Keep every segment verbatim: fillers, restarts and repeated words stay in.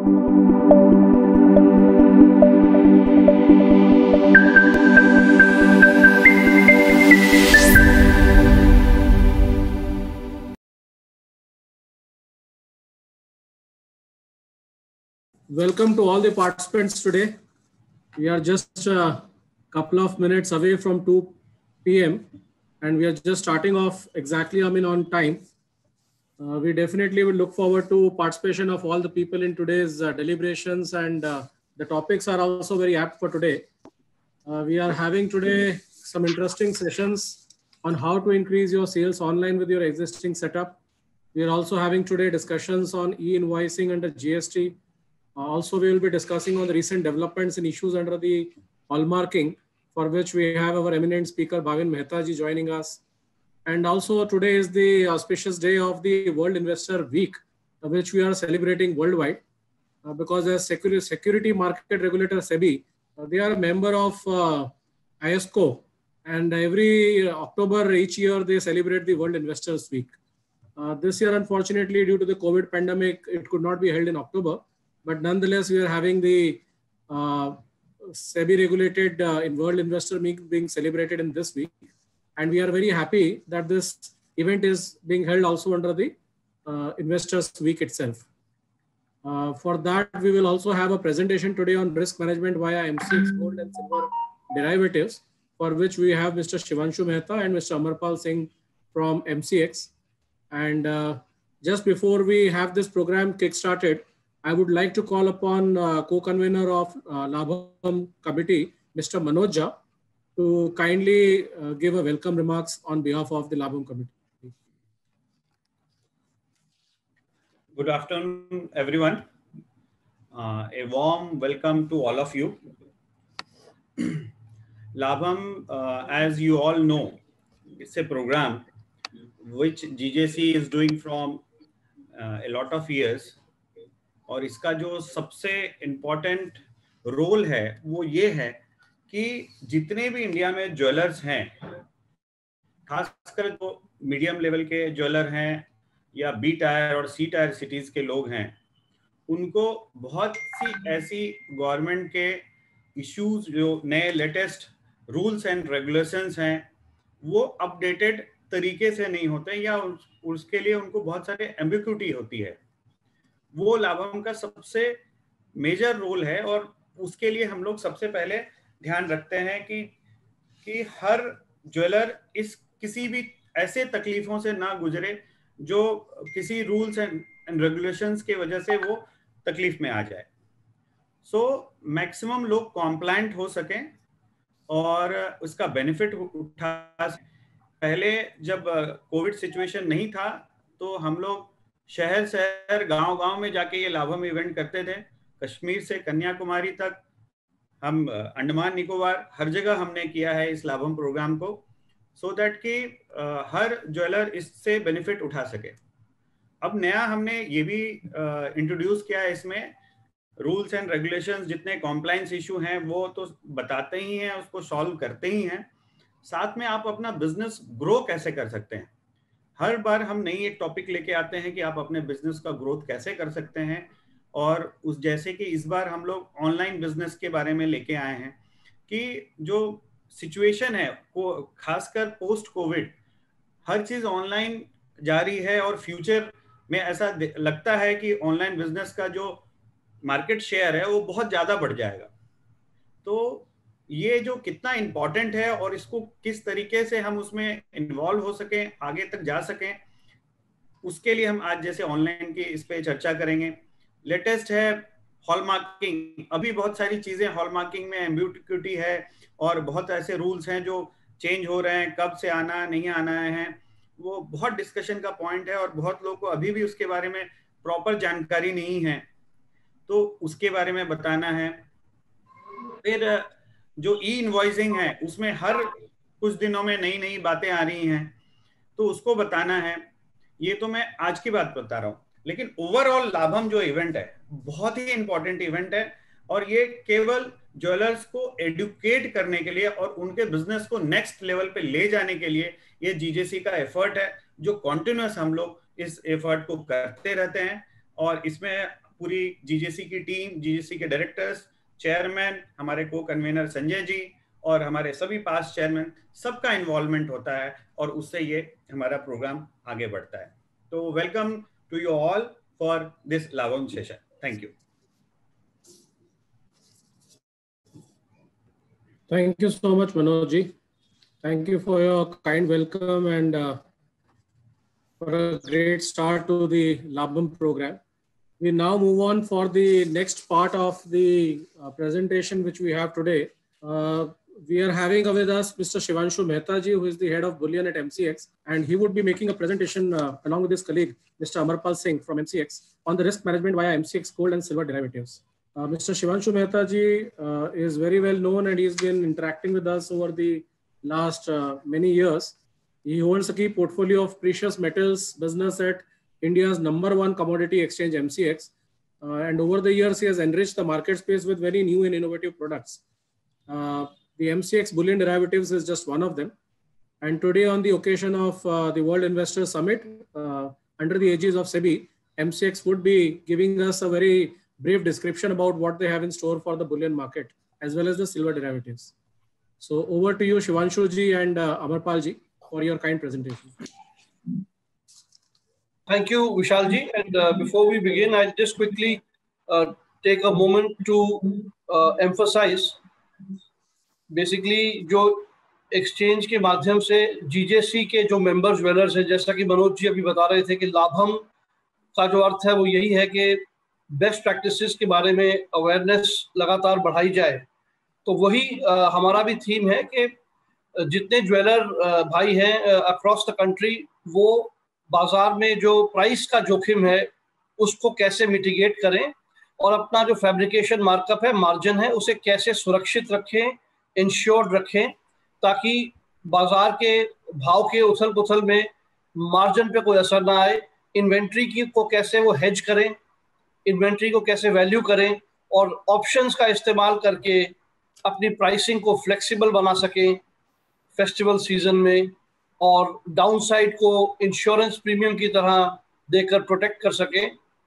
Welcome to all the participants today. We are just a couple of minutes away from two P M and we are just starting off exactly, I mean, on time. Uh, we definitely will look forward to participation of all the people in today's uh, deliberations, and uh, the topics are also very apt for today. Uh, we are having today some interesting sessions on how to increase your sales online with your existing setup. We are also having today discussions on e-invoicing under G S T. Uh, also, we will be discussing on the recent developments and issues under the hallmarking, for which we have our eminent speaker Bhavin Mehta ji joining us. And also today is the auspicious day of the World Investor Week, uh, which we are celebrating worldwide, uh, because as security, security market regulator SEBI, uh, they are a member of uh, I S C O, and every October each year they celebrate the World Investors Week. Uh, this year, unfortunately, due to the COVID pandemic, it could not be held in October. But nonetheless, we are having the uh, SEBI regulated uh, in World Investor Week being celebrated in this week. And we are very happy that this event is being held also under the uh, Investors Week itself. Uh, for that, we will also have a presentation today on risk management via M C X gold and silver derivatives, for which we have Mister Shivanshu Mehta and Mister Amarpal Singh from M C X. And uh, just before we have this program kick-started, I would like to call upon uh, co-convener of uh, Labham committee, Mister Manoj Jha, to kindly uh, give a welcome remarks on behalf of the Labham committee. Good afternoon, everyone. Uh, a warm welcome to all of you. Labham, uh, as you all know, it's a program which G J C is doing from uh, a lot of years. और इसका जो सबसे important role है वो ये है कि जितने भी इंडिया में ज्वेलर्स हैं, खासकर जो मीडियम लेवल के ज्वेलर हैं या बी टायर और सी टायर सिटीज के लोग हैं, उनको बहुत सी ऐसी गवर्नमेंट के इश्यूज, जो नए लेटेस्ट रूल्स एंड रेगुलेशंस हैं, वो अपडेटेड तरीके से नहीं होते या उस, उसके लिए उनको बहुत सारे एम्बिग्यूटी होती है. वो लाभम का सबसे मेजर रोल है और उसके लिए हम लोग सबसे पहले ध्यान रखते हैं कि कि हर ज्वेलर इस किसी भी ऐसे तकलीफों से ना गुजरे जो किसी रूल्स एंड रेगुलेशंस के वजह से वो तकलीफ में आ जाए. सो मैक्सिमम लोग कॉम्प्लायंट हो सकें और उसका बेनिफिट उठा. पहले जब कोविड सिचुएशन नहीं था तो हम लोग शहर शहर गांव गांव में जाके ये लाभम इवेंट करते थे. कश्मीर से कन्याकुमारी तक, हम अंडमान निकोबार, हर जगह हमने किया है इस लाभम प्रोग्राम को, सो so दैट कि हर ज्वेलर इससे बेनिफिट उठा सके. अब नया हमने ये भी इंट्रोड्यूस uh, किया है, इसमें रूल्स एंड रेगुलेशंस जितने कॉम्प्लायंस इशू हैं वो तो बताते ही हैं, उसको सॉल्व करते ही हैं, साथ में आप अपना बिजनेस ग्रो कैसे कर सकते हैं. हर बार हम नई एक टॉपिक लेके आते हैं कि आप अपने बिजनेस का ग्रोथ कैसे कर सकते हैं. और उस जैसे कि इस बार हम लोग ऑनलाइन बिजनेस के बारे में लेके आए हैं कि जो सिचुएशन है वो खासकर पोस्ट कोविड, हर चीज ऑनलाइन जा रही है और फ्यूचर में ऐसा लगता है कि ऑनलाइन बिजनेस का जो मार्केट शेयर है वो बहुत ज्यादा बढ़ जाएगा. तो ये जो कितना इम्पोर्टेंट है और इसको किस तरीके से हम उसमें इन्वॉल्व हो सकें, आगे तक जा सकें, उसके लिए हम आज जैसे ऑनलाइन की इस पे चर्चा करेंगे. लेटेस्ट है हॉलमार्किंग. अभी बहुत सारी चीजें हॉलमार्किंग में एम्बिग्यूटी है और बहुत ऐसे रूल्स हैं जो चेंज हो रहे हैं, कब से आना नहीं आना है, वो बहुत डिस्कशन का पॉइंट है और बहुत लोगों को अभी भी उसके बारे में प्रॉपर जानकारी नहीं है, तो उसके बारे में बताना है. फिर जो ई इनवॉइसिंग है उसमें हर कुछ दिनों में नई नई बातें आ रही हैं, तो उसको बताना है. ये तो मैं आज की बात बता रहा हूँ, लेकिन ओवरऑल लाभम जो इवेंट है बहुत ही इंपॉर्टेंट इवेंट है और ये केवल ज्वेलर्स को एडुकेट करने के लिए और उनके बिजनेस को नेक्स्ट लेवल पे ले जाने के लिए ये जीजेसी का एफर्ट है, जो कॉन्टिन्यूस हम लोग इस एफर्ट को करते रहते हैं. और इसमें पूरी जीजेसी की टीम, जीजेसी के डायरेक्टर्स, चेयरमैन, हमारे को कन्वीनर संजय जी और हमारे सभी पास्ट चेयरमैन, सबका इन्वॉल्वमेंट होता है और उससे ये हमारा प्रोग्राम आगे बढ़ता है. तो welcome to you all for this लावम session. Thank you. Thank you so much, Manoj ji. Thank you for your kind welcome and uh, for a great start to the Labam program. We now move on for the next part of the uh, presentation which we have today. Uh, we are having with us Mister Shivanshu Mehta ji, who is the head of Bullion at M C X, and he would be making a presentation uh, along with his colleague, Mister Amarpal Singh from M C X, on the risk management via M C X gold and silver derivatives. Uh, Mister Shivanshu Mehta ji uh, is very well known and he's been interacting with us over the last uh, many years. He holds a key portfolio of precious metals business at India's number one commodity exchange, M C X. Uh, and over the years, he has enriched the market space with very new and innovative products. Uh, the M C X Bullion Derivatives is just one of them. And today, on the occasion of uh, the World Investors Summit, uh, under the aegis of SEBI, M C X would be giving us a very brief description about what they have in store for the bullion market, as well as the silver derivatives. So over to you, Shivanshu ji and uh, Amarpal ji, for your kind presentation. Thank you, Vishal ji. And uh, before we begin, I'll just quickly uh, take a moment to uh, emphasize basically जो exchange के माध्यम से G J C के जो members jewellers हैं, जैसा कि मनोज जी अभी बता रहे थे कि लाभम का जो अर्थ है वो यही है कि बेस्ट प्रैक्टिसेस के बारे में अवेयरनेस लगातार बढ़ाई जाए. तो वही uh, हमारा भी थीम है कि जितने ज्वेलर uh, भाई हैं अक्रॉस द कंट्री वो बाजार में जो प्राइस का जोखिम है उसको कैसे मिटिगेट करें और अपना जो फैब्रिकेशन मार्कअप है, मार्जिन है, उसे कैसे सुरक्षित रखें, इंश्योर्ड रखें, ताकि बाजार के भाव के उथल पुथल में मार्जिन पे कोई असर ना आए. इन्वेंट्री की को कैसे वो हेज करें, इन्वेंट्री को कैसे वैल्यू करें और ऑप्शंस का इस्तेमाल करके अपनी प्राइसिंग को फ्लेक्सिबल बना सकें फेस्टिवल सीजन में, और डाउनसाइड को इंश्योरेंस प्रीमियम की तरह देकर प्रोटेक्ट कर सकें,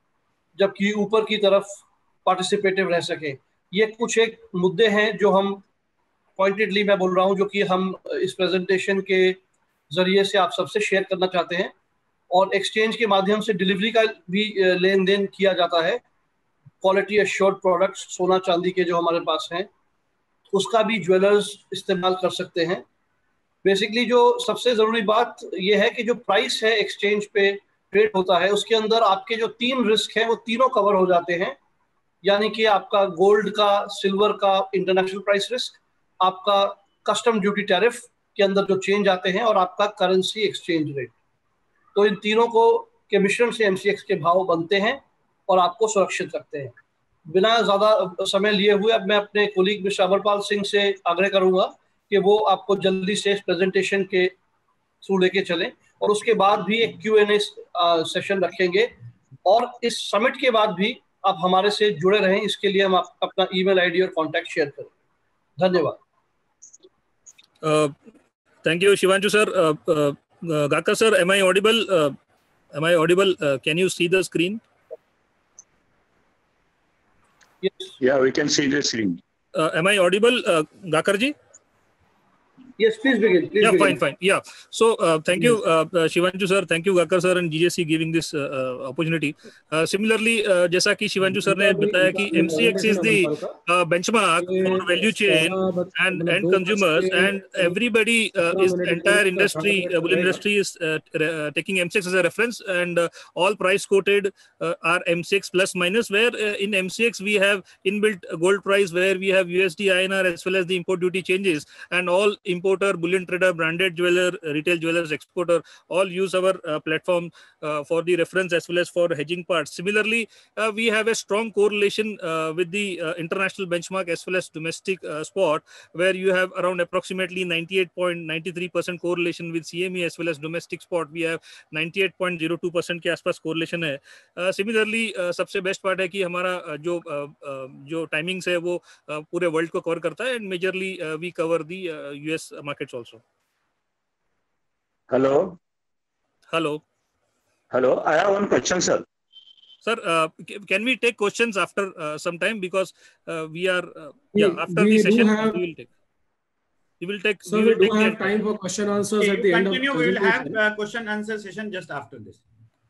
जबकि ऊपर की तरफ पार्टिसिपेटिव रह सकें. ये कुछ एक मुद्दे हैं जो हम पॉइंटेडली मैं बोल रहा हूं, जो कि हम इस प्रेजेंटेशन के जरिए से आप सबसे शेयर करना चाहते हैं. और एक्सचेंज के माध्यम से डिलीवरी का भी लेन देन किया जाता है. क्वालिटी एश्योर्ड प्रोडक्ट्स सोना चांदी के जो हमारे पास हैं उसका भी ज्वेलर्स इस्तेमाल कर सकते हैं. बेसिकली जो सबसे ज़रूरी बात यह है कि जो प्राइस है एक्सचेंज पे ट्रेड होता है उसके अंदर आपके जो तीन रिस्क हैं वो तीनों कवर हो जाते हैं. यानी कि आपका गोल्ड का, सिल्वर का इंटरनेशनल प्राइस रिस्क, आपका कस्टम ड्यूटी टैरिफ के अंदर जो चेंज आते हैं, और आपका करेंसी एक्सचेंज रेट. तो इन तीनों को के मिश्रण से एमसीएक्स के भाव बनते हैं और आपको सुरक्षित रखते हैं. बिना ज़्यादा समय लिए हुए अब मैं अपने कोलीग मिस्टर अमरपाल सिंह से आग्रह करूंगा कि वो आपको जल्दी से इस प्रेजेंटेशन के थ्रू लेके चलें, और उसके बाद भी एक क्यू एन ए सेशन रखेंगे. और इस समिट के बाद भी आप हमारे से जुड़े रहें, इसके लिए हम आप, अपना ईमेल आईडी और कांटेक्ट शेयर करें. धन्यवाद. Thank you Shivanshu sir. Gakar sir, am I audible? Uh, am I audible? Uh, can you see the screen? Yes. Yeah, we can see the screen. Uh, am I audible, uh, Gakar ji? Yes, please begin. Please yeah, begin. fine, fine. Yeah. So, uh, thank you, uh, uh, Shivanshu sir. Thank you, Gakar sir and G J C giving this uh, uh, opportunity. Uh, similarly, uh, जैसा कि Shivanshu sir ने बताया कि M C X is the uh, benchmark for value chain and end consumers, and everybody uh, is entire industry, uh, bullion industry is uh, uh, taking M C X as a reference, and uh, all price quoted uh, are M C X plus minus. Where uh, in M C X we have inbuilt gold price, where we have U S D I N R as well as the import duty changes, and all import importer, bullion trader, branded jeweler, retail jewelers, exporter, all use our uh, platform uh, for the reference as well as for hedging parts. Similarly, uh, we have a strong correlation uh, with the uh, international benchmark as well as domestic uh, spot, where you have around approximately ninety-eight point nine three percent correlation with C M E as well as domestic spot. We have ninety-eight point zero two percent के आसपास correlation है. Uh, similarly, uh, सबसे best part है कि हमारा uh, जो uh, uh, जो timings है वो uh, पूरे world को cover करता है, and majorly uh, we cover the uh, U S markets also. Hello. Hello. Hello. I have one question, sir. Sir, uh, can we take questions after uh, some time, because uh, we are uh, yeah We, after we the do session have, we will take we will take sir, we we will do take the have time for question answers Okay, at you the end of the continue. We will have presentation. uh, question answer session just after this.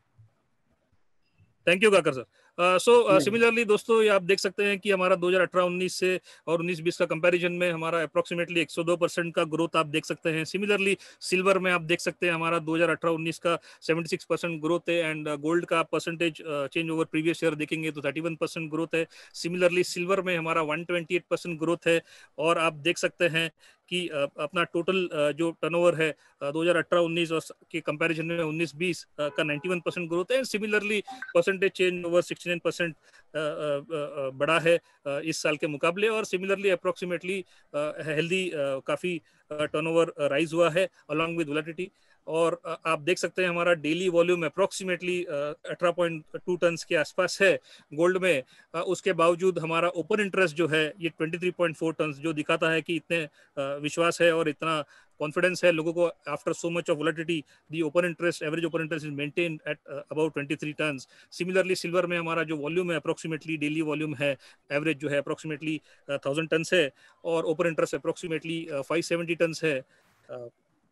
Thank you Kakar sir. So Yeah. Similarly दोस्तों, ये आप देख सकते हैं कि हमारा दो हज़ार अठारह उन्नीस से और उन्नीस बीस का कंपैरिजन में हमारा अप्रोक्सीमेटली एक सौ दो परसेंट का ग्रोथ आप देख सकते हैं. सिमिलरली सिल्वर में आप देख सकते हैं हमारा दो हज़ार अठारह उन्नीस का छिहत्तर परसेंट ग्रोथ है, एंड गोल्ड का percentage change over previous year देखेंगे तो इकतीस परसेंट ग्रोथ है. सिमिलरली सिल्वर में हमारा एक सौ अट्ठाईस परसेंट ग्रोथ है, और आप देख सकते हैं कि uh, अपना टोटल uh, जो टर्नओवर है uh, दो हज़ार अठारह उन्नीस के कंपैरिजन में उन्नीस बीस uh, का इक्यानवे परसेंट ग्रोथ है. सिमिलरली परसेंटेज चेंज ओवर उनहत्तर परसेंट बड़ा है uh, इस साल के मुकाबले, और सिमिलरली अप्रोक्सीमेटली हेल्दी काफी टर्नओवर राइज हुआ है अलॉन्ग विद वोलेटिलिटी. और uh, आप देख सकते हैं हमारा डेली वॉल्यूम अप्रोक्सीमेटली अठारह पॉइंट दो टन के आसपास है गोल्ड में. uh, उसके बावजूद हमारा ओपन इंटरेस्ट जो है ये तेईस पॉइंट चार टन, जो दिखाता है कि इतने uh, विश्वास है और इतना कॉन्फिडेंस है लोगों को. After so much of volatility the open interest average open interest is maintain at about तेईस टन्स. सिमिलरली सिल्वर में हमारा जो वॉल्यूम है अप्रोक्सीमेटली डेली वॉल्यूम है एवरेज जो है अप्रोक्सीमेटली थाउजेंड टन्स है, और open interest approximately five seventy tons है. uh,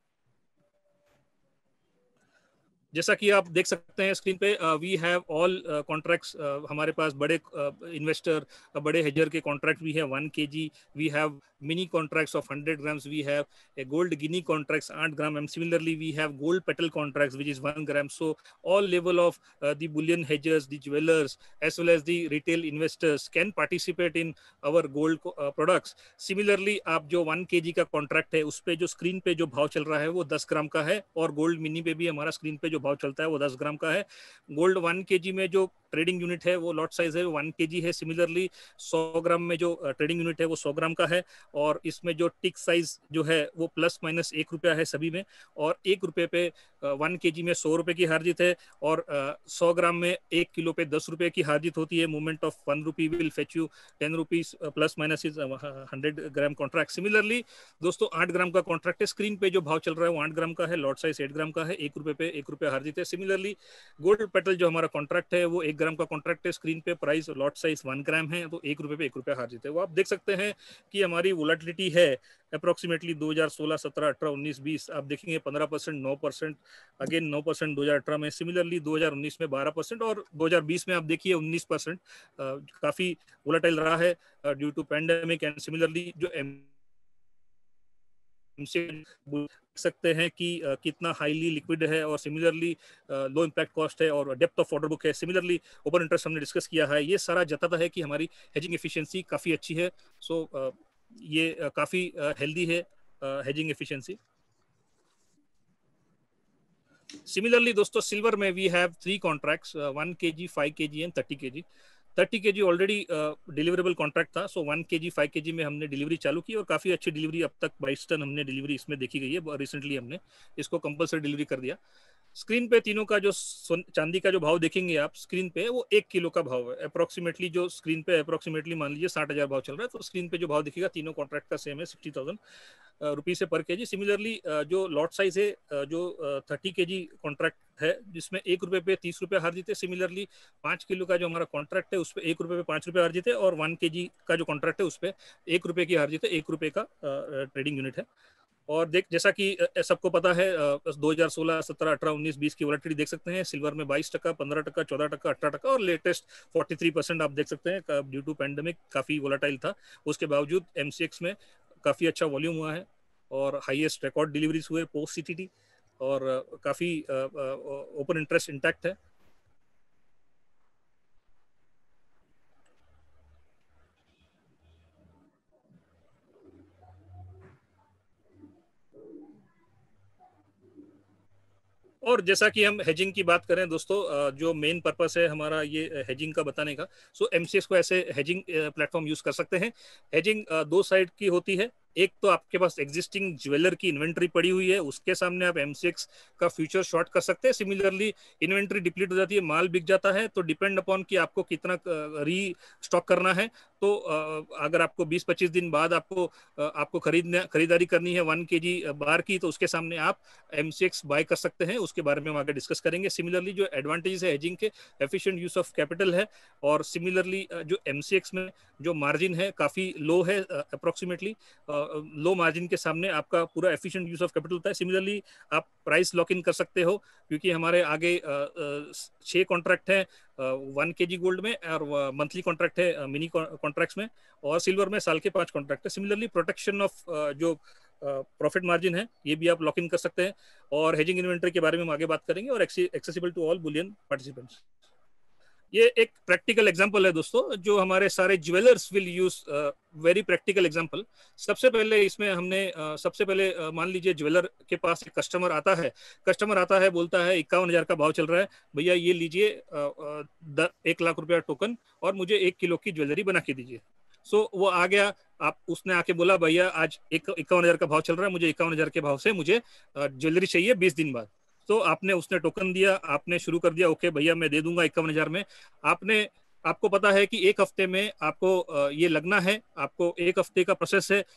जैसा कि आप देख सकते हैं स्क्रीन पे, वी हैव ऑल कॉन्ट्रैक्ट्स. हमारे पास बड़े इन्वेस्टर uh, बड़े हेजर के कॉन्ट्रैक्ट भी है one K G. We have mini contracts of hundred grams. We have a gold guinea contracts आठ gram, and similarly we have gold petal contracts which is one gram. So all level of the bullion hedgers, the jewellers as well as the retail investors can participate in our gold products. Similarly आप जो one K जी का contract है उस पे जो screen पे जो भाव चल रहा है वो दस ग्राम का है, और गोल्ड मिनी पे भी हमारा स्क्रीन पे जो भाव चलता है वो दस ग्राम का है. गोल्ड वन केजी में जो ट्रेडिंग यूनिट है वो लॉट साइज है वन केजी है. सिमिलरली सौ ग्राम में जो ट्रेडिंग यूनिट है वो सौ ग्राम का है, और इसमें जो टिक साइज जो है वो प्लस माइनस एक रुपया है सभी में, और एक रुपये पे वन केजी में सौ रुपए की हार जीत है, और सौ ग्राम में एक किलो पे दस रुपए की हार जीत होती है. Movement of one rupee will fetch you ten rupees plus minus is hundred gram contract. Similarly दोस्तों आठ ग्राम का कॉन्ट्रैक्ट है, स्क्रीन पे जो भाव चल रहा है वो आठ ग्राम का है, लॉट साइज एट ग्राम का है, एक रुपए पे एक रुपया हार जीत है. सिमिलरली गोल्ड पेटल जो हमारा कॉन्ट्रैक्ट है वो एक ग्राम का कॉन्ट्रैक्ट है, स्क्रीन पे price lot size one gram है, तो एक रुपए पे एक रुपया हार जीते. वो आप देख सकते हैं कि हमारी वोलेटिलिटी है अप्रोक्सीमेटली दो हज़ार सोलह, सत्रह, अठारह, उन्नीस, बीस आप देखेंगे पंद्रह परसेंट, नौ परसेंट, अगेन नौ परसेंट दो हज़ार अठारह में. सिमिलरली दो हज़ार उन्नीस में बारह परसेंट, और दो हज़ार बीस में आप देखिए उन्नीस परसेंट. काफी वोलेटाइल रहा है due to pandemic. And similarly जो देख सकते हैं कि uh, कितना हाईली लिक्विड है, और सिमिलरली लो इम्पैक्ट कॉस्ट है, और डेप्थ ऑफ ऑर्डर बुक है. सिमिलरली ओपन इंटरेस्ट हमने डिस्कस किया है. ये सारा जताता है कि हमारी हेजिंग एफिशिएंसी काफी अच्छी है. सो so, uh, ये uh, काफी हेल्दी uh, है हेजिंग uh, एफिशिएंसी. सिमिलरली दोस्तों सिल्वर में we have three contracts, one K G, five के जी and thirty K ji. Thirty K ji already deliverable contract था, so one K G, five के जी में हमने delivery चालू की, और काफ़ी अच्छी डिलीवरी अब तक बाईस टन हमने डिलीवरी इसमें देखी गई है. रिसेंटली हमने इसको कंपलसरी डिलीवरी कर दिया. स्क्रीन पे तीनों का जो चांदी का जो भाव देखेंगे आप स्क्रीन पे वो एक किलो का भाव है अप्रोक्सीमेटली. जो स्क्रीन पे अप्रोक्सीमेटली मान लीजिए साठ हजार भाव चल रहा है, तो स्क्रीन पे जो भाव दिखेगा तीनों कॉन्ट्रैक्ट का सेम है, सिक्सटी थाउजेंड रुपीज से पर केजी. सिमिलरली जो लॉट साइज है जो थर्टी के जी कॉन्ट्रैक्ट है जिसमें एक रुपए पे तीस रुपए हार जीते. सिमिलरली पाँच किलो का जो हमारा कॉन्ट्रैक्ट है उस पर एक रुपए पे पाँच रुपए हार जीते, और वन के जी का जो कॉन्ट्रैक्ट है उस पर एक रुपए की हार जीते, एक रुपए का ट्रेडिंग यूनिट है. और देख जैसा कि सबको पता है दो हज़ार सोलह, सत्रह, अठारह, उन्नीस, बीस की वोलेटिलिटी देख सकते हैं. सिल्वर में बाईस टका, पंद्रह टका, चौदह टका, अठारह टका, और लेटेस्ट तैंतालीस परसेंट आप देख सकते हैं. ड्यू टू पैंडेमिक काफ़ी वोलेटाइल था, उसके बावजूद एमसीएक्स में काफ़ी अच्छा वॉल्यूम हुआ है, और हाईएस्ट रिकॉर्ड डिलीवरीज हुए पोस्ट सीटीटी, और काफ़ी ओपन इंटरेस्ट इंटैक्ट है. और जैसा कि हम हेजिंग की बात करें दोस्तों, जो मेन पर्पस है हमारा ये हेजिंग का बताने का, सो एमसीएक्स को ऐसे हेजिंग प्लेटफॉर्म यूज कर सकते हैं. हेजिंग दो साइड की होती है. एक तो आपके पास एग्जिस्टिंग ज्वेलर की इन्वेंट्री पड़ी हुई है, उसके सामने आप एमसीएक्स का फ्यूचर शॉर्ट कर सकते हैं. सिमिलरली इन्वेंट्री डिप्लीट हो जाती है, माल बिक जाता है, तो डिपेंड अपॉन कि आपको कितना री स्टॉक करना है, तो अगर आपको बीस पच्चीस दिन बाद आपको आपको खरीदना खरीदारी करनी है वन के जी बार की, तो उसके सामने आप एमसीएक्स बाय कर सकते हैं। उसके बारे में हम आगे डिस्कस करेंगे। सिमिलरली जो एडवांटेजेस है हेजिंग के, एफिशिएंट यूज ऑफ कैपिटल है, और सिमिलरली जो एमसीएक्स में जो मार्जिन है काफी लो है, अप्रोक्सीमेटली लो मार्जिन के सामने आपका पूरा एफिशिएंट यूज ऑफ कैपिटल होता है। सिमिलरली आप प्राइस लॉक इन कर सकते हो, क्योंकि हमारे आगे छह कॉन्ट्रैक्ट है वन के जी गोल्ड में, और मंथली कॉन्ट्रैक्ट है मिनी कॉन्ट्रैक्ट्स में, और सिल्वर में साल के पांच कॉन्ट्रैक्ट है। सिमिलरली प्रोटेक्शन ऑफ जो प्रॉफिट uh, मार्जिन है ये भी आप लॉक इन कर सकते हैं, और हेजिंग इन्वेंटरी के बारे में हम आगे बात करेंगे, और accessible to all bullion participants. ये एक प्रैक्टिकल एग्जांपल है दोस्तों, जो हमारे सारे jewellers will use, very practical example. सबसे पहले इसमें हमने uh, सबसे पहले uh, मान लीजिए ज्वेलर के पास एक कस्टमर आता है कस्टमर आता है बोलता है इक्यावन हजार का भाव चल रहा है, भैया ये लीजिए uh, एक लाख रुपया टोकन और मुझे एक किलो की ज्वेलरी बना के दीजिए। सो so, वो आ गया, आप उसने आके बोला भैया आज एक इक्यावन हजार का भाव चल रहा है, मुझे इक्यावन हजार के भाव से मुझे ज्वेलरी चाहिए बीस दिन बाद। तो आपने उसने टोकन दिया, आपने शुरू कर दिया, ओके भैया मैं दे दूंगा इक्यावन हजार में। आपने आपको पता है कि एक हफ्ते में आपको ये लगना है, आपको एक हफ्ते का प्रोसेस है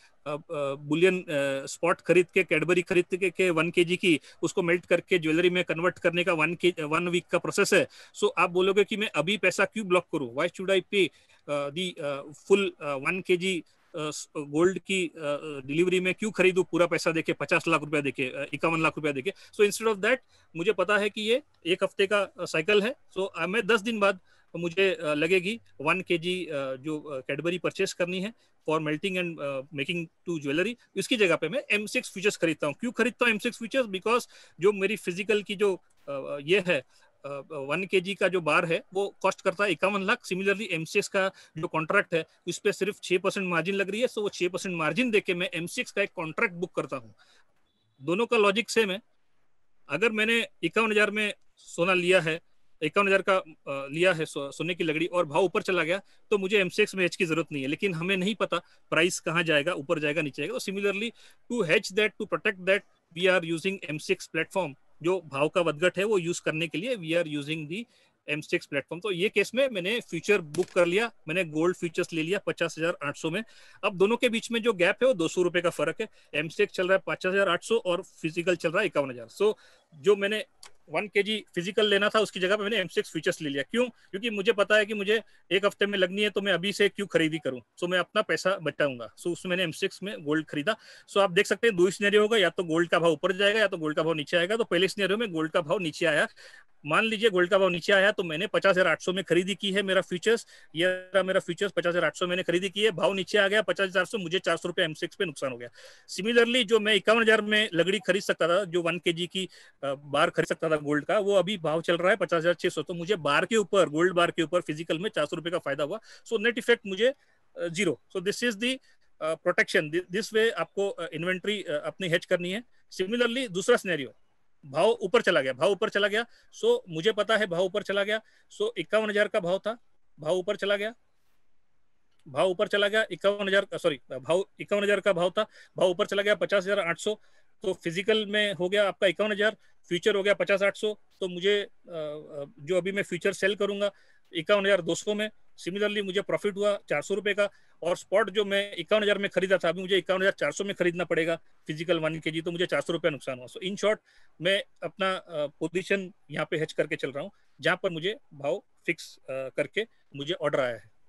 बुलियन स्पॉट खरीद के, कैडबरी खरीद के, के वन के जी की उसको मेल्ट करके ज्वेलरी में कन्वर्ट करने का वन के वन वीक का प्रोसेस है। सो so, आप बोलोगे कि मैं अभी पैसा क्यों ब्लॉक करूं, व्हाई शुड आई पे दी फुल वन के जी गोल्ड की डिलीवरी में क्यों खरीदूं पूरा पैसा देके, पचास लाख रुपया देके, इक्यावन लाख रुपया देके। सो इंस्टेड ऑफ दैट मुझे पता है कि ये एक हफ्ते का साइकिल है, सो so, मैं दस दिन बाद मुझे लगेगी वन के जी जो कैडबरी परचेस करनी है for melting and making to jewellery. इसकी जगह पे मैं एम सिक्स फ्यूचर्स खरीदता हूँ। क्यों खरीदता हूँ एम सिक्स फ्यूचर्स? बिकॉज जो मेरी फिजिकल की जो uh, ये है वन के जी का जो बार है वो कॉस्ट करता है इक्यावन लाख। सिमिलरली एमसीएक्स का जो कॉन्ट्रैक्ट है उस पर सिर्फ छह परसेंट मार्जिन लग रही है, सो वो छह परसेंट मार्जिन देके मैं एमसीएक्स का एक कॉन्ट्रैक्ट बुक करता हूँ। दोनों का लॉजिक सेम है। अगर मैंने इक्यावन हजार में सोना लिया है, इक्यावन हजार का लिया है सो, सोने की लगड़ी, और भाव ऊपर चला गया, तो मुझे एमसीएक्स में हेज की जरूरत नहीं है। लेकिन हमें नहीं पता प्राइस कहाँ जाएगा, ऊपर जाएगा नीचे जाएगा। तो similarly to hedge that, to protect that, we are using MCX platform. जो भाव का वदगट है वो यूज करने के लिए we are using the MCX platform. तो ये केस में मैंने फ्यूचर बुक कर लिया, मैंने गोल्ड फ्यूचर्स ले लिया पचास हजार आठ सौ में। अब दोनों के बीच में जो गैप है वो दो सौ रुपए का फर्क है। एमसीएक्स चल रहा है पचास हजार आठ सौ और फिजिकल चल रहा है इक्यावन हजार। सो जो मैंने वन के जी फिजिकल लेना था उसकी जगह पे मैंने एमसीएक्स फ्यूचर्स ले लिया। क्यों? क्योंकि मुझे पता है कि मुझे एक हफ्ते में लगनी है, तो मैं अभी से क्यों खरीदी करूं। सो मैं अपना पैसा बचाऊंगा। सो उसमें मैंने एमसीएक्स में गोल्ड खरीदा। सो आप देख सकते हैं दो ही सिनेरियो होगा, या तो गोल्ड का भाव ऊपर जाएगा या तो गोल्ड का भाव नीचे आएगा। तो पहले सिनेरियो में गोल्ड का भाव नीचे आया। मान लीजिए गोल्ड का भाव नीचे आया तो मैंने पचास हजार आठ सौ में खरीदी की है मेरा फ्यूचर्स, ये मेरा फ्यूचर्स पचास हजार आठ सौ मैंने खरीदी की है। भाव नीचे आ गया पचास हजार सौ, मुझे चार सौ रुपए एमसीएक्स पे नुकसान हो गया। सिमिलरली जो मैं इक्यावन हजार में लगड़ी खरीद सकता था, जो वन के जी की बार खरीद सकता था गोल्ड का, वो अभी भाव चल रहा है पचास हजार छह सौ। तो मुझे बार के ऊपर, गोल्ड बार के ऊपर फिजिकल में चार सौ रुपए का फायदा हुआ। सो नेट इफेक्ट मुझे zero. So this is the protection. This way आपको इन्वेंट्री अपनी हेज करनी है। सिमिलरली दूसरा सिनेरियो, भाव ऊपर चला गया, भाव ऊपर चला गया। सो मुझे पता है भाव ऊपर चला गया। सो इक्यावन हजार का भाव था, भाव ऊपर चला गया, भाव ऊपर चला गया इक्यावन हजार सॉरी भाव इक्यावन हजार का भाव था, भाव ऊपर चला गया पचास हजार आठ सौ। तो फिजिकल में हो गया आपका इक्यावन हजार, फ्यूचर हो गया पचास आठ सौ। तो मुझे जो अभी मैं फ्यूचर सेल करूंगा इक्यावन हजार दो सौ में, सिमिलरली मुझे प्रॉफिट हुआ चार सौ रुपए का। और स्पॉट जो मैं इक्यावन हजार में खरीदा था, अभी मुझे इक्यावन हजार चार सौ में खरीदना पड़ेगा फिजिकल वन के जी, तो मुझे चार सौ रुपया नुकसान हुआ। सो इन शॉर्ट मैं अपना पोजीशन यहाँ पे हेज करके चल रहा हूँ, जहां पर मुझे भाव फिक्स करके मुझे ऑर्डर आया है।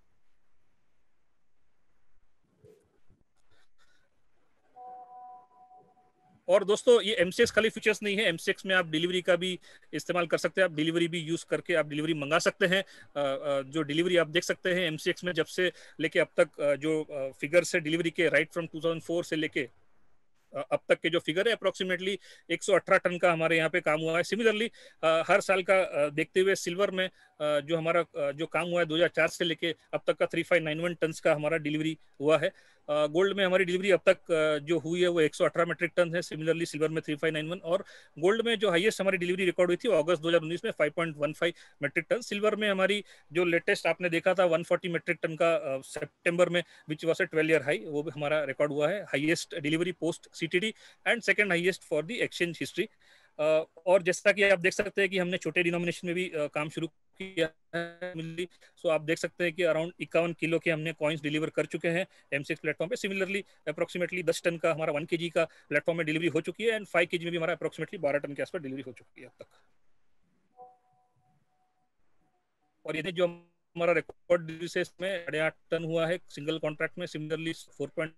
और दोस्तों ये एमसीएक्स खाली फीचर्स नहीं है, एमसीएक्स में आप डिलीवरी का भी इस्तेमाल कर सकते हैं। आप डिलीवरी भी यूज करके आप डिलीवरी मंगा सकते हैं। जो डिलीवरी आप देख सकते हैं एमसीएक्स में, जब से लेके अब तक जो फिगर्स है डिलीवरी के, राइट फ्रॉम दो हज़ार चार से लेके अब तक के जो फिगर है अप्रोक्सीमेटली एक सौ अठारह टन का हमारे यहाँ पे काम हुआ है। सिमिलरली हर साल का देखते हुए सिल्वर में जो हमारा जो काम हुआ है दो हज़ार चार से लेके अब तक का three five nine one ton का हमारा डिलीवरी हुआ है। गोल्ड में हमारी डिलीवरी अब तक जो हुई है वो एक सौ अठारह मेट्रिक टन है। सिमिलरली सिल्वर में थ्री फाइव नाइन वन, और गोल्ड में जो हाईएस्ट हमारी डिलीवरी रिकॉर्ड हुई थी अगस्त दो हज़ार उन्नीस में five point one five metric ton. Silver में हमारी जो लेटेस्ट आपने देखा था एक सौ चालीस मेट्रिक टन का सितंबर में, which was a twelve year high, वो भी हमारा रिकॉर्ड हुआ है। Highest delivery post CTD and second highest for the exchange history. और जैसा कि आप देख सकते हैं कि हमने छोटे डिनोमिनेशन में भी काम शुरू किया है। सो आप देख सकते हैं कि अराउंड इक्यावन किलो के हमने कॉइन्स डिलीवर कर चुके हैं एम सी एक्स प्लेटफॉर्म पे। सिमिलरली अप्रोक्सीमेटली दस टन का हमारा वन के जी का प्लेटफॉर्म में डिलीवरी हो चुकी है एंड फाइव के जी में भी हमारा अप्रोक्सीमेटली बारह टन के आसपास डिलीवरी हो चुकी है अब तक। और ये जो हमारा रिकॉर्ड डिलीवरी में साढ़े आठ टन हुआ है सिंगल कॉन्ट्रैक्ट में। Similarly four point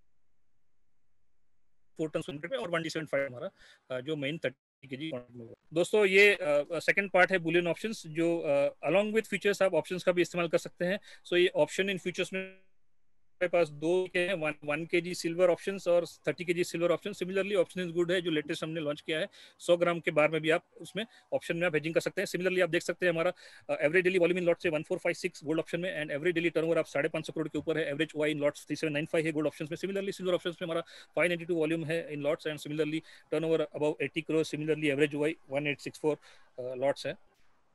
four ton में और वन डी सेवन फाइव हमारा जो मेन थर्टी के जी दोस्तों ये सेकंड पार्ट है बुलियन ऑप्शंस, जो अलोंग विद फ्यूचर्स आप ऑप्शंस का भी इस्तेमाल कर सकते हैं। सो so, ये ऑप्शन इन फ्यूचर्स में पास दो के हैं, one one K G silver options और thirty K G silver option. Similarly option is good है जो लेटेस्ट हमने लॉन्च किया है, सौ ग्राम के बार में भी आप उसमें ऑप्शन में आप हेजिंग कर सकते हैं। सिमिलरली आप देख सकते हैं हमारा average daily volume in lot से one four five six gold option में एंड एवरेज डेली टर्नओवर आप साढ़े पाँच सौ करोड़ के ऊपर है। Average Y in lots three seven nine five है गोल्ड ऑप्शन में। सिमिलरली सिल्वर ऑप्शन में हमारा फाइव नाइन्टी टू वॉल्यूम है in lots and similarly turnover above eighty crore. Similarly average Y one eight six four lots है।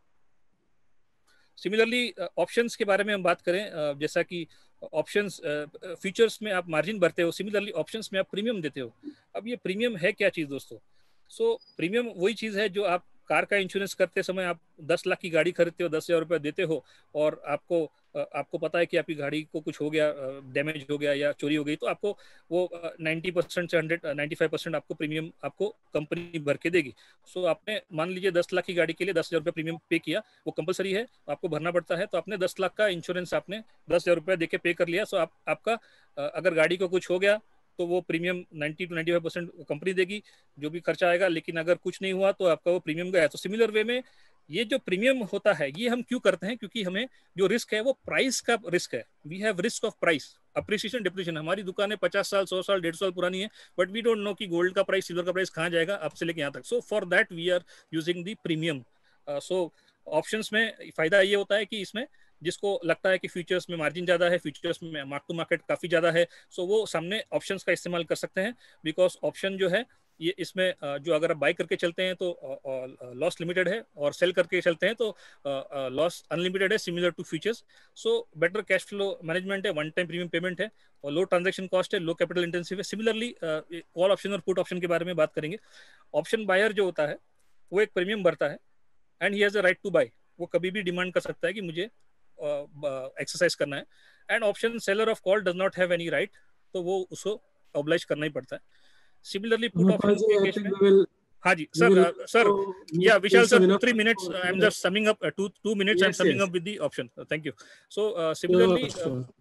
Similarly options के बारे में हम बात करें, uh, जैसा कि ऑप्शंस फीचर्स में आप मार्जिन भरते हो, सिमिलरली ऑप्शंस में आप प्रीमियम देते हो। अब ये प्रीमियम है क्या चीज़ दोस्तों? सो so, प्रीमियम वही चीज़ है जो आप कार का इंश्योरेंस करते समय आप दस लाख की गाड़ी खरीदते हो, दस हज़ार रुपये देते हो और आपको आपको पता है कि आपकी गाड़ी को कुछ हो गया, डैमेज हो गया या चोरी हो गई, तो आपको वो नाइन्टी परसेंट से हंड्रेड नाइन्टी फाइव परसेंट आपको प्रीमियम आपको कंपनी भर के देगी। सो so, आपने मान लीजिए दस लाख की गाड़ी के लिए दस हज़ार रुपये प्रीमियम पे किया, वो कंपलसरी है, आपको भरना पड़ता है। तो आपने दस लाख का इंश्योरेंस आपने दस हज़ार रुपये दे के पे कर लिया। सो so, आप आपका अगर गाड़ी को कुछ हो गया तो वो premium ninety two ninety five percent company देगी जो भी खर्चा आएगा, लेकिन अगर कुछ नहीं हुआ तो आपका वो प्रीमियम गया। तो सिमिलर वे में ये जो प्रीमियम होता है ये हम क्यों करते हैं? क्योंकि हमें जो रिस्क है वो प्राइस का रिस्क है। We have risk of price, appreciation, depreciation. हमारी दुकानें पचास साल सौ साल डेढ़ साल पुरानी है, बट वी डोंट नो कि गोल्ड का प्राइस सिल्वर का प्राइस कहाँ जाएगा अब से लेके यहाँ तक। So for that we are using the premium. So options में फायदा ये होता है कि इसमें जिसको लगता है कि फ्यूचर्स में मार्जिन ज्यादा है, फ्यूचर्स में मार्क टू मार्केट काफी ज्यादा है, सो वो सामने ऑप्शंस का इस्तेमाल कर सकते हैं। बिकॉज ऑप्शन जो है ये इसमें जो अगर आप बाई करके चलते हैं तो लॉस लिमिटेड है और सेल करके चलते हैं तो लॉस अनलिमिटेड है, similar to futures. So better cash flow management है, वन टाइम प्रीमियम पेमेंट है और लो ट्रांजैक्शन कॉस्ट है, लो कैपिटल इंटेंसिव है। सिमिलरली कॉल ऑप्शन और पुट ऑप्शन के बारे में बात करेंगे। ऑप्शन बायर जो होता है वो एक प्रीमियम भरता है and he has a right to buy. वो कभी भी डिमांड कर सकता है कि मुझे एक्सरसाइज uh, करना है। And option seller of call does not have any right, तो वो उसको ऑब्लाइज करना ही पड़ता है। सिमिलरली पुट ऑप्शन के केस में, हाँ जी सर सर या Vishal sir three minutes I am just summing up to two minutes I am summing up with the option. Thank you. So similarly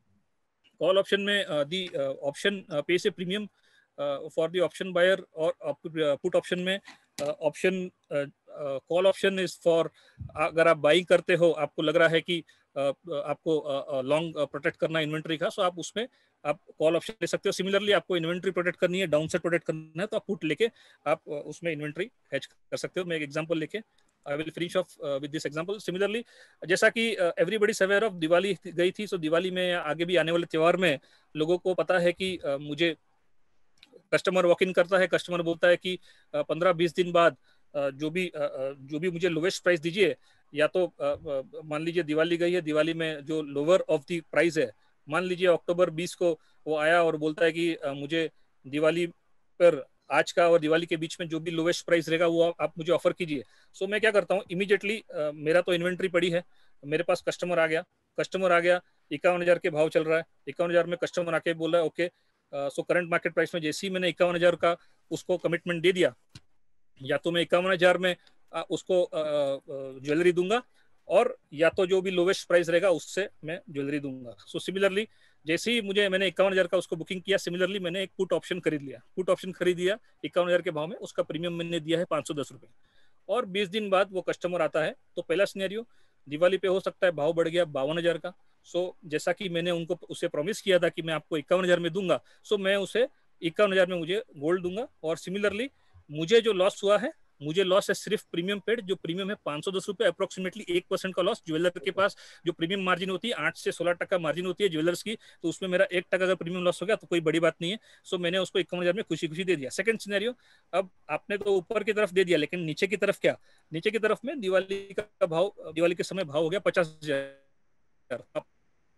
call option में द ऑप्शन पे से premium for the option buyer और put option में option call option is for अगर आप buying करते हो, आपको लग रहा है कि uh, आपको लॉन्ग uh, प्रोटेक्ट करना इन्वेंट्री का, सो आप उसमें आप कॉल ऑप्शन ले सकते हो। सिमिलरली आपको इन्वेंट्री प्रोटेक्ट करनी है, डाउन साइड प्रोटेक्ट करना है, तो आप पुट लेके आप uh, उसमें इन्वेंट्री हेज कर सकते हो। मैं एक एग्जांपल लेके I will finish off with this example. Similarly जैसा कि everybody is aware of Diwali गई थी, सो दिवाली में आगे भी आने वाले त्योहार में लोगों को पता है कि uh, मुझे कस्टमर वॉक इन करता है, कस्टमर बोलता है कि पंद्रह बीस दिन बाद जो भी जो भी मुझे लोवेस्ट प्राइस दीजिए, या तो मान लीजिए दिवाली गई है, दिवाली में जो लोअर ऑफ द प्राइस है, मान लीजिए अक्टूबर बीस को वो आया और बोलता है कि मुझे दिवाली पर आज का और दिवाली के बीच में जो भी लोवेस्ट प्राइस रहेगा वो आप मुझे ऑफर कीजिए। सो so, मैं क्या करता हूँ इमीडिएटली, मेरा तो इन्वेंट्री पड़ी है, मेरे पास कस्टमर आ गया कस्टमर आ गया इक्यावन हजार के भाव चल रहा है, इक्यावन हजार में कस्टमर आके बोल रहा है okay, so current market price में जैसे ही मैंने इक्यावन हजार का उसको कमिटमेंट दे दिया, या तो मैं इक्यावन हजार में आ, उसको ज्वेलरी दूंगा और या तो जो भी लोवेस्ट प्राइस रहेगा उससे मैं ज्वेलरी दूंगा। सो सिमिलरली जैसे ही मुझे मैंने इक्यावन हजार का उसको बुकिंग किया, सिमिलरली मैंने एक पुट ऑप्शन खरीद लिया, पुट ऑप्शन खरीद लिया इक्यावन हजार के भाव में, उसका प्रीमियम मैंने दिया है पाँच सौ दस रुपये, और बीस दिन बाद वो कस्टमर आता है। तो पहला सिनेरियो दिवाली पे हो सकता है भाव बढ़ गया बावन हजार का, सो so, जैसा कि मैंने उनको उसे प्रॉमिस किया था कि मैं आपको इक्यावन हजार में दूंगा, सो so, मैं उसे इक्यावन हजार में मुझे गोल्ड दूंगा। और सिमिलरली मुझे जो लॉस हुआ है, मुझे लॉस है सिर्फ प्रीमियम पेड, जो प्रीमियम है पाँच सौ दस रुपये, अप्रोक्सीमेटली एक परसेंट का लॉस। ज्वेलर के पास जो प्रीमियम मार्जिन होती है आठ से सोलह टका मार्जिन होती है ज्वेलर्स की, तो उसमें मेरा एक टका अगर प्रीमियम लॉस हो गया तो कोई बड़ी बात नहीं है। सो so, मैंने उसको इक्यावन हजार में खुशी खुशी दे दिया। सेकंड सिनेरियो, अब आपने तो ऊपर की तरफ दे दिया, लेकिन नीचे की तरफ क्या, नीचे की तरफ में दिवाली का भाव, दिवाली के समय भाव हो गया पचास हजार,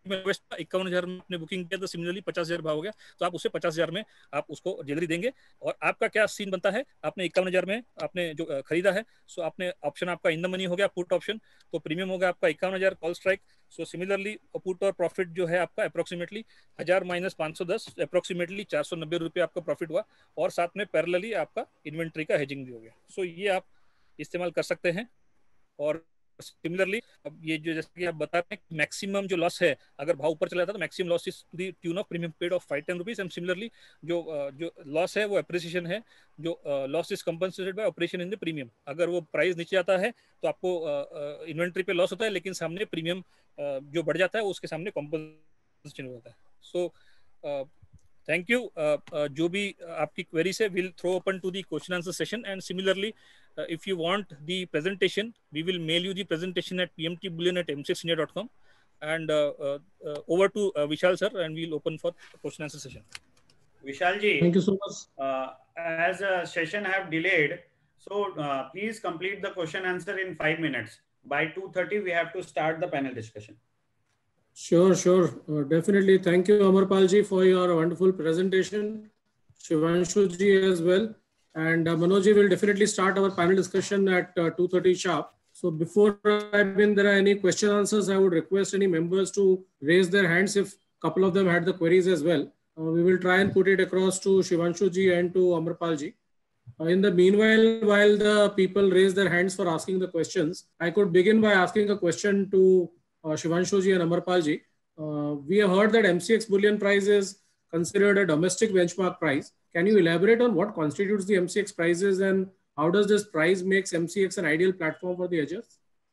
इक्यावन हजार में आपने बुकिंग किया तो सिमिलरली पचास हजार भाव हो गया, तो आप उससे पचास हजार में आप उसको ज्वेलरी देंगे। और आपका क्या सीन बनता है, आपने इक्यावन हजार में आपने जो खरीदा है, सो आपने ऑप्शन आपका इन द मनी हो गया, पुट ऑप्शन, तो प्रीमियम हो गया आपका इक्यावन हजार call strike. So similarly put और प्रॉफिट जो है आपका अप्रोक्सीमेटली हजार माइनस पाँच सौ दस, अप्रोक्सीमेटली चार सौ नब्बे रुपये आपका प्रॉफिट हुआ, और साथ में पैरेलली आपका इन्वेंट्री का हेजिंग भी हो गया। सो ये आप इस्तेमाल कर सकते हैं। और सिमिलरली अब ये जो जैसे कि आप बता रहे हैं मैक्सिमम जो लॉस है, अगर भाव ऊपर चला जाता है तो maximum loss is to the tune of premium paid of five ten rupees. And similarly जो जो लॉस है वो अप्रिसिएशन है, जो loss is compensated by operation in the premium. अगर वो प्राइस नीचे आता है तो आपको इन्वेंट्री पे लॉस होता है, लेकिन सामने प्रीमियम जो बढ़ जाता है उसके सामने कॉम्पनसेशन होता है। So thank you. जो भी आपकी क्वेरीज है will throw open to the question answer session. And similarly if you want the presentation we will mail you the presentation at pmtbullion at m c x india dot com and uh, uh, uh, over to uh, Vishal sir, and we'll open for question answer session. Vishal ji, thank you so much. Uh, as a session have delayed, so uh, please complete the question answer in five minutes. By two thirty we have to start the panel discussion. Sure, sure. Uh, definitely. Thank you, Amarpal ji, for your wonderful presentation. Shivanshu ji as well. And uh, Manoj ji will definitely start our panel discussion at uh, two thirty sharp. So before I begin, there are any question answers, I would request any members to raise their hands if a couple of them had the queries as well. Uh, we will try and put it across to Shivanshu ji and to Amarpal ji. Uh, in the meanwhile, while the people raise their hands for asking the questions, I could begin by asking a question to Uh, Shivanshu ji and Amarpal ji. Uh, we have heard that M C X bullion price is considered a domestic benchmark price. Can you elaborate on what constitutes the M C X prices and how does this price makes M C X an ideal platform for the hedgers?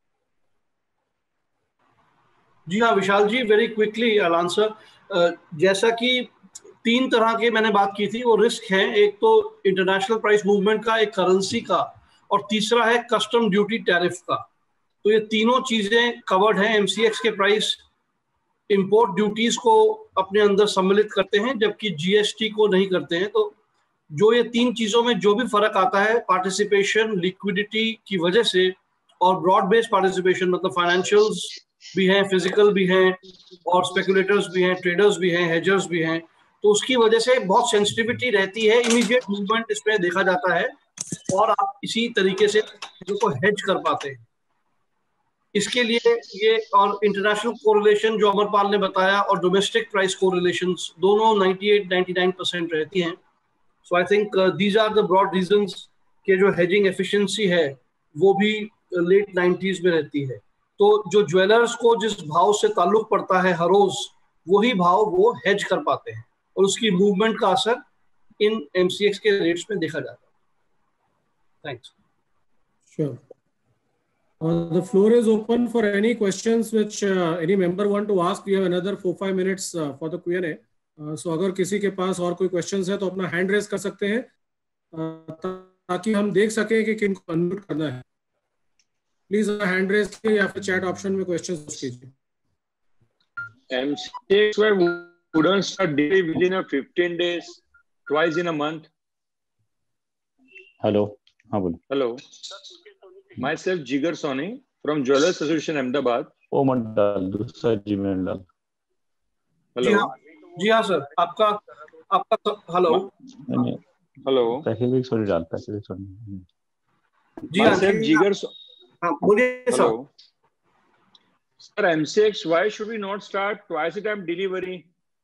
जी हाँ Vishal ji, very quickly I'll answer. uh, जैसा कि तीन तरह के मैंने बात की थी, वो रिस्क हैं। एक तो इंटरनेशनल प्राइस मूवमेंट का, एक करेंसी का, और तीसरा है कस्टम ड्यूटी टैरिफ का। तो ये तीनों चीजें कवर्ड हैं। एमसीएक्स के प्राइस इंपोर्ट ड्यूटीज को अपने अंदर सम्मिलित करते हैं, जबकि जीएसटी को नहीं करते हैं। तो जो ये तीन चीजों में जो भी फर्क आता है पार्टिसिपेशन लिक्विडिटी की वजह से, और ब्रॉड बेस्ड पार्टिसिपेशन, मतलब फाइनेंशियल्स भी हैं, फिजिकल भी हैं, और स्पेकुलेटर्स भी हैं, ट्रेडर्स भी हैं, हेजर्स भी हैं, तो उसकी वजह से बहुत सेंसिटिविटी रहती है। इमीडिएट मूवमेंट इसमें देखा जाता है और आप इसी तरीके से चीजों को हेज कर पाते हैं। इसके लिए ये और इंटरनेशनल कोरिलेशन जो अमरपाल ने बताया और डोमेस्टिक प्राइस कोरिलेशंस दोनों अट्ठानवे निन्यानवे परसेंट रहती हैं। So I think these are the broad reasons के जो हेजिंग एफिशिएंसी है वो भी लेट नाइंटीज़ में रहती है। तो जो ज्वेलर्स को जिस भाव से ताल्लुक पड़ता है हर रोज, वही भाव वो हेज कर पाते हैं और उसकी मूवमेंट का असर इन एमसीएक्स के रेट्स में देखा जाता है। Thanks. Sure. Uh, the floor is open for any questions which uh, any member want to ask. We have another four five minutes uh, for the Q and A. Uh, so अगर किसी के पास और कोई questions है तो अपना hand raise कर सकते हैं uh, ताकि हम देख सकें कि किनको अनम्यूट करना है। Please hand raise कीजिए या फिर chat option में questions post कीजिए। M C X Y wouldn't start daily within a fifteen days, twice in a month. Hello. हाँ बोलो। Hello. Myself Jigar Soni from Jewelers Association Ahmedabad. ओ मत डाल, दूसरा जीमेल डाल। जी हाँ, जी हाँ सर, आपका आपका हेलो हेलो पैकेजिंग सॉरी डाल, पैकेजिंग सॉरी। जी हाँ Myself Jigar So- हाँ, बोलिए sir. Hello. Sir, M C X, why should we not start twice a time delivery?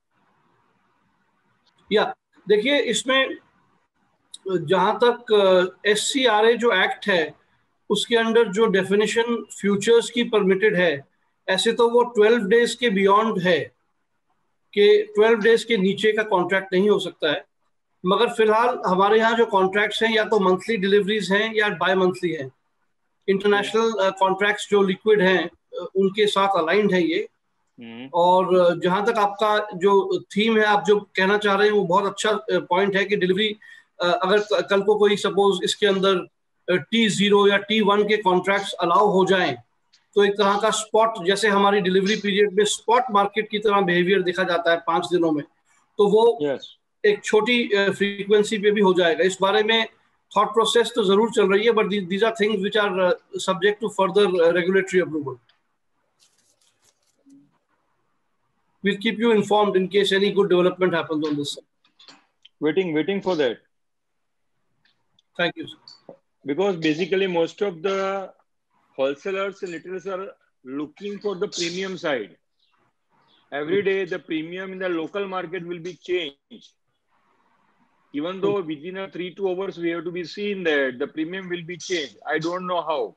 या देखिए, इसमें जहां तक एस सी आर ए जो एक्ट है उसके अंदर जो डेफिनेशन फ्यूचर्स की परमिटेड है, ऐसे तो वो ट्वेल्व डेज के बियॉन्ड है कि ट्वेल्व डेज के नीचे का कॉन्ट्रैक्ट नहीं हो सकता है। मगर फिलहाल हमारे यहाँ जो कॉन्ट्रैक्ट्स हैं या तो मंथली डिलीवरीज हैं या बाय मंथली हैं। इंटरनेशनल कॉन्ट्रैक्ट्स जो लिक्विड हैं उनके साथ अलाइंड है ये। और जहां तक आपका जो थीम है, आप जो कहना चाह रहे हैं वो बहुत अच्छा पॉइंट है कि डिलीवरी अगर कल को कोई सपोज इसके अंदर टी जीरो या टी वन के कॉन्ट्रैक्ट्स अलाउ हो जाएं तो एक तरह का स्पॉट, जैसे हमारी डिलीवरी पीरियड में स्पॉट मार्केट की तरह बिहेवियर देखा जाता है पांच दिनों में, तो वो Yes. एक छोटी फ्रीक्वेंसी पे भी हो जाएगा। इस बारे में थॉट प्रोसेस तो जरूर चल रही है, but these are things which are subject to further regulatory approval. we'll keep you informed in case any good development happens on this side. Waiting, waiting for that. Thank you, sir. Because basically most of the wholesalers and retailers are looking for the premium side. Every day the premium in the local market will be changed. Even though within a three, two hours we have to be seen that the premium will be changed. I don't know how.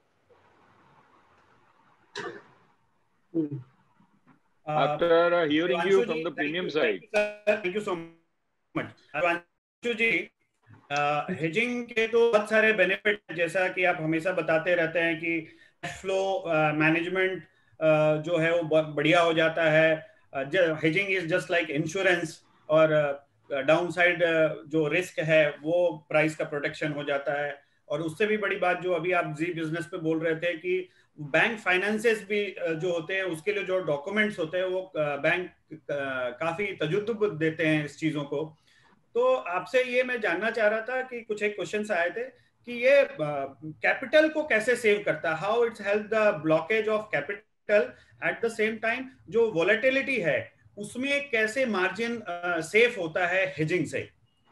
Hmm. After uh, hearing Devanshu you ji, from the thank premium you, side. Thank you so much. Devanshu ji, hedging के तो बहुत सारे benefit, जैसा कि आप हमेशा बताते रहते हैं कि कैश फ्लो मैनेजमेंट जो है वो बढ़िया हो जाता है. Hedging is just like insurance, और डाउन साइड जो रिस्क है वो प्राइस का प्रोटेक्शन हो जाता है. और उससे भी बड़ी बात जो अभी आप जी बिजनेस पे बोल रहे थे कि बैंक फाइनेंसेस भी जो होते हैं उसके लिए जो डॉक्यूमेंट्स होते हैं वो बैंक काफी तजुर्बा देते हैं इस चीजों को. तो आपसे ये मैं जानना चाह रहा था कि कुछ एक क्वेश्चंस आए थे कि ये कैपिटल uh, को कैसे सेव करता है, how it's help the blockage of capital, at the same time जो वोलेटिलिटी है उसमें कैसे मार्जिन सेफ uh, होता है हेजिंग से.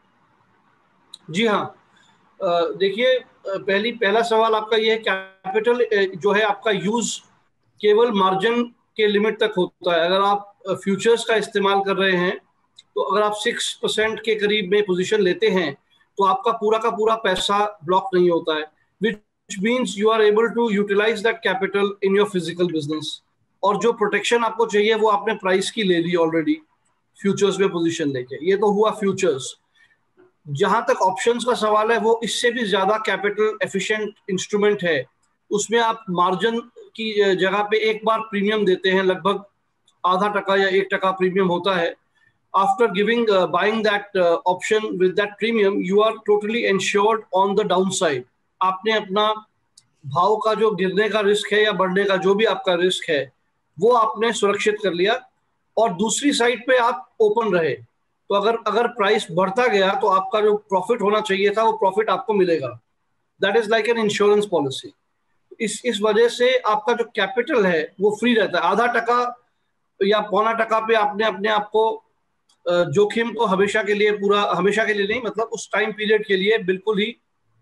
जी हाँ, uh, देखिए पहली पहला सवाल आपका ये है, कैपिटल जो है आपका यूज केवल मार्जिन के लिमिट तक होता है. अगर आप फ्यूचर्स का इस्तेमाल कर रहे हैं तो अगर आप सिक्स परसेंट के करीब में पोजीशन लेते हैं तो आपका पूरा का पूरा पैसा ब्लॉक नहीं होता है, which means you are able to utilise that capital in your physical business. और जो प्रोटेक्शन आपको चाहिए वो आपने प्राइस की ले ली ऑलरेडी फ्यूचर्स में पोजीशन लेके. ये तो हुआ फ्यूचर्स. जहां तक ऑप्शंस का सवाल है वो इससे भी ज्यादा कैपिटल एफिशिएंट इंस्ट्रूमेंट है. उसमें आप मार्जिन की जगह पे एक बार प्रीमियम देते हैं, लगभग आधा टका या एक टका प्रीमियम होता है. After giving uh, buying that uh, option with that premium, you are totally insured on the downside. आपने अपना भाव का जो गिरने का रिस्क है या बढ़ने का जो भी आपका रिस्क है वो आपने सुरक्षित कर लिया, और दूसरी साइड पे आप ओपन रहे. तो अगर अगर प्राइस बढ़ता गया तो आपका जो प्रॉफिट होना चाहिए था वो प्रॉफिट आपको मिलेगा. That is like an insurance policy. इस इस वजह से आपका जो कैपिटल है वो फ्री रहता है. आधा टका या पौना टका पे आपने अपने आप को जोखिम को हमेशा के लिए, पूरा हमेशा के लिए नहीं, मतलब उस टाइम पीरियड के लिए बिल्कुल ही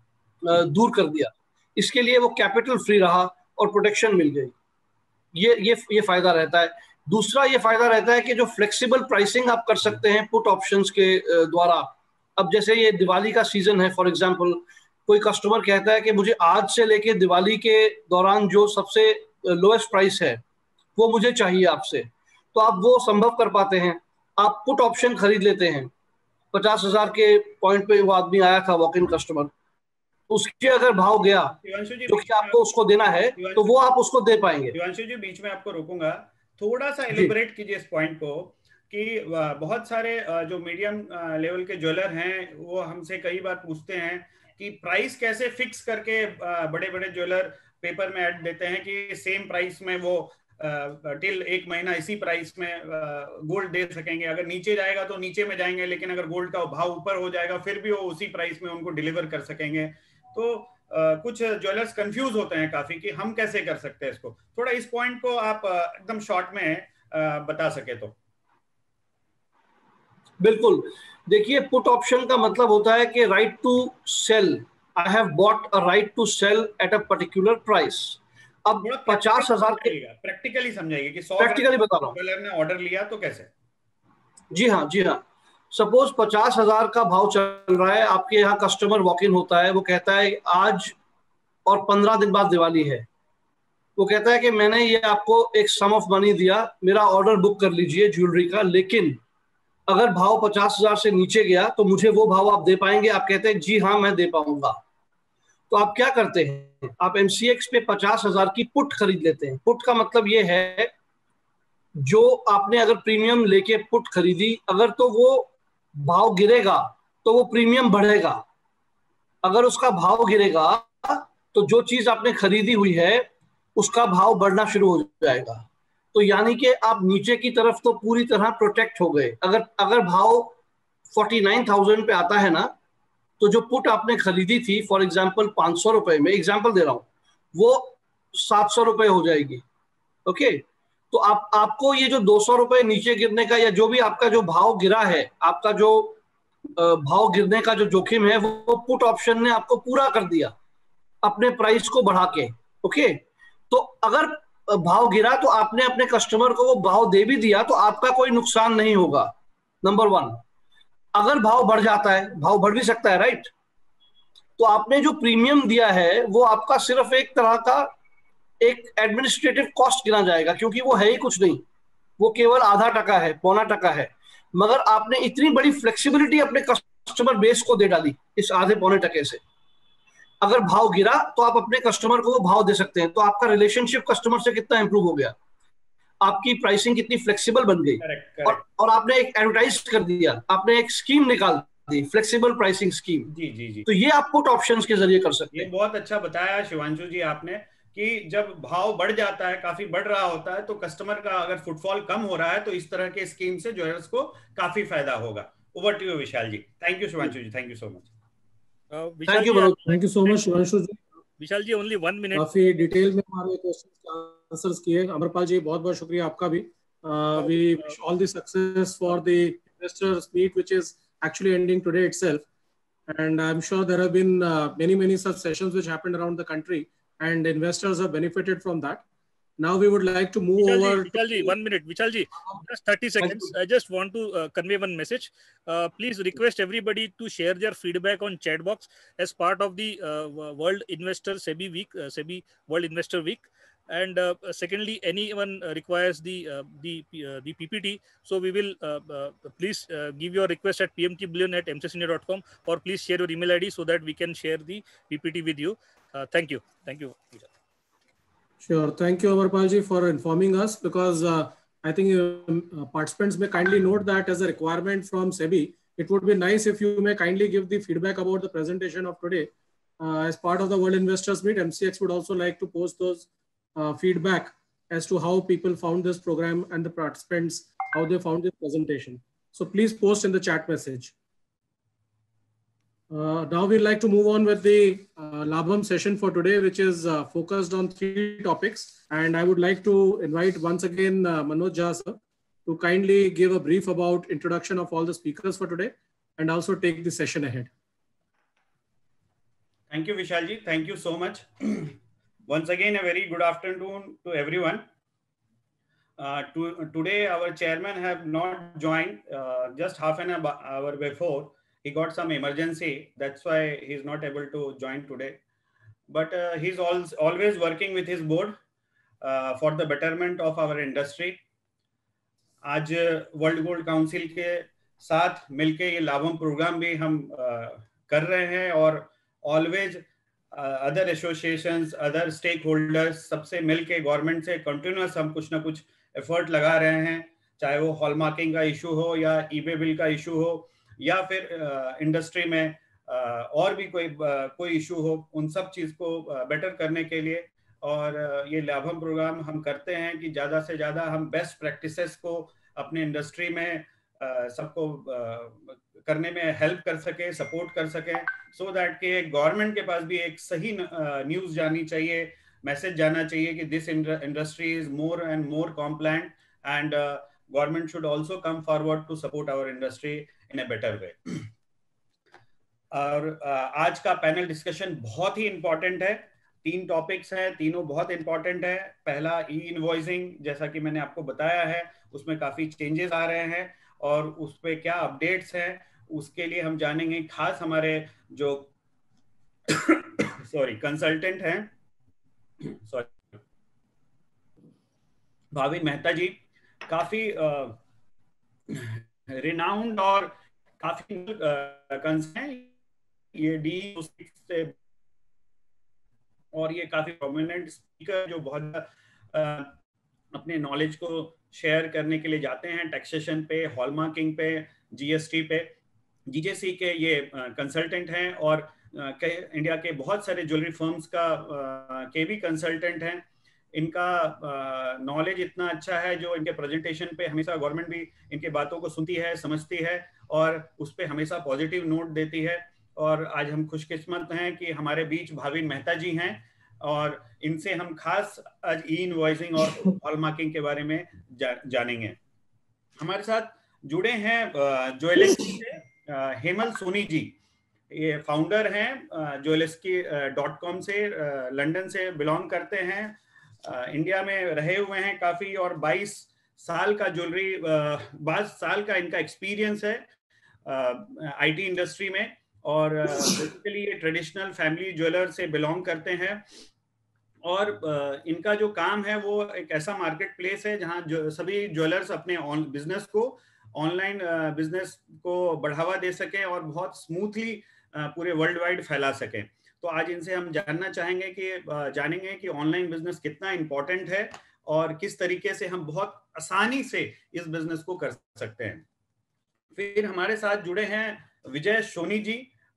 दूर कर दिया. इसके लिए वो कैपिटल फ्री रहा और प्रोटेक्शन मिल गई. ये ये ये फायदा रहता है. दूसरा ये फायदा रहता है कि जो फ्लेक्सिबल प्राइसिंग आप कर सकते हैं पुट ऑप्शंस के द्वारा. अब जैसे ये दिवाली का सीजन है, फॉर एग्जांपल कोई कस्टमर कहता है कि मुझे आज से लेके दिवाली के दौरान जो सबसे लोएस्ट प्राइस है वो मुझे चाहिए आपसे, तो आप वो संभव कर पाते हैं. आप पुट ऑप्शन खरीद लेते हैं. पचास हजार के पॉइंट पे वो आदमी आया था, वॉक इन कस्टमर, उसके अगर भाव गया जो कि आपको उसको देना है तो वो आप उसको दे पाएंगे. दिवांशु जी, बीच में आपको रोकूंगा, थोड़ा सा एलिबरेट कीजिए इस पॉइंट को कि बहुत सारे जो मीडियम लेवल के ज्वेलर हैं वो हमसे कई बार पूछते हैं कि प्राइस कैसे फिक्स करके बड़े बड़े ज्वेलर पेपर में ऐड देते हैं कि सेम प्राइस में वो टिल uh, एक महीना इसी प्राइस में गोल्ड uh, दे सकेंगे. अगर नीचे जाएगा तो नीचे में जाएंगे, लेकिन अगर गोल्ड का भाव ऊपर हो जाएगा फिर भी वो उसी प्राइस में उनको डिलीवर कर सकेंगे. तो uh, कुछ ज्वेलर्स कंफ्यूज होते हैं काफी कि हम कैसे कर सकते हैं इसको. थोड़ा इस पॉइंट को आप uh, एकदम शॉर्ट में uh, बता सके तो. बिल्कुल. देखिए, पुट ऑप्शन का मतलब होता है कि right to sell. I have bought a right to sell at a particular price. अब पचास हजार के प्रैक्टिकली समझाइए कि सौ प्रैक्टिकली बता रहा हूँ. ज्वेलर ने ऑर्डर लिया तो कैसे. जी हाँ, जी हाँ. सपोज पचास हजार का भाव चल रहा है, आपके यहाँ कस्टमर वॉक इन होता है, वो कहता है आज और पंद्रह दिन बाद दिवाली है. वो कहता है कि मैंने ये आपको एक सम ऑफ मनी दिया, मेरा ऑर्डर बुक कर लीजिए ज्वेलरी का, लेकिन अगर भाव पचास हजार से नीचे गया तो मुझे वो भाव आप दे पाएंगे. आप कहते हैं जी हाँ मैं दे पाऊंगा. तो आप क्या करते हैं, आप एमसीएक्स पे पचास हजार की पुट खरीद लेते हैं. पुट का मतलब ये है जो आपने अगर प्रीमियम लेके पुट खरीदी, अगर तो वो भाव गिरेगा तो वो प्रीमियम बढ़ेगा. अगर उसका भाव गिरेगा तो जो चीज आपने खरीदी हुई है उसका भाव बढ़ना शुरू हो जाएगा. तो यानी कि आप नीचे की तरफ तो पूरी तरह प्रोटेक्ट हो गए. अगर अगर भाव फोर्टी नाइन थाउजेंड पे आता है ना, तो जो पुट आपने खरीदी थी फॉर एग्जांपल पाँच सौ रुपए में, एग्जांपल दे रहा हूं, वो सात सौ रुपए हो जाएगी. ओके, तो आप आपको ये जो दो सौ रुपए नीचे गिरने का या जो भी आपका जो भाव गिरा है, आपका जो भाव गिरने का जो जोखिम है, वो पुट ऑप्शन ने आपको पूरा कर दिया अपने प्राइस को बढ़ा के। ओके, तो अगर भाव गिरा तो आपने अपने कस्टमर को वो भाव दे भी दिया, तो आपका कोई नुकसान नहीं होगा, नंबर वन। अगर भाव बढ़ जाता है, भाव बढ़ भी सकता है, राइट, तो आपने जो प्रीमियम दिया है वो आपका सिर्फ एक तरह का एक एडमिनिस्ट्रेटिव कॉस्ट गिना जाएगा, क्योंकि वो है ही कुछ नहीं, वो केवल आधा टका है, पौना टका है। मगर आपने इतनी बड़ी फ्लेक्सिबिलिटी अपने कस्टमर बेस को दे डाली इस आधे पौने टके से। अगर भाव गिरा तो आप अपने कस्टमर को वो भाव दे सकते हैं, तो आपका रिलेशनशिप कस्टमर से कितना इंप्रूव हो गया, आपकी प्राइसिंग कितनी फ्लेक्सिबल बन गई। correct, correct. और, और आपने एक एडवर्टाइज कर दिया, आपने एक स्कीम निकाल दी, फ्लेक्सिबल प्राइसिंग स्कीम। जी जी जी, तो ये आप पुट ऑप्शंस के जरिए कर सकते ये हैं। बहुत अच्छा बताया शिवांशु जी आपने कि जब भाव बढ़ जाता है, काफी बढ़ रहा होता है, तो कस्टमर का अगर फुटफॉल कम हो रहा है तो इस तरह के स्कीम से ज्वेलर्स को काफी फायदा होगा। Over to you Vishal ji. Thank you Shivanshu ji, thank you so much. Thank you Manoj, thank you so much Shivanshu ji, Vishal ji only one minute. काफी डिटेल में हमारे क्वेश्चन आंसर्स किए। अमरपाल जी बहुत बहुत शुक्रिया आपका भी। We wish all the success for the investors meet which is actually ending today itself, and I'm sure there have been uh, many many such sessions which happened around the country and investors have benefited from that. Now we would like to move Vishal over ji, Vishal ji, one minute. Vishal ji, just thirty seconds. I just want to uh, convey one message. Uh, please request everybody to share their feedback on chat box as part of the uh, World Investor SEBI Week, uh, SEBI World Investor Week. And uh, secondly, anyone requires the uh, the uh, the P P T, so we will uh, uh, please uh, give your request at p m t billion at m c s india dot com, or please share your email I D so that we can share the P P T with you. Uh, thank you, thank you. Sure, thank you Amarpal ji for informing us, because uh, I think uh, participants may kindly note that as a requirement from SEBI. It would be nice if you may kindly give the feedback about the presentation of today. Uh, as part of the World Investors Meet, M C X would also like to post those Uh, feedback as to how people found this program and the participants, how they found this presentation. So please post in the chat message. Uh, now we'd like to move on with the uh, Labham session for today, which is uh, focused on three topics. And I would like to invite once again uh, Manoj Jha sir to kindly give a brief about introduction of all the speakers for today and also take the session ahead. Thank you Vishal ji, thank you so much. Once again, a very good afternoon to everyone. Uh, to, today, our chairman have not joined. Uh, just half an hour before, he got some emergency. That's why he's not able to join today. But uh, he's al always working with his board uh, for the betterment of our industry. आज world gold council के साथ मिलके ये लाभम programme भी हम uh, कर रहे हैं, और always other associations, other stake holders सबसे मिलके गवर्नमेंट से कंटिन्यूअस हम कुछ ना कुछ एफर्ट लगा रहे हैं, चाहे वो हॉलमार्किंग का इशू हो या ईबे बिल का इशू हो या फिर इंडस्ट्री uh, में uh, और भी कोई uh, कोई इशू हो, उन सब चीज़ को बेटर uh, करने के लिए। और uh, ये लाभम प्रोग्राम हम करते हैं कि ज़्यादा से ज़्यादा हम बेस्ट प्रैक्टिसेस को अपने इंडस्ट्री में uh, सबको uh, करने में हेल्प कर सके, सपोर्ट कर सके, सो दैट कि गवर्नमेंट के पास भी एक सही न्यूज़ जानी चाहिए, मैसेज जाना चाहिए कि this industry is more and more compliant and government should also come forward to support our industry in a better way. और uh, आज का पैनल डिस्कशन बहुत ही इंपॉर्टेंट है। तीन टॉपिक्स हैं, तीनों बहुत इंपॉर्टेंट है। पहला ई इनवॉइसिंग, जैसा कि मैंने आपको बताया है, उसमें काफी चेंजेस आ रहे हैं और उस पर क्या अपडेट्स हैं, उसके लिए हम जानेंगे। खास हमारे जो सॉरी कंसल्टेंट हैं, सॉरी भाविन मेहता जी, काफी रिनाउंड और काफी कंसल्टेंट ये डी से, और ये काफी प्रोमिनेंट स्पीकर जो बहुत अपने नॉलेज को शेयर करने के लिए जाते हैं, टैक्सेशन पे, हॉलमार्किंग पे, जीएसटी पे। जीजेसी के ये कंसल्टेंट हैं और इंडिया के बहुत सारे ज्वेलरी फर्म्स का के भी कंसल्टेंट हैं। इनका नॉलेज इतना अच्छा है, जो इनके प्रेजेंटेशन पे हमेशा गवर्नमेंट भी इनके बातों को सुनती है, समझती है और उस पर हमेशा पॉजिटिव नोट देती है। और आज हम खुशकिस्मत हैं कि हमारे बीच भाविन मेहता जी हैं। और इनसे हम खास आज ई इनवॉइसिंग और हॉल मार्किंग के बारे में जा, जानेंगे। हमारे साथ जुड़े हैं ज्वेलर्सी से हेमल सोनी जी, ये फाउंडर हैं ज्वेलर्सी डॉट कॉम से, लंदन से बिलोंग करते हैं, इंडिया में रहे हुए हैं काफी और बाईस साल का ज्वेलरी बाईस साल का इनका एक्सपीरियंस है आईटी इंडस्ट्री में और बेसिकली ये ट्रेडिशनल फैमिली ज्वेलर से बिलोंग करते हैं और इनका जो काम है वो एक ऐसा मार्केट प्लेस है जहां जो सभी ज्वेलर्स अपने बिजनेस को ऑनलाइन बिजनेस को बढ़ावा दे सकें और बहुत स्मूथली पूरे वर्ल्ड वाइड फैला सकें। तो आज इनसे हम जानना चाहेंगे कि जानेंगे कि ऑनलाइन बिजनेस कितना इम्पोर्टेंट है और किस तरीके से हम बहुत आसानी से इस बिजनेस को कर सकते हैं। फिर हमारे साथ जुड़े हैं विजय सोनी जी,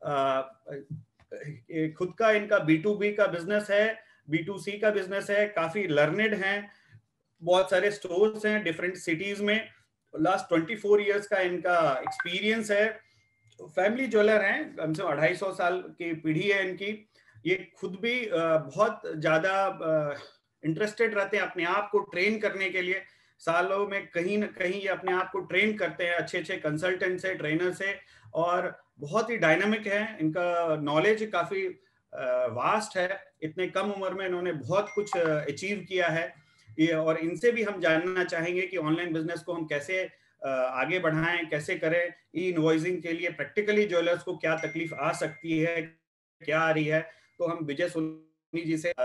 खुद का इनका बी टू बी का बिजनेस है, बी टू सी का बिजनेस है, काफी लर्नेड हैं, बहुत सारे स्टोर्स हैं डिफरेंट सिटीज में, लास्ट ट्वेंटी फोर इयर्स का इनका एक्सपीरियंस है, फैमिली ज्वेलर हैं, कम से कम अढ़ाई सौ साल की पीढ़ी है इनकी। ये खुद भी बहुत ज्यादा इंटरेस्टेड रहते हैं अपने आप को ट्रेन करने के लिए, सालों में कहीं ना कहीं ये अपने आप को ट्रेन करते हैं अच्छे अच्छे कंसल्टेंट से, ट्रेनर से, और बहुत ही डायनामिक है, इनका नॉलेज काफी वास्ट है, इतने कम उम्र में इन्होंने बहुत कुछ अचीव किया है ये, और इनसे भी हम जानना चाहेंगे कि ऑनलाइन बिजनेस को हम कैसे आगे बढ़ाएं, कैसे करें, ई इनवॉइसिंग के लिए प्रैक्टिकली ज्वेलर्स को क्या तकलीफ आ सकती है, क्या आ रही है। तो हम विजय सोनी जी से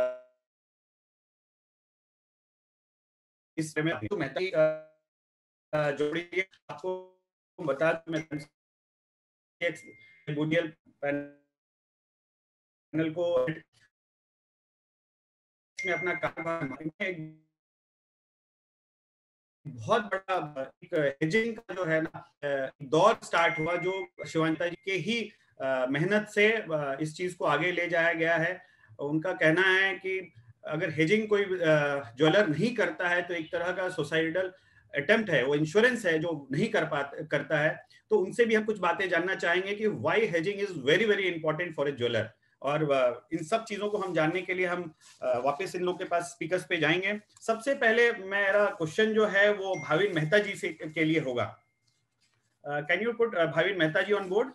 इस में तो मेहता जोड़ी आपको बता दूं, मैं पैनल को में अपना काम बहुत बड़ा एक हेजिंग का जो है ना दौर स्टार्ट हुआ, जो शिवांता जी के ही मेहनत से इस चीज को आगे ले जाया गया है। उनका कहना है कि अगर हेजिंग कोई ज्वेलर नहीं करता है तो एक तरह का सोसाइटल अटेम्प्ट है, वो इंश्योरेंस है जो नहीं कर पाता करता है। तो उनसे भी हम कुछ बातें जानना चाहेंगे कि why hedging is very very important for a jeweller, और इन सब चीजों को हम जानने के लिए हम वापस इन लोग के पास स्पीकर्स पे जाएंगे। सबसे पहले मेरा क्वेश्चन जो है वो भाविन मेहता जी से के लिए होगा। Can you put Bhavin Mehta ji on board?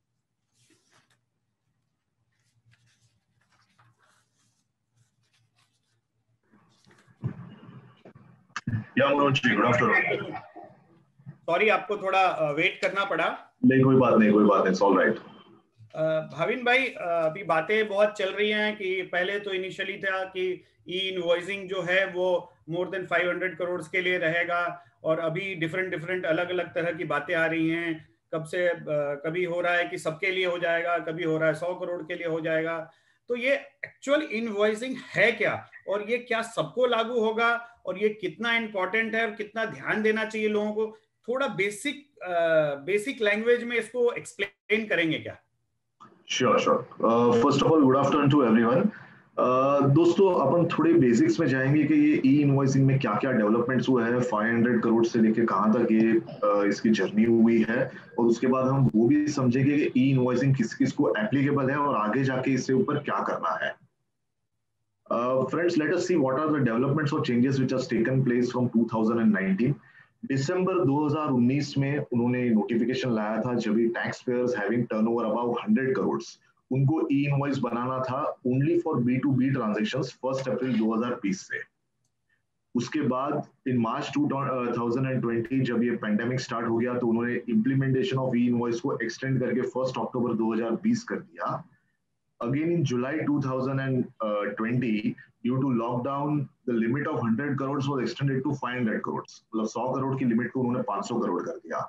Sorry, आपको थोड़ा वेट करना पड़ा। नहीं, कोई बात नहीं, कोई बात नहीं, ऑल राइट। भाविन भाई, अभी बातें बहुत चल रही हैं कि पहले तो इनिशियली था कि ई इनवॉइसिंग जो है वो मोर देन पाँच सौ करोड़ के लिए रहेगा, और अभी डिफरेंट डिफरेंट अलग अलग तरह की बातें आ रही हैं। कब से कभी हो रहा है कि सबके लिए हो जाएगा, कभी हो रहा है सौ करोड़ के लिए हो जाएगा। तो ये एक्चुअल इनवॉइसिंग है क्या, और ये क्या सबको लागू होगा, और ये कितना इंपॉर्टेंट है और कितना ध्यान देना चाहिए लोगों को? थोड़ा बेसिक बेसिक लैंग्वेज में इसको एक्सप्लेन करेंगे क्या? Sure sure. First of all good afternoon to everyone. दोस्तों, अपन थोड़े बेसिक्स में जाएंगे कि ये ई इनवॉइसिंग में क्या क्या डेवलपमेंट्स हुए हैं, पाँच सौ करोड़ से लेके कहां तक ये uh, इसकी जर्नी हुई है, और उसके बाद हम वो भी समझेंगे कि ई इनवॉइसिंग किस किस को एप्लीकेबल है और आगे जाके इससे ऊपर क्या करना है। Friends, let us see what are the developments और changes which has taken place from two thousand nineteen. दिसंबर दो हज़ार उन्नीस में उन्होंने नोटिफिकेशन लाया था, जब भी tax payers having turnover above hundred crore उनको ई इनवॉइस बनाना था only for B to B transactions first April दो हज़ार बीस से। उसके बाद in March two thousand twenty जब ये पेंडेमिक स्टार्ट हो गया तो उन्होंने इम्प्लीमेंटेशन ऑफ ई इनवॉइस को एक्सटेंड करके फर्स्ट अक्टूबर दो हज़ार बीस कर दिया। Again in July two thousand twenty, due to lockdown, the limit of hundred crores was extended to five hundred crores. मतलब सौ करोड़ की लिमिट को उन्होंने पाँच सौ करोड़ कर दिया।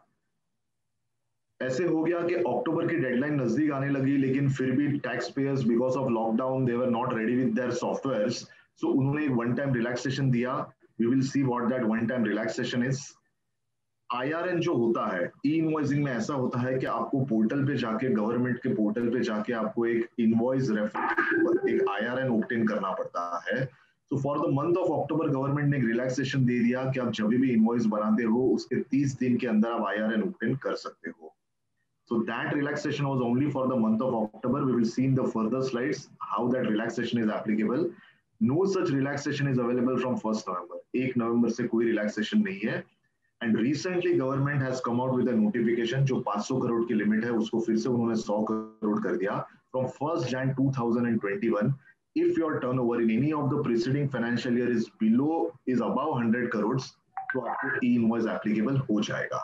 ऐसे हो गया कि अक्टूबर की डेडलाइन नजदीक आने लगी, लेकिन फिर भी tax payers because of lockdown they were not ready with their softwares, सो उन्होंने एक वन टाइम रिलैक्सेशन दिया। We will see what that one time relaxation is. I R N जो होता है ई इनवॉइसिंग में, ऐसा होता है कि आपको पोर्टल पे जाके, गवर्नमेंट के पोर्टल पे जाके आपको एक इनवॉइस रेफरेंस, एक आई आर एन ऑब्टेन करना पड़ता है। तो for the month of October government ने एक रिलैक्सेशन दे दिया कि आप जब भी इनवॉइस बनाते हो उसके तीस दिन के अंदर आप आई आर एन ऑब्टेन कर सकते हो। So that relaxation was only for the month of October. We will see in the further slides how that relaxation is applicable. No such relaxation is available from first November. एक नवंबर से कोई relaxation नहीं है. And recently government has come out with a notification जो five hundred crore की limit है उसको फिर से उन्होंने one hundred करोड़ कर दिया. From first January two thousand twenty-one, if your turnover in any of the preceding financial year is below is above one hundred crores, तो आपको e-invoice applicable हो जाएगा.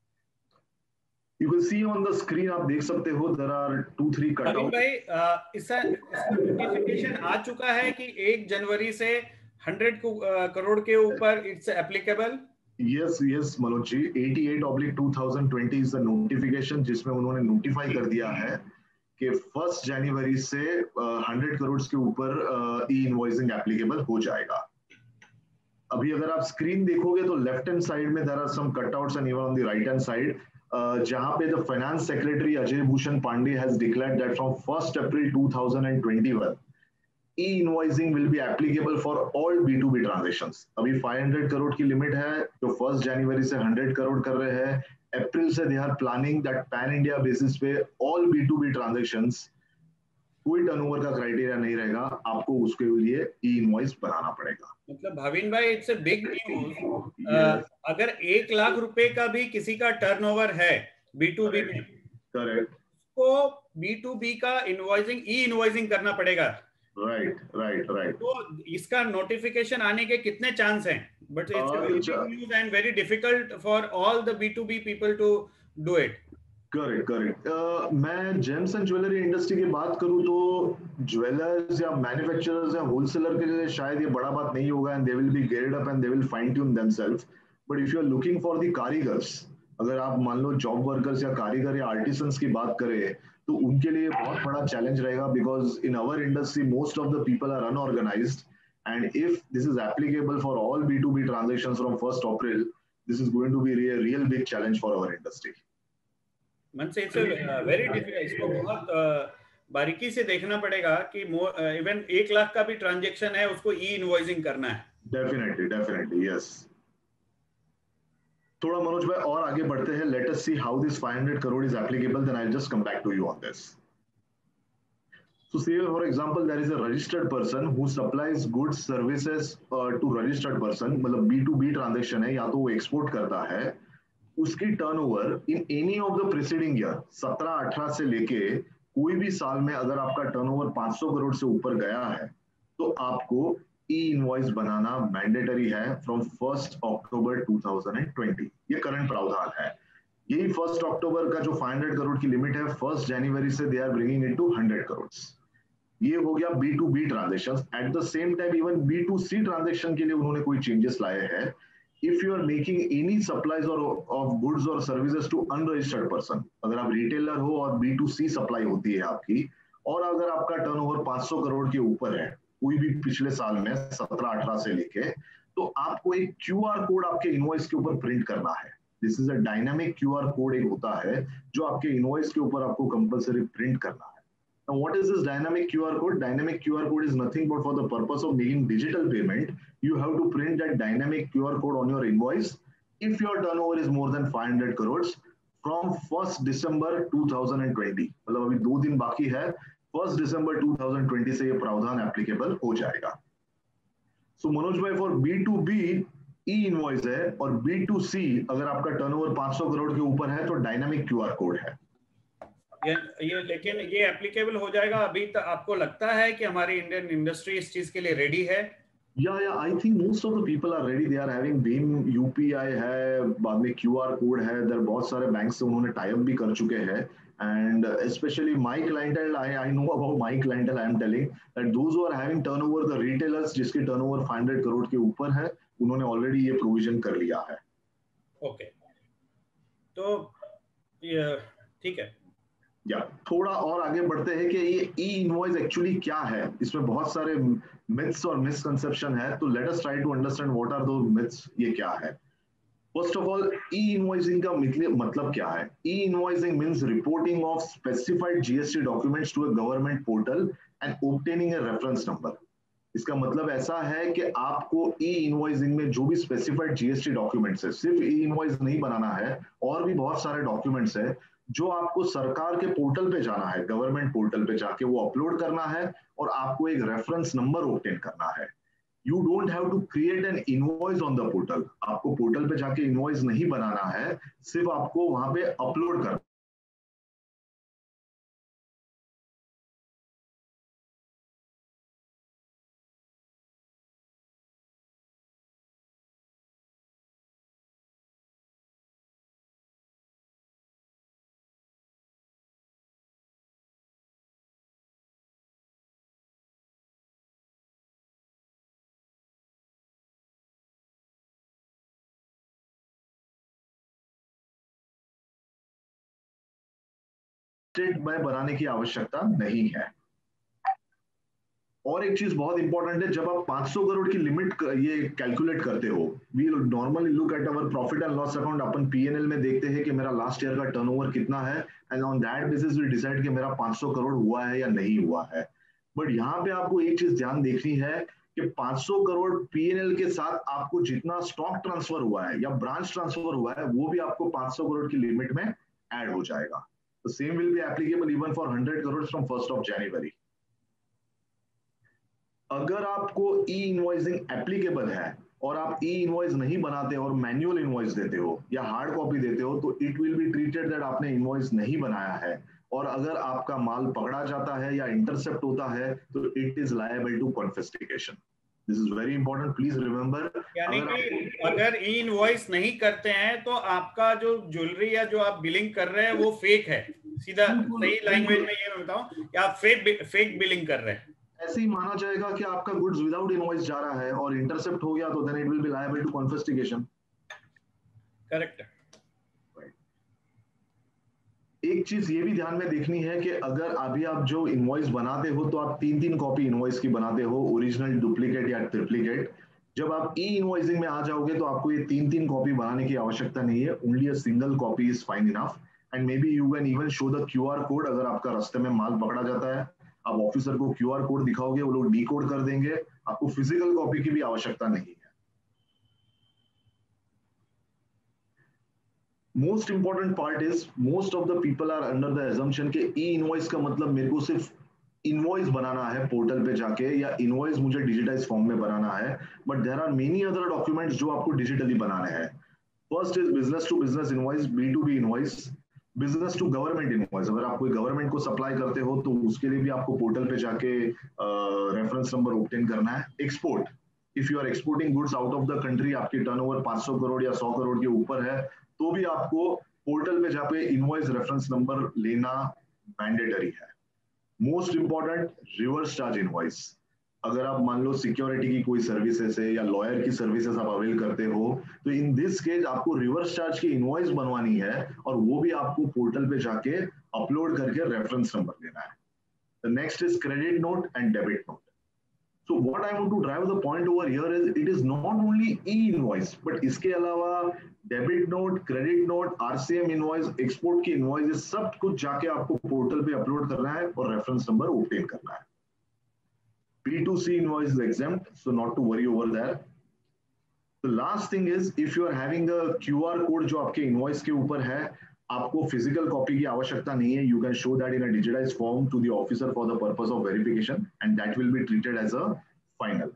You will see on the screen, आप देख सकते हो, there are two three cutout. भाई इसका नोटिफिकेशन आ चुका है कि एक जनवरी से one hundred करोड़ के ऊपर it's applicable. Yes, yes, Manoj ji. eighty-eight oblique twenty twenty is the notification जिसमें उन्होंने notify कर दिया है कि first जनवरी से one hundred करोड़ के ऊपर ई इनवॉइसिंग एप्लीकेबल हो जाएगा. अभी अगर आप स्क्रीन देखोगे तो लेफ्ट हैंड साइड में there are some cutouts and even on the right hand side Uh, जहां पे the finance secretary Ajay Bhushan Pandey has declared that from first April two thousand twenty-one e-invoicing will be applicable for all B two B transactions. अभी five hundred crore की limit है जो first जनवरी से one hundred crore कर रहे हैं. अप्रैल से they are planning that pan India basis पे all B two B transactions कोई टर्नओवर का क्राइटेरिया नहीं रहेगा, आपको उसके लिए ई इनवॉइस बनाना पड़ेगा. मतलब भाविन भाई इट्स अ बिग न्यूज. अगर एक लाख रुपए का भी किसी का टर्नओवर है बी टू बी में, करेक्ट, तो बी टू बी का इनवॉइसिंग ई इनवॉइसिंग करना पड़ेगा. Right right right. तो इसका नोटिफिकेशन आने के कितने चांस हैं? But it's a very big news and very difficult for all the B to B people to do it. Correct correct. मैं जेम्स एंड ज्वेलरी इंडस्ट्री की बात करूं तो ज्वेलर्स या मैन्युफैक्चरर्स या होलसेलर के लिए शायद ये बड़ा बात नहीं होगा, and they will be geared up and they will fine tune themselves. But if you are looking for the कारीगर्स, अगर आप मान लो जॉब वर्कर्स या कारीगर या आर्टिसंस की बात करें तो उनके लिए बहुत बड़ा चैलेंज रहेगा, because in our industry most of the people are unorganised, and if this is applicable for all B to B transactions from first April, this is going to be a real big challenge for our industry. मन से it's very difficult. इसको बहुत बारीकी से देखना पड़ेगा कि even एक लाख का भी ट्रांजैक्शन है उसको ई इनवॉइसिंग करना है. Definitely definitely yes. थोड़ा मनोज भाई और आगे बढ़ते हैं. Let us see how this five hundred crore is applicable, then I'll just come back to you on this. So say for example there is a registered person who supplies goods services uh, to registered person, मतलब B to B transaction है, या तो वो export करता है, उसकी turnover in any of the preceding year सत्रह अठारह से लेके कोई भी साल में अगर आपका टर्नओवर पाँच सौ करोड़ से ऊपर गया है तो आपको ई इनवॉइस बनाना मैंडेटरी है from first October two thousand twenty. ये करंट प्रावधान है. यही फर्स्ट अक्टूबर का जो पाँच सौ करोड़ की लिमिट है, फर्स्ट जनवरी से they are bringing it to hundred crore. ये हो गया B to B transaction. At the same time even B to C transaction के लिए उन्होंने कोई चेंजेस लाए हैं. If you are making any supplies or of goods or services to unregistered person, अगर आप रिटेलर हो और बी टू सी सप्लाई होती है आपकी, और अगर आपका टर्नओवर पाँच सौ करोड़ के ऊपर है कोई भी पिछले साल में सत्रह अठारह से लेके, तो आपको एक क्यूआर कोड आपके इनवॉइस के ऊपर प्रिंट करना है. This is a dynamic QR code एक होता है जो आपके इनवॉइस के ऊपर आपको कंपलसरी प्रिंट करना है. Now, what is this dynamic Q R code? Dynamic Q R code is nothing but for the purpose of making digital payment. You have to print that dynamic Q R code on your invoice if your turnover is more than five hundred crores from first December two thousand twenty. मतलब अभी दो दिन बाकी है, first December two thousand twenty से ये प्रावधान applicable हो जाएगा. So मनोज भाई, for B to B E invoice है, और B टू C अगर आपका टर्नओवर पाँच सौ करोड़ के ऊपर है तो डायनामिक क्यूआर कोड है. ये, ये लेकिन ये एप्लीकेबल हो जाएगा. अभी तक आपको लगता है कि हमारी इंडियन इंडस्ट्री इस चीज के लिए रेडी है? या या I think most of the people are ready. They are having BHIM UPI है, बाद में क्यूआर कोड है. देयर बहुत सारे बैंक से उन्होंने टाई अप भी कर चुके हैं, and specially my clientele, I I know about my clientele. I am telling that those who are having turnover, the retailers जिसके टर्नओवर पाँच सौ करोड़ के ऊपर है, उन्होंने ऑलरेडी ये प्रोविजन कर लिया है. ओके, तो ये ठीक है. या थोड़ा और आगे बढ़ते हैं कि ये ई इनवॉइस एक्चुअली क्या है. इसमें बहुत सारे मिथ्स और मिसकंसेप्शन है, तो let us try to understand what are those myths. ये क्या है? First of all, E invoicing का मतलब क्या है? E invoicing means reporting of specified GST documents to a government portal and obtaining a reference number. इसका मतलब ऐसा है कि आपको ई इनवॉइसिंग में जो भी स्पेसिफाइड जीएसटी डॉक्यूमेंट्स है, सिर्फ ई इनवॉइस नहीं बनाना है, और भी बहुत सारे डॉक्यूमेंट्स है जो आपको सरकार के पोर्टल पे जाना है, गवर्नमेंट पोर्टल पे जाके वो अपलोड करना है, और आपको एक रेफरेंस नंबर ऑब्टेन करना है। You don't have to create an invoice on the portal. आपको पोर्टल पे जाके इनवॉइस नहीं बनाना है, सिर्फ आपको वहां पे अपलोड करना। में बनाने की आवश्यकता नहीं है। और एक चीज बहुत इंपॉर्टेंट है, जब आप पाँच सौ करोड़ की लिमिट ये कैलकुलेट करते हो, we normally look at our profit and loss account. अपन पीएनएल में देखते हैं कि मेरा लास्ट ईयर का टर्नओवर कितना है, and on that basis we decide कि मेरा पाँच सौ करोड़ हुआ है या नहीं हुआ है। बट यहाँ पे आपको एक चीज ध्यान देखनी है कि पाँच सौ करोड़ पीएनएल के साथ आपको जितना स्टॉक ट्रांसफर हुआ है या ब्रांच ट्रांसफर हुआ है, वो भी आपको पाँच सौ करोड़ की लिमिट में ऐड हो जाएगा। The same will be applicable even for one hundred crores from first of January. अगर आपको ई इनवॉइसिंग एप्लीकेबल है और आप ई इनवॉइस नहीं बनाते और मैन्युअल इनवॉइस देते हो या हार्ड कॉपी देते हो, तो it will be treated that आपने इनवॉइस नहीं बनाया है, और अगर आपका माल पकड़ा जाता है या इंटरसेप्ट होता है तो it is liable to confiscation. This is very important, please remember. यानी कि अगर ई इनवॉइस नहीं करते हैं तो आपका जो ज्वेलरी या जो आप बिलिंग कर रहे हैं वो फेक है। सीधा सही लैंग्वेज में ये मैं बताऊं कि आप फेक फेक बिलिंग कर रहे हैं। ऐसे ही माना जाएगा कि आपका गुड्स विदाउट इनवॉइस जा रहा है और इंटरसेप्ट हो गया, तो then it will be liable to confiscation. Correct. एक चीज ये भी ध्यान में देखनी है कि अगर अभी आप जो इनवॉइस बनाते हो तो आप तीन तीन कॉपी इनवॉइस की बनाते हो, ओरिजिनल, डुप्लीकेट या ट्रिप्लीकेट। जब आप ई इनवॉइसिंग में आ जाओगे तो आपको ये तीन तीन कॉपी बनाने की आवश्यकता नहीं है, only a single copy is fine enough. And maybe you can even show the QR code. अगर आपका रास्ते में माल पकड़ा जाता है, आप ऑफिसर को क्यूआर कोड दिखाओगे, वो लोग डी कोड कर देंगे, आपको फिजिकल कॉपी की भी आवश्यकता नहीं है। Most important part is most of the people are under the assumption के ई इनवॉइस का मतलब मेरे को सिर्फ इनवॉइस बनाना है पोर्टल पे जाके, या इनवॉइस मुझे डिजिटाइज फॉर्म में बनाना है। But there are many other documents जो आपको डिजिटली बनाने हैं। First is business to business invoice, B to B invoice, business to government invoice. अगर आप कोई गवर्नमेंट को सप्लाई करते हो तो उसके लिए भी आपको पोर्टल पे जाके रेफरेंस नंबर ऑब्टेन करना है। Export, if you are exporting goods out of the country, आपकी टर्नओवर पाँच सौ करोड़ या सौ करोड़ के ऊपर है, तो भी आपको पोर्टल पे जाके इनवॉइस रेफरेंस नंबर लेना मैंडेटरी है। Most important, reverse charge invoice. अगर आप मान लो सिक्योरिटी की कोई सर्विसेज है या लॉयर की सर्विसेज आप अवेल करते हो, तो इन दिस केस आपको रिवर्स चार्ज की इनवॉइस बनवानी है, और वो भी आपको पोर्टल पे जाके अपलोड करके रेफरेंस नंबर लेना है। The next is credit note and debit note. So what I want to drive the point over here is it is not only e-invoice, but इसके अलावा debit note, credit note, RCM invoice, export की invoice, सब कुछ जाके आपको portal पे upload करना है और रेफरेंस नंबर ऑब्टेन करना है। P two C invoice is exempt, so not to worry over there. The last thing is if you are having a Q R code जो आपके इनवॉइस के ऊपर है, आपको फिजिकल कॉपी की आवश्यकता नहीं है। You can show that in a digitised form to the officer for the purpose of verification, and that will be treated as a final.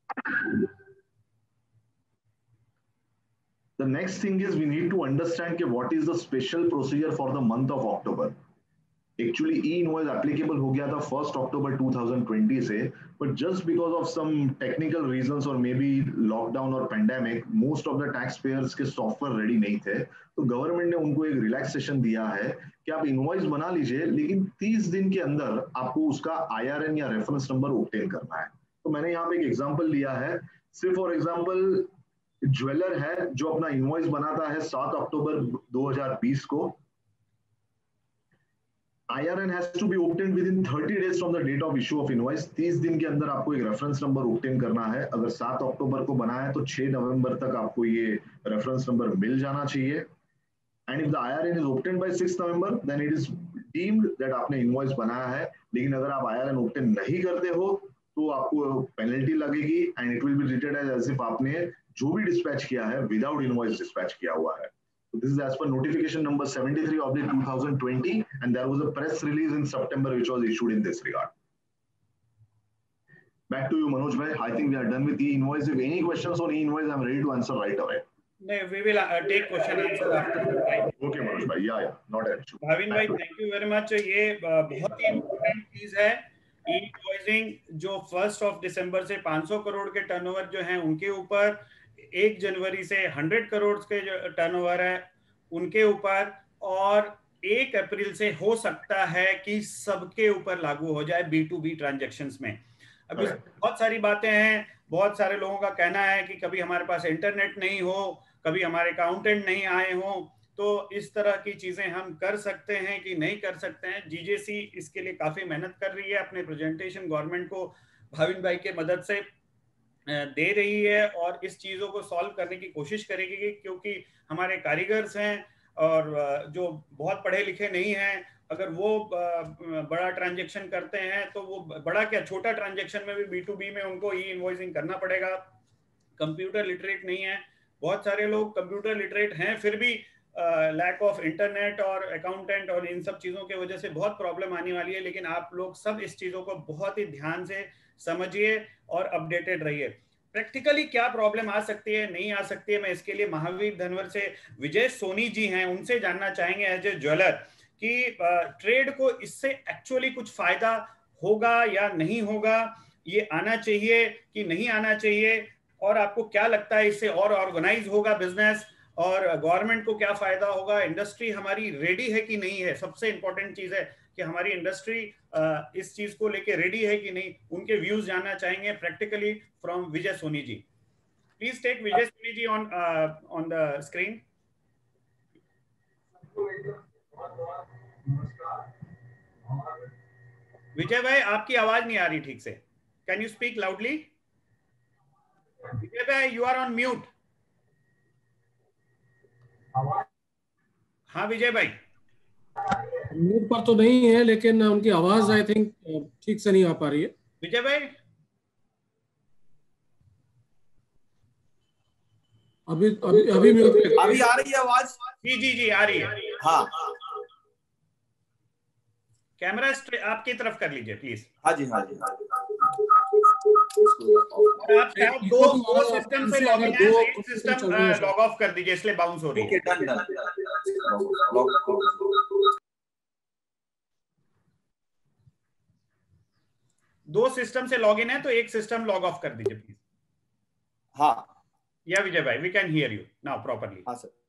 The next thing is we need to understand कि what is the special procedure for the month of October. Actually, e-invoice applicable हो गया था first October two thousand twenty से, but just because of some technical reasons or maybe lockdown or pandemic, most of the taxpayers के software ready नहीं थे, तो government ने उनको एक relaxation दिया है कि आप invoice बना लीजिए, लेकिन तीस दिन के अंदर आपको उसका I R N या reference number obtain करना है। तो मैंने यहाँ पे एक example लिया है, सिर्फ फॉर एग्जाम्पल ज्वेलर है जो अपना इनवॉइस बनाता है सात अक्टूबर दो हज़ार बीस को। I R N has to be obtained within thirty days from the date of issue of invoice. तीस दिन के अंदर आपको एक रेफरेंस नंबर ऑब्टेन करना है। अगर सात अक्टूबर को बना है तो छह नवंबर तक आपको ये रेफरेंस नंबर मिल जाना चाहिए। And if the I R N is obtained by sixth November, then it is deemed that आपने इनवॉइस बनाया है। लेकिन अगर आप I R N ऑब्टेन नहीं करते हो तो आपको पेनल्टी लगेगी and it will be treated as if आपने जो भी डिस्पैच किया है विदाउट इनवॉइस डिस्पैच किया हुआ है. So this is as per notification number seventy-three of the two thousand twenty, and there was a press release in September which was issued in this regard. Back to you, Manoj bhai. I think we are done with e-invoice. If any questions on e-invoice, I'm ready to answer right away. No, we will uh, take question answer after the time. Okay, Manoj bhai. Yeah, yeah, not an issue. Bhavin भाई, thank you very much. ये uh, बहुत ही important चीज है. ई-इनवॉइसिंग जो first of December से पाँच सौ करोड़ के टर्नओवर जो हैं उनके ऊपर, एक जनवरी से हंड्रेड करोड़ के जो टर्नओवर है उनके ऊपर, और एक अप्रैल से हो सकता है कि सबके ऊपर लागू हो जाए बी टू बी ट्रांजैक्शंस में. अभी बहुत सारी बातें हैं. बहुत सारे लोगों का कहना है कि कभी हमारे पास इंटरनेट नहीं हो, कभी हमारे अकाउंटेंट नहीं आए हो, तो इस तरह की चीजें हम कर सकते हैं कि नहीं कर सकते हैं. जीजेसी इसके लिए काफी मेहनत कर रही है, अपने प्रेजेंटेशन गवर्नमेंट को भाविन भाई के मदद से दे रही है और इस चीजों को सॉल्व करने की कोशिश करेगी, क्योंकि हमारे कारीगर्स हैं और जो बहुत पढ़े लिखे नहीं हैं, अगर वो बड़ा ट्रांजैक्शन करते हैं तो वो बड़ा क्या छोटा ट्रांजैक्शन में भी बी टू बी में उनको ई इनवॉइसिंग करना पड़ेगा. कंप्यूटर लिटरेट नहीं है, बहुत सारे लोग कंप्यूटर लिटरेट हैं, फिर भी लैक ऑफ इंटरनेट और अकाउंटेंट और इन सब चीज़ों के वजह से बहुत प्रॉब्लम आने वाली है. लेकिन आप लोग सब इस चीज़ों को बहुत ही ध्यान से समझिए और अपडेटेड रहिए. प्रैक्टिकली क्या प्रॉब्लम आ सकती है, नहीं आ सकती है, मैं इसके लिए महावीर धनवर से विजय सोनी जी हैं, उनसे जानना चाहेंगे एज ए ज्वेलर कि ट्रेड को इससे एक्चुअली कुछ फायदा होगा या नहीं होगा, ये आना चाहिए कि नहीं आना चाहिए, और आपको क्या लगता है इससे और ऑर्गेनाइज होगा बिजनेस, और गवर्नमेंट को क्या फायदा होगा, इंडस्ट्री हमारी रेडी है कि नहीं है. सबसे इंपॉर्टेंट चीज है कि हमारी इंडस्ट्री इस चीज को लेके रेडी है कि नहीं. उनके व्यूज जानना चाहेंगे practically from Vijay Soni ji. Please take Vijay Soni ji on on the screen. Vijay भाई, आपकी आवाज नहीं आ रही ठीक से. Can you speak loudly? Vijay भाई, यू आर ऑन म्यूट. हाँ विजय भाई, म्यूट पर तो नहीं है, लेकिन उनकी आवाज आई थिंक ठीक से नहीं आ पा रही है. विजय भाई अभी अभी अभी म्यूट पे. अभी आ रही है आवाज? जी जी जी आ रही है. हाँ, कैमरा आपकी तरफ कर लीजिए प्लीज. हाँ जी हाँ जी हाँ जी. और आप शायद दो दो सिस्टम से लॉग इन है, एक सिस्टम लॉग ऑफ कर दीजिए, इसलिए बाउंस हो रही है. Done done. दो सिस्टम से लॉग इन है तो एक सिस्टम लॉग ऑफ कर दीजिए प्लीज. हाँ या विजय भाई, we can hear you now properly. हाँ सर.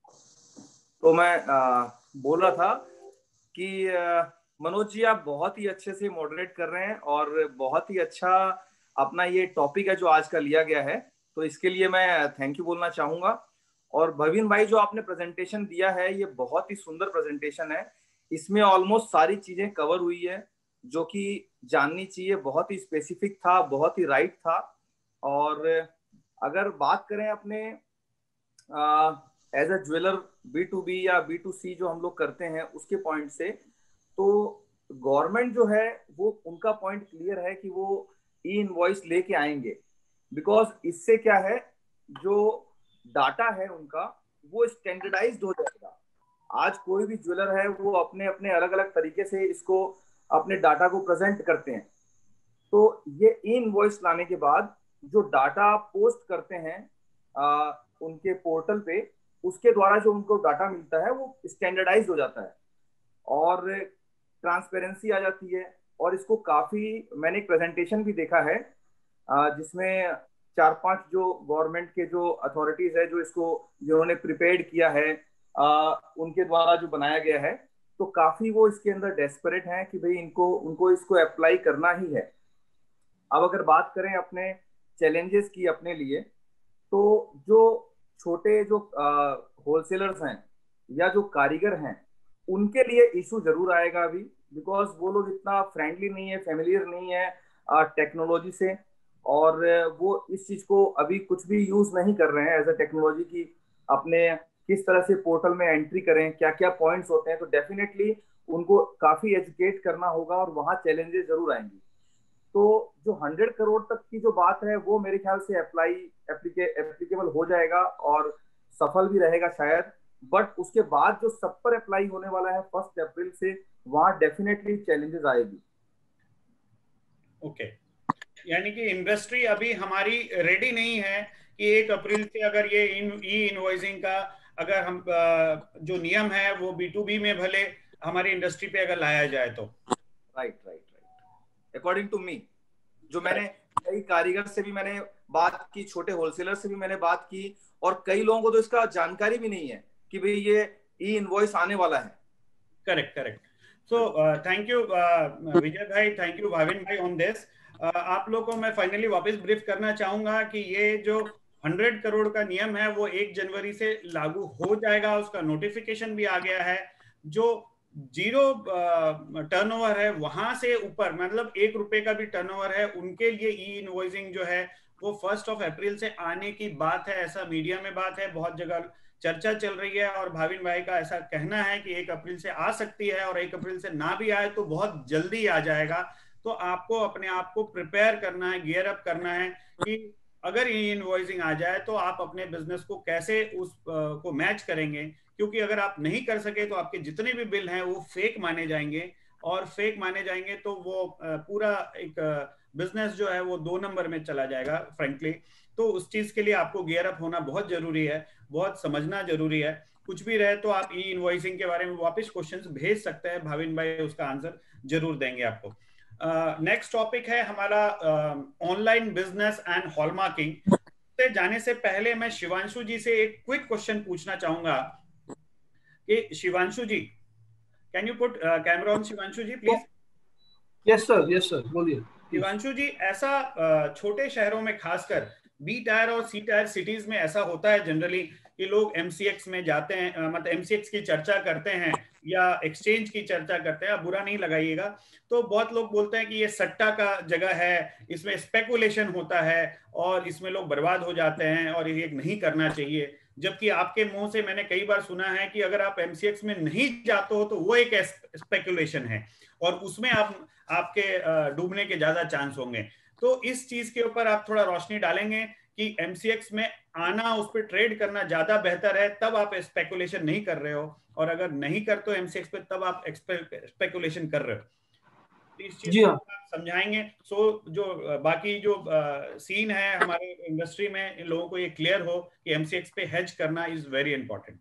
तो मैं आ, बोल रहा था कि आ, मनोज जी, आप बहुत ही अच्छे से मॉडरेट कर रहे हैं और बहुत ही अच्छा अपना ये टॉपिक है जो आज का लिया गया है, तो इसके लिए मैं थैंक यू बोलना चाहूंगा. और भवीन भाई, जो आपने प्रेजेंटेशन दिया है ये बहुत ही सुंदर प्रेजेंटेशन है. इसमें ऑलमोस्ट सारी चीजें कवर हुई है जो कि जाननी चाहिए. बहुत ही स्पेसिफिक था, बहुत ही राइट था. और अगर बात करें अपने as a jeweller B to B या बी टू सी जो हम लोग करते हैं उसके पॉइंट से, तो गवर्नमेंट जो है वो उनका पॉइंट क्लियर है कि वो ई इनवॉइस लेके आएंगे. बिकॉज इससे क्या है, जो डाटा है उनका वो स्टैंडर्डाइज्ड हो जाएगा. आज कोई भी ज्वेलर है वो अपने अपने अलग अलग तरीके से इसको अपने डाटा को प्रेजेंट करते हैं. तो ये ई इनवॉइस लाने के बाद जो डाटा आप पोस्ट करते हैं आ, उनके पोर्टल पे, उसके द्वारा जो उनको डाटा मिलता है वो स्टैंडर्डाइज हो जाता है और ट्रांसपेरेंसी आ जाती है. और इसको काफी, मैंने एक प्रेजेंटेशन भी देखा है जिसमें चार पांच जो गवर्नमेंट के जो अथॉरिटीज है जो इसको जिन्होंने प्रिपेयर्ड किया है आ, उनके द्वारा जो बनाया गया है, तो काफी वो इसके अंदर डेस्परेट हैं कि भाई इनको उनको इसको अप्लाई करना ही है. अब अगर बात करें अपने चैलेंजेस की अपने लिए, तो जो छोटे जो होलसेलर्स हैं या जो कारीगर हैं उनके लिए इशू जरूर आएगा अभी, बिकॉज वो लोग इतना फ्रेंडली नहीं है, फेमिलियर नहीं है टेक्नोलॉजी से, और वो इस चीज को अभी कुछ भी यूज नहीं कर रहे हैं एज अ टेक्नोलॉजी की. अपने किस तरह से पोर्टल में एंट्री करें, क्या क्या पॉइंट्स होते हैं, तो डेफिनेटली उनको काफी एजुकेट करना होगा और वहाँ चैलेंजेस जरूर आएंगे. तो जो हंड्रेड करोड़ तक की जो बात है वो मेरे ख्याल से अप्लाई एप्लीके एप्लीकेबल हो जाएगा और सफल भी रहेगा शायद। बट उसके बाद जो सब पर अप्लाई होने वाला है फर्स्ट अप्रैल से, वहां डेफिनेटली चैलेंजेस आएगी। ओके, यानी कि इंडस्ट्री अभी हमारी रेडी नहीं है कि एक अप्रैल से अगर ये ई इनवॉइसिंग का अगर हम जो नियम है वो बी टू बी में भले हमारी इंडस्ट्री पे अगर लाया जाए तो। Right right right according to me, जो मैंने कई कारीगर से भी मैंने बात की, छोटे होलसेलर से भी मैंने बात की, और कई लोगों को तो इसका जानकारी भी नहीं है कि भाई ये ई इनवॉइस आने वाला है। Correct correct. So thank you Vijay भाई, थैंक यू भाविन भाई ऑन दिस। आप लोगों को मैं फाइनली वापस ब्रीफ करना चाहूंगा कि ये जो हंड्रेड करोड़ का नियम है वो एक जनवरी से लागू हो जाएगा, उसका नोटिफिकेशन भी आ गया है। जो जीरो टर्नओवर है वहां से ऊपर, मतलब एक रुपए का भी टर्नओवर है, उनके लिए ई इनवॉइसिंग जो है वो फर्स्ट ऑफ अप्रैल से आने की बात है, ऐसा मीडिया में बात है, बहुत जगह चर्चा चल रही है। और भाविन भाई का ऐसा कहना है कि एक अप्रैल से आ सकती है, और एक अप्रैल से ना भी आए तो बहुत जल्दी आ जाएगा। तो आपको अपने आप को प्रिपेयर करना है, गियर अप करना है कि अगर ई इनवॉइसिंग आ जाए तो आप अपने बिजनेस को कैसे उस uh, को मैच करेंगे, क्योंकि अगर आप नहीं कर सके तो आपके जितने भी बिल हैं वो फेक माने जाएंगे, और फेक माने जाएंगे तो वो uh, पूरा एक बिजनेस uh, जो है वो दो नंबर में चला जाएगा फ्रेंकली। तो उस चीज के लिए आपको गियर अप होना बहुत जरूरी है, बहुत समझना जरूरी है। कुछ भी रहे तो आप ई इनवॉइसिंग के बारे में वापस क्वेश्चंस भेज सकते हैं, भाविन भाई उसका आंसर जरूर देंगे आपको। नेक्स्ट uh, टॉपिक है हमारा ऑनलाइन बिजनेस एंड हॉलमार्किंग। से जाने से पहले मैं शिवांशु जी से एक क्विक क्वेश्चन पूछना चाहूंगा कि Shivanshu ji, can you put camera on Shivanshu ji please? Yes sir, yes sir, बोलिए। शिवांशु जी, ऐसा uh, छोटे शहरों में खासकर बी टायर और सी टायर सिटीज में ऐसा होता है जनरली कि लोग एमसीएक्स में जाते हैं, uh, मतलब एमसीएक्स की चर्चा करते हैं या एक्सचेंज की चर्चा करते हैं, आप बुरा नहीं लगाइएगा। तो बहुत लोग बोलते हैं कि ये सट्टा का जगह है, इसमें स्पेकुलेशन होता है और इसमें लोग बर्बाद हो जाते हैं और ये नहीं करना चाहिए। जबकि आपके मुंह से मैंने कई बार सुना है कि अगर आप एमसीएक्स में नहीं जाते हो तो वो एक स्पेकुलेशन है और उसमें आप आपके डूबने के ज्यादा चांस होंगे। तो इस चीज के ऊपर आप थोड़ा रोशनी डालेंगे कि एमसीएक्स में आना, उस पर ट्रेड करना ज्यादा बेहतर है, तब आप स्पेकुलेशन नहीं कर रहे हो, और अगर नहीं करते हो एमसीएक्स पे तब आप स्पेकुलेशन कर रहे हो। इस चीज को आप समझाएंगे। सो जो बाकी जो सीन है हमारे इंडस्ट्री में, इन लोगों को ये क्लियर हो कि एमसीएक्स पे हेज करना is very important.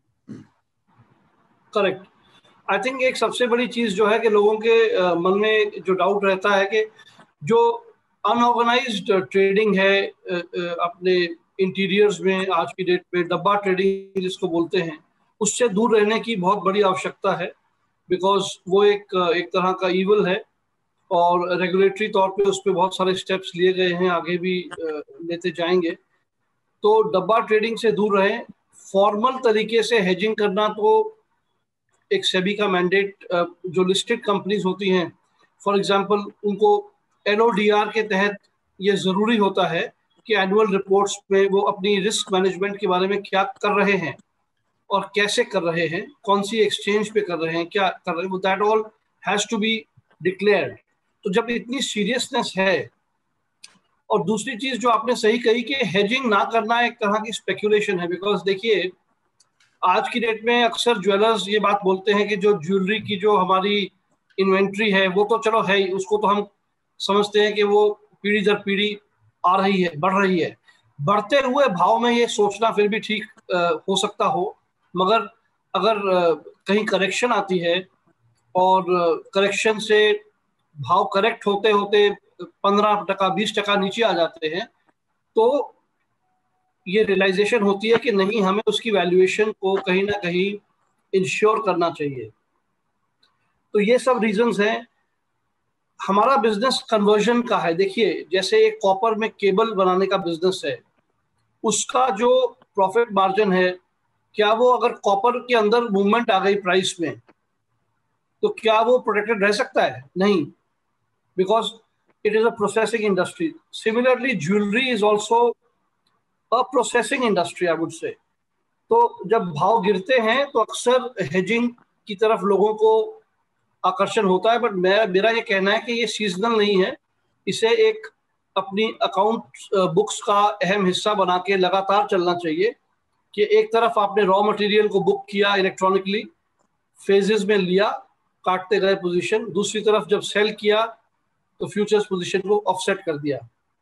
Correct. I think एक सबसे बड़ी चीज जो है कि लोगों के uh, मन में जो डाउट रहता है कि जो अनऑर्गेनाइज्ड ट्रेडिंग है uh, uh, अपने इंटीरियर्स में, आज की डेट में डब्बा ट्रेडिंग जिसको बोलते हैं, उससे दूर रहने की बहुत बड़ी आवश्यकता है। बिकॉज वो एक एक तरह का ईवल है और रेगुलेटरी तौर पे उस पर बहुत सारे स्टेप्स लिए गए हैं, आगे भी uh, लेते जाएंगे। तो डब्बा ट्रेडिंग से दूर रहें। फॉर्मल तरीके से हेजिंग करना तो एक सेबी का मैंडेट, जो लिस्टेड कंपनीज होती हैं फॉर एग्जांपल, उनको एनओडीआर के तहत ये ज़रूरी होता है कि एनुअल रिपोर्ट्स में वो अपनी रिस्क मैनेजमेंट के बारे में क्या कर रहे हैं और कैसे कर रहे हैं, कौन सी एक्सचेंज पे कर रहे हैं, क्या कर रहे हैं, that all has to be declared. तो जब इतनी सीरियसनेस है, और दूसरी चीज़ जो आपने सही कही कि हेजिंग ना करना एक तरह की स्पेकुलेशन है। बिकॉज देखिए, आज की डेट में अक्सर ज्वेलर्स ये बात बोलते हैं कि जो ज्वेलरी की जो हमारी इन्वेंट्री है वो तो चलो है, उसको तो हम समझते हैं कि वो पीढ़ी दर पीढ़ी आ रही है, बढ़ रही है। बढ़ते हुए भाव में ये सोचना फिर भी ठीक हो सकता हो, मगर अगर आ, कहीं करेक्शन आती है और करेक्शन से भाव करेक्ट होते होते पंद्रह टका बीस टका नीचे आ जाते हैं, तो ये रियलाइजेशन होती है कि नहीं, हमें उसकी वैल्यूएशन को कहीं ना कहीं इंश्योर करना चाहिए। तो ये सब रीजंस हैं। हमारा बिजनेस कन्वर्जन का है। देखिए, जैसे एक कॉपर में केबल बनाने का बिजनेस है, उसका जो प्रॉफिट मार्जिन है, क्या वो अगर कॉपर के अंदर मूवमेंट आ गई प्राइस में, तो क्या वो प्रोटेक्टेड रह सकता है? नहीं, because it is a processing industry. Similarly jewellery is also a processing industry, I would say. तो जब भाव गिरते हैं तो अक्सर हेजिंग की तरफ लोगों को आकर्षण होता है, बट मैं मेरा ये कहना है कि ये सीजनल नहीं है। इसे एक अपनी अकाउंट बुक्स का अहम हिस्सा बना के लगातार चलना चाहिए कि एक तरफ आपने रॉ मटेरियल को बुक किया इलेक्ट्रॉनिकली, फेजेस में लिया, काटते गए पोजीशन, दूसरी तरफ जब सेल किया तो फ्यूचर्स पोजीशन को ऑफसेट कर दिया।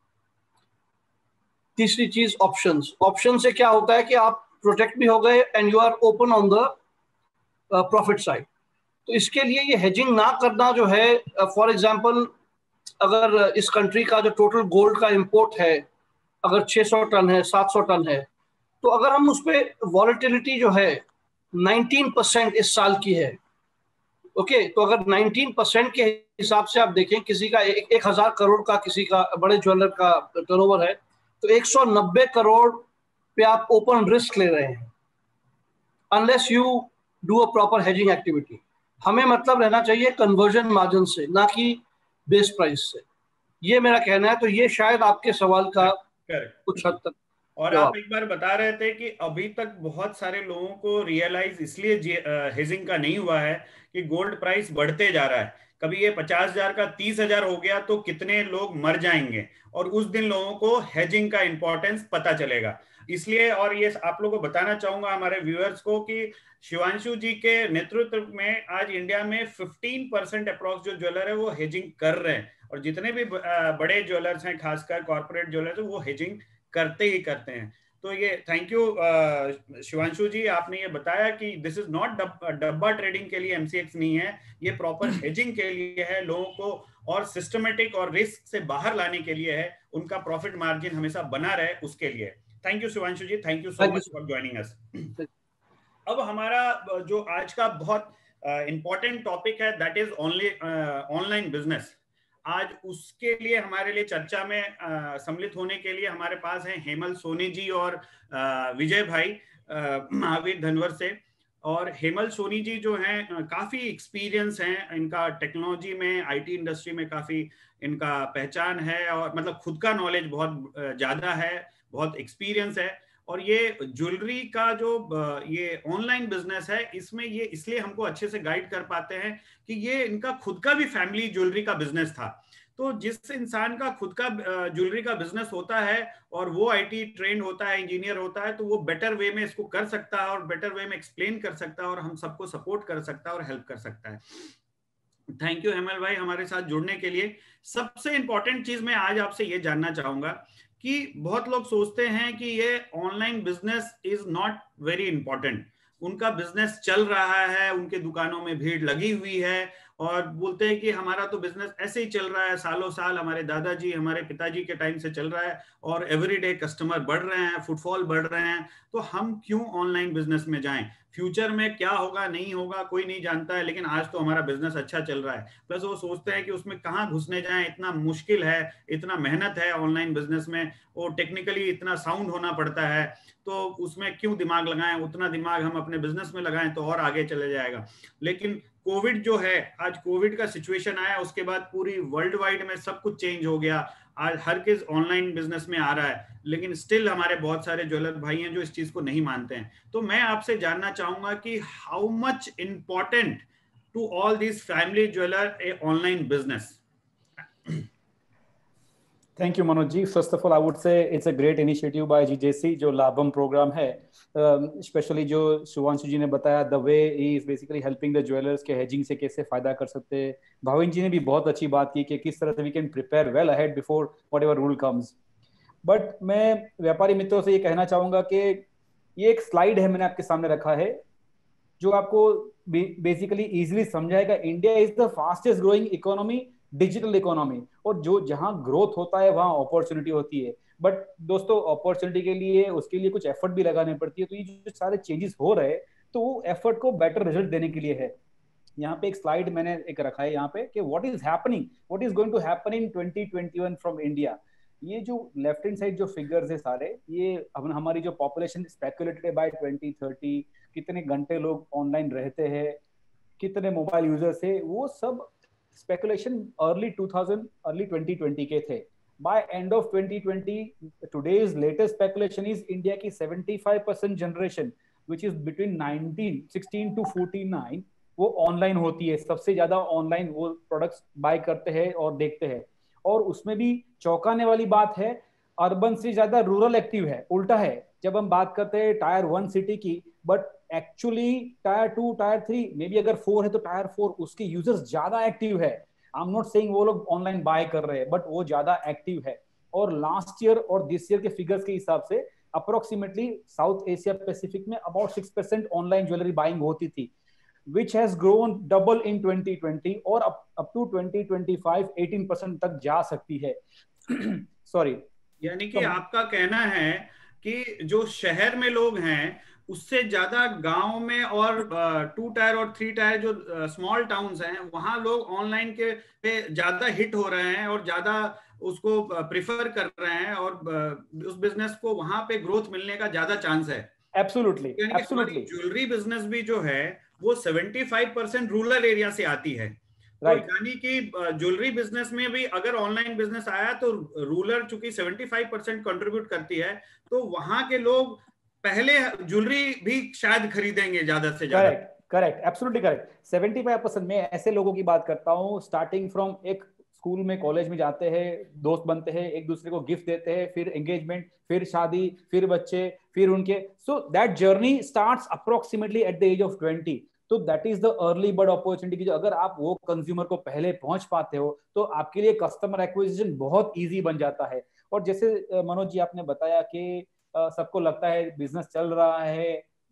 तीसरी चीज ऑप्शंस। ऑप्शन से क्या होता है कि आप प्रोटेक्ट भी हो गए and you are open on the profit side. तो इसके लिए ये हेजिंग ना करना जो है, फॉर uh, एग्जांपल अगर इस कंट्री का जो टोटल गोल्ड का इंपोर्ट है अगर छह सौ टन है, सात सौ टन है, तो अगर हम उस पर वॉलेटिलिटी जो है उन्नीस परसेंट इस साल की है, ओके okay, तो अगर उन्नीस परसेंट के हिसाब से आप देखें, किसी का एक, एक हजार करोड़ का किसी का बड़े ज्वेलर का टर्नओवर है, तो एक सौ नब्बे करोड़ पे आप ओपन रिस्क ले रहे हैं unless you do a proper hedging activity. हमें मतलब रहना चाहिए कन्वर्जन मार्जिन से, ना कि बेस प्राइस से। ये मेरा कहना है। तो ये शायद आपके सवाल का कुछ हद तक। और आप एक बार बता रहे थे कि अभी तक बहुत सारे लोगों को रियलाइज इसलिए हेजिंग का नहीं हुआ है कि गोल्ड प्राइस बढ़ते जा रहा है। कभी ये पचास हजार का तीस हजार हो गया तो कितने लोग मर जाएंगे, और उस दिन लोगों को हेजिंग का इंपॉर्टेंस पता चलेगा। इसलिए, और ये आप लोगों को बताना चाहूंगा हमारे व्यूअर्स को कि शिवांशु जी के नेतृत्व में आज इंडिया में पंद्रह परसेंट अप्रॉक्स जो ज्वेलर है वो हेजिंग कर रहे हैं, और जितने भी बड़े ज्वेलर्स हैं खासकर कॉर्पोरेट ज्वेलर्स वो हेजिंग करते ही करते हैं। तो ये थैंक यू शिवांशु जी, आपने ये बताया कि this is not dabba trading के लिए एमसीएक्स नहीं है, ये प्रॉपर हेजिंग के लिए है, लोगों को और सिस्टमेटिक और रिस्क से बाहर लाने के लिए है, उनका प्रॉफिट मार्जिन हमेशा बना रहे उसके लिए। Thank you Shivanshu ji, thank you so much for joining us. अब हमारा जो आज का बहुत इंपॉर्टेंट टॉपिक है दैट इज ऑनलाइन बिजनेस। आज उसके लिए हमारे लिए चर्चा में uh, सम्मिलित होने के लिए हमारे पास हैं हेमल सोनी जी और uh, विजय भाई महावीर धनवर से। और हेमल सोनी जी जो हैं uh, काफी एक्सपीरियंस हैं, इनका टेक्नोलॉजी में, आईटी इंडस्ट्री में काफी इनका पहचान है, और मतलब खुद का नॉलेज बहुत uh, ज्यादा है, बहुत एक्सपीरियंस है। और ये ज्वेलरी का जो ये ऑनलाइन बिजनेस है, इसमें ये इसलिए हमको अच्छे से गाइड कर पाते हैं कि ये इनका खुद का भी फैमिली ज्वेलरी का बिजनेस था। तो जिस इंसान का खुद का ज्वेलरी का बिजनेस होता है और वो आईटी ट्रेंड होता है, इंजीनियर होता है, तो वो बेटर वे में इसको कर सकता है और बेटर वे में एक्सप्लेन कर सकता है और हम सबको सपोर्ट कर सकता है और हेल्प कर सकता है। थैंक यू हेमल भाई हमारे साथ जुड़ने के लिए। सबसे इंपॉर्टेंट चीज मैं आज आपसे ये जानना चाहूंगा कि बहुत लोग सोचते हैं कि ये online business is not very important, उनका बिजनेस चल रहा है, उनके दुकानों में भीड़ लगी हुई है और बोलते हैं कि हमारा तो बिजनेस ऐसे ही चल रहा है, सालों साल हमारे दादाजी हमारे पिताजी के टाइम से चल रहा है और एवरीडे कस्टमर बढ़ रहे हैं, फुटफॉल बढ़ रहे हैं, तो हम क्यों ऑनलाइन बिजनेस में जाएं? फ्यूचर में क्या होगा नहीं होगा कोई नहीं जानता है, लेकिन आज तो हमारा बिजनेस अच्छा चल रहा है। प्लस वो सोचते हैं कि उसमें कहाँ घुसने जाएं, इतना मुश्किल है, इतना मेहनत है ऑनलाइन बिजनेस में, वो टेक्निकली इतना साउंड होना पड़ता है, तो उसमें क्यों दिमाग लगाएं, उतना दिमाग हम अपने बिजनेस में लगाएं तो और आगे चले जाएगा। लेकिन कोविड जो है, आज कोविड का सिचुएशन आया, उसके बाद पूरी वर्ल्ड वाइड में सब कुछ चेंज हो गया, आज हर किस ऑनलाइन बिजनेस में आ रहा है, लेकिन स्टिल हमारे बहुत सारे ज्वेलर भाई हैं जो इस चीज को नहीं मानते हैं। तो मैं आपसे जानना चाहूंगा कि how much important to all this family jeweller a online business? Thank you, Manoj ji. First of all, I would say it's a great initiative by G J C, जो लाभम प्रोग्राम है, स्पेशली uh, जो शिवांशु जी ने बताया, the way he is basically helping the jewelers के hedging से कैसे फायदा कर सकते हैं। भाविन जी ने भी बहुत अच्छी बात की कि किस तरह से we can prepare well ahead before whatever rule comes. But मैं व्यापारी मित्रों से ये कहना चाहूंगा कि ये एक स्लाइड है मैंने आपके सामने रखा है जो आपको बेसिकली इजिली समझाएगा। India is the fastest growing economy, digital economy, और जो जहां ग्रोथ होता है वहां अपॉर्चुनिटी होती है। बट दोस्तों, अपॉर्चुनिटी के लिए उसके लिए कुछ एफर्ट भी लगाने पड़ती है। तो ये जो सारे चेंजेस हो रहे हैं तो वो एफर्ट को बेटर रिजल्ट देने के लिए है। यहाँ पे एक स्लाइड मैंने एक रखा है यहाँ पे कि what is happening, what is going to happen in twenty twenty one from India. ये जो लेफ्ट हैंड साइड जो फिगर्स है सारे, ये हम हमारी जो पॉपुलेशन स्पेकुलेटेड है बाय ट्वेंटी थर्टी, कितने घंटे लोग ऑनलाइन रहते हैं, कितने मोबाइल यूजर्स है, वो सब speculation early two thousand early twenty twenty के थे। By end of twenty twenty today's latest speculation is India की seventy five percent generation which is between nineteen sixteen to forty nine वो online होती है। सबसे ज्यादा ऑनलाइन वो products by करते हैं और देखते हैं। और उसमें भी चौंकाने वाली बात है, अर्बन से ज्यादा रूरल एक्टिव है। उल्टा है, जब हम बात करते हैं टायर वन सिटी की, but actually tier two, tier three, maybe बी अगर फोर है तो टायर फोर उसके यूजर्स ज्यादा एक्टिव है। आई एम नॉट सेइंग वो लोग ऑनलाइन बाय कर रहे हैं, बट वो ज्यादा एक्टिव है। और लास्ट ईयर और दिस ईयर के फिगर्स के हिसाब से अप्रोक्सीमेटली साउथ एशिया पैसिफिक में about six percent online jewellery buying होती थी, which has grown double in twenty twenty और up, up to twenty twenty-five eighteen percent तक जा सकती है। सॉरी, यानी कि आपका कहना है कि जो शहर में लोग हैं उससे ज्यादा गांव में और टू टायर और थ्री टायर जो स्मॉल टाउन्स हैं वहां लोग ऑनलाइन के पे ज्यादा हिट हो रहे हैं और ज्यादा उसको प्रिफर कर रहे हैं और उस बिजनेस को वहां पे ग्रोथ मिलने का ज्यादा चांस है। Absolutely, absolutely. ज्वेलरी बिजनेस भी जो है वो पचहत्तर परसेंट रूरल एरिया से आती है। Right. तो यानी कि ज्वेलरी बिजनेस में भी अगर ऑनलाइन बिजनेस आया तो रूरल चूंकि पचहत्तर परसेंट कंट्रीब्यूट करती है, तो वहां के लोग पहले ज्वेलरी भी शायद खरीदेंगे ज्यादा से ज्यादा। Correct, correct, absolutely correct. पचहत्तर परसेंट में ऐसे लोगों की बात करता हूँ, स्टार्टिंग फ्रॉम एक स्कूल में, कॉलेज में जाते हैं, दोस्त बनते हैं, एक दूसरे को गिफ्ट देते हैं, फिर एंगेजमेंट, फिर शादी, फिर बच्चे, फिर उनके, so that journey starts approximately at the age of twenty. तो that is the early bird opportunity की जो अगर आप वो कंज्यूमर को पहले पहुंच पाते हो तो आपके लिए कस्टमर एक्विजिशन बहुत इजी बन जाता है। और जैसे मनोज जी आपने बताया कि सबको लगता है बिजनेस चल रहा है,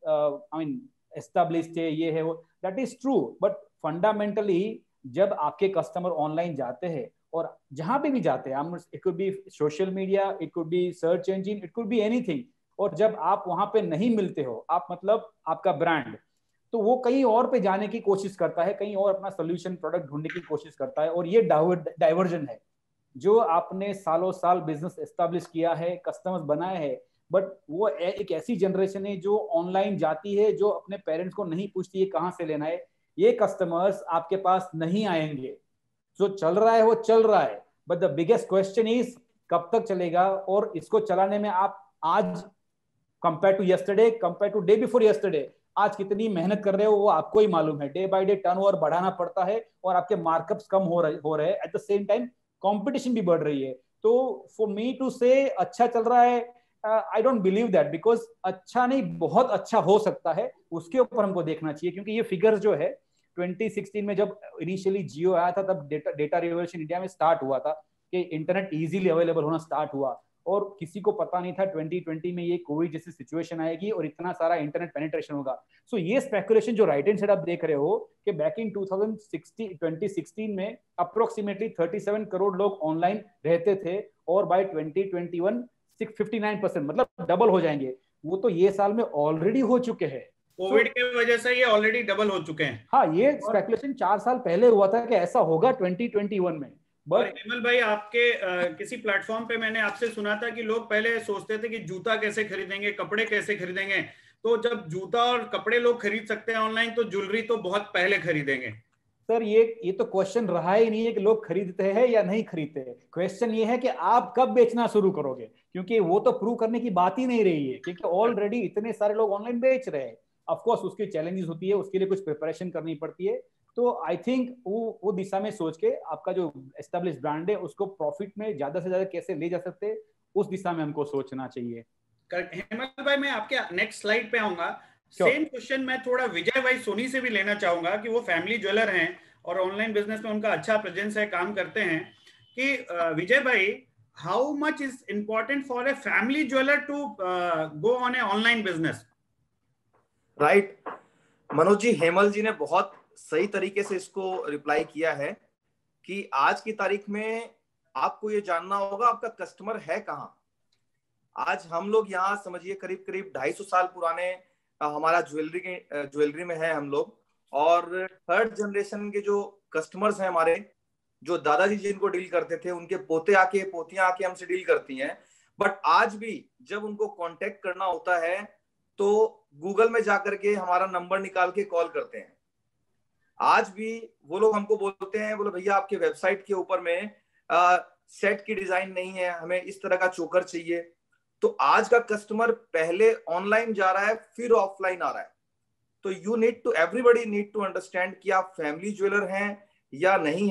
आई मीन एस्टैब्लिश्ड है, ये है वो, that is true, but fundamentally जब आपके कस्टमर ऑनलाइन जाते हैं और जहां पे भी जाते हैं, it could be social media, it could be search engine, it could be anything, और जब आप वहां पे नहीं मिलते हो, आप मतलब आपका ब्रांड, तो वो कहीं और पे जाने की कोशिश करता है, कहीं और अपना सोल्यूशन प्रोडक्ट ढूंढने की कोशिश करता है। और ये डाइवर्जन है जो आपने सालों साल बिजनेस एस्टैब्लिश किया है, कस्टमर्स बनाए हैं, बट वो एक ऐसी जनरेशन है जो ऑनलाइन जाती है, जो अपने पेरेंट्स को नहीं पूछती है कहाँ से लेना है। ये कस्टमर्स आपके पास नहीं आएंगे। जो चल रहा है वो चल रहा है, but the biggest question is कब तक चलेगा, और इसको चलाने में आप आज compare to yesterday, compare to day before yesterday, आज कितनी मेहनत कर रहे हो वो आपको ही मालूम है। डे बाय डे टर्नओवर बढ़ाना पड़ता है और आपके मार्कअप्स कम हो रहे हो रहे हैं, at the same time competition भी बढ़ रही है। तो फॉर मी टू से अच्छा चल रहा है, I don't believe that, because अच्छा नहीं, बहुत अच्छा हो सकता है, उसके ऊपर हमको देखना चाहिए। क्योंकि ये फिगर्स जो है ट्वेंटी सिक्सटीन में जब इनिशियली जियो आया था, तब डेटा डेटा रिवॉल्यूशन इंडिया में स्टार्ट हुआ था कि इंटरनेट इजीली अवेलेबल होना स्टार्ट हुआ, और किसी को पता नहीं था ट्वेंटी ट्वेंटी में ये कोविड जैसी सिचुएशन आएगी और इतना सारा इंटरनेट पेनिट्रेशन होगा। सो so, ये स्पेकुलेशन जो राइट हैंड साइड आप देख रहे हो कि बैक इन ट्वेंटी सिक्सटीन में अप्रोक्सीमेटली थर्टी सेवन करोड़ लोग ऑनलाइन रहते थे, और by twenty twenty one fifty nine percent, मतलब डबल हो जाएंगे। वो तो ये साल में ऑलरेडी हो चुके हैं, कोविड so, की वजह से ये ऑलरेडी डबल हो चुके हैं। हाँ, ये स्पेकुलेशन चार साल पहले हुआ था कि ऐसा होगा ट्वेंटी ट्वेंटी वन में। और हेमल भाई, आपके आ, किसी प्लेटफॉर्म पे मैंने आपसे सुना था कि लोग पहले सोचते थे कि जूता कैसे खरीदेंगे, कपड़े कैसे खरीदेंगे, तो जब जूता और कपड़े लोग खरीद सकते हैं ऑनलाइन, तो ज्वेलरी तो बहुत पहले खरीदेंगे। सर ये ये तो क्वेश्चन रहा ही नहीं है कि लोग खरीदते हैं या नहीं खरीदते हैं, क्वेश्चन ये है कि आप कब बेचना शुरू करोगे, क्योंकि वो तो प्रूव करने की बात ही नहीं रही है, क्योंकि ऑलरेडी इतने सारे लोग ऑनलाइन बेच रहे हैं। ऑफ कोर्स उसकी चैलेंजेस होती है, उसके लिए कुछ प्रिपरेशन करनी पड़ती है। तो आई थिंक वो वो दिशा में सोच के आपका जो एस्टेब्लिश ब्रांड है उसको प्रॉफिट में ज्यादा से ज्यादा कैसे ले जा सकते हैं, उस दिशा में हमको सोचना चाहिए। हेमंत भाई, मैं आपके नेक्स्ट स्लाइड पे आऊंगा। सेम क्वेश्चन मैं थोड़ा विजय भाई सोनी से भी लेना चाहूंगा कि वो फैमिली ज्वेलर हैं और ऑनलाइन बिजनेस में उनका अच्छा प्रेजेंस है, काम करते हैं, कि विजय भाई, how much is important for a family jeweller to go on a online business? Right Manoj ji, Hemal ji ने बहुत सही तरीके से इसको रिप्लाई किया है कि आज की तारीख में आपको ये जानना होगा आपका कस्टमर है कहाँ। आज हम लोग यहाँ समझिए करीब करीब ढाई सौ साल पुराने हमारा ज्वेलरी के ज्वेलरी में है हम लोग, और थर्ड जनरेशन के जो कस्टमर्स हैं हमारे, जो दादाजी जिनको डील करते थे, उनके पोते आके पोतियां आके हमसे डील करती हैं। बट आज भी जब उनको कांटेक्ट करना होता है तो गूगल में जाकर के हमारा नंबर निकाल के कॉल करते हैं। आज भी वो लोग हमको बोलते हैं, बोले भैया आपके वेबसाइट के ऊपर में आ, सेट की डिजाइन नहीं है, हमें इस तरह का चोकर चाहिए। तो आज का कस्टमर पहले ऑनलाइन जा रहा है, फिर ऑफलाइन आ रहा है। तो you need to everybody need to understand कि आप फैमिली ज्वेलर हैं या नहीं हैं।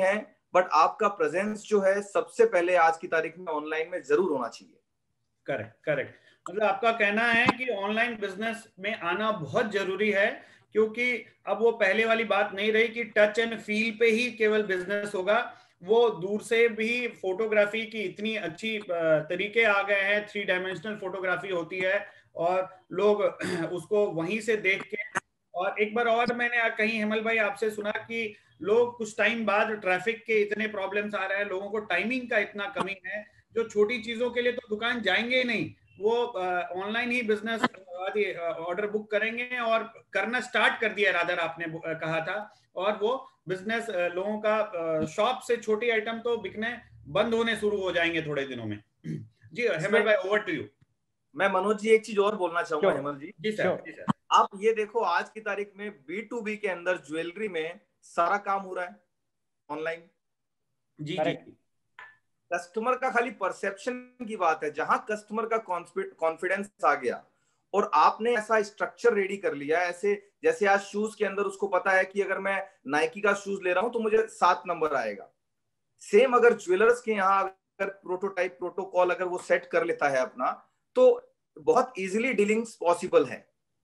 बट आपका प्रेजेंस जो है सबसे पहले आज की तारीख में ऑनलाइन में जरूर होना चाहिए। करेक्ट करेक्ट मतलब आपका कहना है कि ऑनलाइन बिजनेस में आना बहुत जरूरी है, क्योंकि अब वो पहले वाली बात नहीं रही कि टच एंड फील पे ही केवल बिजनेस होगा। वो दूर से भी फोटोग्राफी की इतनी अच्छी तरीके आ गए हैं, थ्री डायमेंशनल फोटोग्राफी होती है और लोग उसको वहीं से देख के। और एक बार और मैंने कहीं हेमल भाई आपसे सुना कि लोग कुछ टाइम बाद ट्रैफिक के इतने प्रॉब्लम्स आ रहे हैं, लोगों को टाइमिंग का इतना कमी है, जो छोटी चीजों के लिए तो दुकान जाएंगे ही नहीं, वो ऑनलाइन ही बिजनेस ऑर्डर बुक करेंगे और करना स्टार्ट कर दिया रादर आपने कहा था, और वो बिजनेस लोगों का शॉप से छोटी आइटम तो बिकने बंद होने शुरू हो जाएंगे थोड़े दिनों में। जी हेमल भाई ओवर टू यू। मैं मनोज जी एक चीज और बोलना चाहूंगा हेमल जी। जी सर, जी सर। आप ये देखो आज की तारीख में बी टू बी के अंदर ज्वेलरी में सारा काम हो रहा है ऑनलाइन। जी जी। कस्टमर का खाली परसेप्शन की बात है, जहां कस्टमर का कॉन्फिडेंस आ गया और आपने ऐसा स्ट्रक्चर रेडी कर लिया, ऐसे जैसे आज शूज के अंदर उसको पता है कि अगर मैं नाइकी का शूज ले रहा हूं तो मुझे सात नंबर आएगा। सेम अगर ज्वेलर्स के यहाँ अगर प्रोटोटाइप प्रोटोकॉल अगर वो सेट कर लेता है अपना, तो बहुत इजीली डीलिंग्स पॉसिबल है।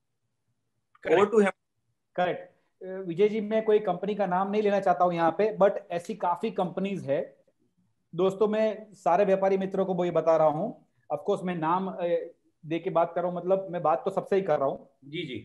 Over to him. Correct Vijay ji, मैं कोई कंपनी का नाम नहीं लेना चाहता हूं यहाँ पे, बट ऐसी काफी कंपनीज है दोस्तों। मैं सारे व्यापारी मित्रों को वो ये बता रहा हूँ, ऑफकोर्स मैं नाम दे के बात कर रहा हूँ, मतलब मैं बात तो सबसे ही कर रहा हूँ जी जी,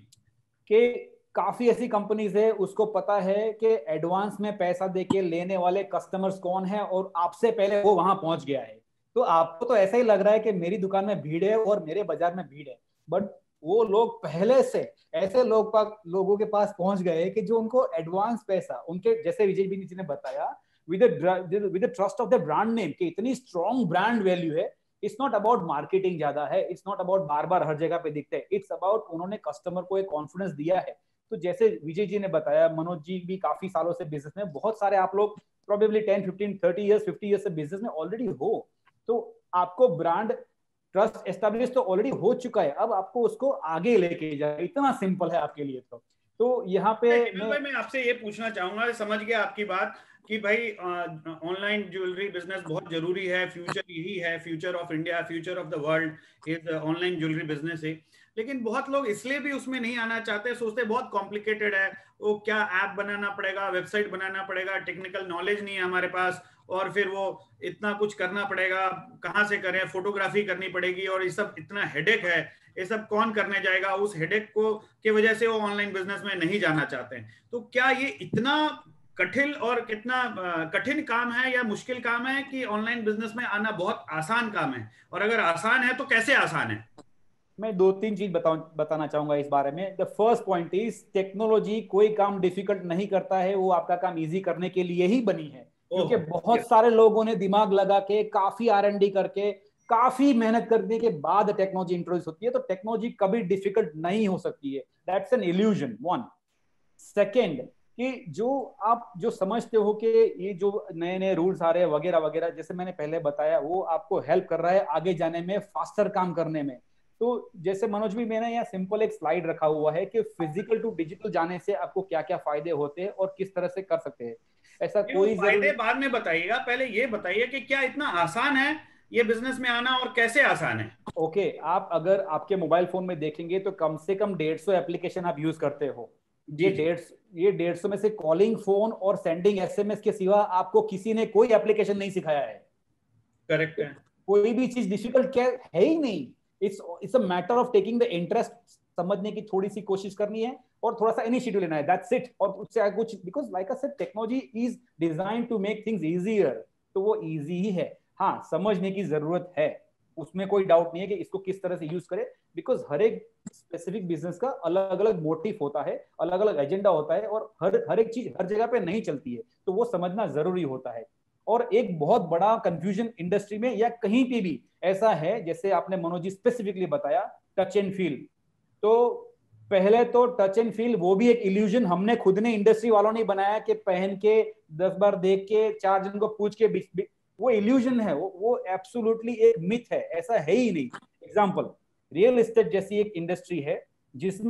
कि काफी ऐसी कंपनीज है उसको पता है कि एडवांस में पैसा देके लेने वाले कस्टमर्स कौन है और आपसे पहले वो वहां पहुंच गया है। तो आपको तो ऐसा ही लग रहा है कि मेरी दुकान में भीड़ है और मेरे बाजार में भीड़ है, बट वो लोग पहले से ऐसे लोग पास लोगों के पास पहुंच गए कि जो उनको एडवांस पैसा उनके, जैसे विजय जी ने बताया, with with the trust of the brand name, कि इतनी स्ट्रॉन्ग ब्रांड वैल्यू है। इट्स नॉट अबाउट मार्केटिंग ज्यादा है, इट्स नॉट अबाउट बार बार हर जगह पे दिखते हैं, इट्स अबाउट उन्होंने कस्टमर को एक कॉन्फिडेंस दिया है। तो जैसे विजय जी ने बताया, मनोज जी भी काफी सालों से बिजनेस में, बहुत सारे आप लोग probably ten fifteen thirty years fifty years से बिजनेस में ऑलरेडी हो, तो आपको ब्रांड ट्रस्ट एस्टेब्लिश तो ऑलरेडी हो चुका है, अब आपको उसको आगे लेके जाए, इतना सिंपल है आपके लिए। तो तो यहाँ पे मैं, मैं आपसे ये पूछना चाहूंगा, समझ गया आपकी बात कि भाई ऑनलाइन ज्वेलरी बिजनेस बहुत जरूरी है, फ्यूचर यही है, future of India, future of the world is online jewellery business है। लेकिन बहुत लोग इसलिए भी उसमें नहीं आना चाहते, सोचते बहुत कॉम्प्लिकेटेड है, वो क्या ऐप बनाना पड़ेगा, वेबसाइट बनाना पड़ेगा, टेक्निकल नॉलेज नहीं है हमारे पास, और फिर वो इतना कुछ करना पड़ेगा, कहाँ से करें, फोटोग्राफी करनी पड़ेगी, और ये सब इतना हेडेक है, ये सब कौन करने जाएगा। उस हेडेक को की वजह से वो ऑनलाइन बिजनेस में नहीं जाना चाहते हैं। तो क्या ये इतना कठिन और कितना कठिन काम है या मुश्किल काम है कि ऑनलाइन बिजनेस में आना बहुत आसान काम है, और अगर आसान है तो कैसे आसान है? मैं दो तीन चीज बताऊं बताना चाहूंगा इस बारे में। The first point is, technology कोई काम डिफिकल्ट नहीं करता है, वो आपका काम इजी करने के लिए ही बनी है, क्योंकि बहुत सारे लोगों ने दिमाग लगा के, काफी आर एंड डी करके, काफी मेहनत करने के बाद टेक्नोलॉजी इंट्रोड्यूस होती है। तो टेक्नोलॉजी कभी डिफिकल्ट नहीं हो सकती है, that's an illusion one. Second, कि जो आप जो समझते हो कि ये जो नए नए रूल्स आ रहे हैं वगैरह वगैरह, जैसे मैंने पहले बताया, वो आपको हेल्प कर रहा है आगे जाने में, फास्टर काम करने में। तो जैसे मनोज भी, मैंने यहाँ सिंपल एक स्लाइड रखा हुआ है कि फिजिकल टू डिजिटल जाने से आपको क्या क्या फायदे होते हैं और किस तरह से कर सकते हैं। ऐसा कोई फायदे बाद में बताइएगा, पहले ये बताइए कि क्या इतना आसान है ये बिजनेस में आना, और कैसे आसान है? ओके okay, आप अगर आपके मोबाइल फोन में देखेंगे तो कम से कम डेढ़ सौ एप्लीकेशन आप यूज करते हो। ये डेढ़ ये डेढ़ सौ में से कॉलिंग, फोन और सेंडिंग एसएमएस के सिवा आपको किसी ने कोई एप्लीकेशन नहीं सिखाया है। करेक्ट है, कोई भी चीज डिफिकल्ट क्या है ही नहीं। It's it's a matter of taking the interest, समझने की थोड़ी सी कोशिश करनी है और थोड़ा सा इनिशिएटिव लेना है, दैट्स इट। और उससे कुछ, because like I said, technology is design to make things easier, तो वो इजी ही है। हाँ, समझने की जरूरत है, उसमें कोई डाउट नहीं है कि इसको किस तरह से यूज करें, बिकॉज हर एक स्पेसिफिक बिजनेस का अलग अलग मोटिव होता है, अलग अलग एजेंडा होता है, और हर हर एक चीज हर जगह पे नहीं चलती है, तो वो समझना जरूरी होता है। और एक बहुत बड़ा कंफ्यूजन इंडस्ट्री में या कहीं पे भी ऐसा है, जैसे आपने मनोज जी स्पेसिफिकली बताया, टच एंड फील। तो पहले तो टच एंड फील वो भी एक इल्यूजन हमने खुद ने, इंडस्ट्री वालों ने बनाया कि पहन के दस बार देख के चार जन को पूछ के, वो इल्यूजन है, वो वो एब्सोल्युटली एक मिथ है, ऐसा है ही नहीं। एग्जांपल, रियल एस्टेट जैसी एक इंडस्ट्री है जिसमें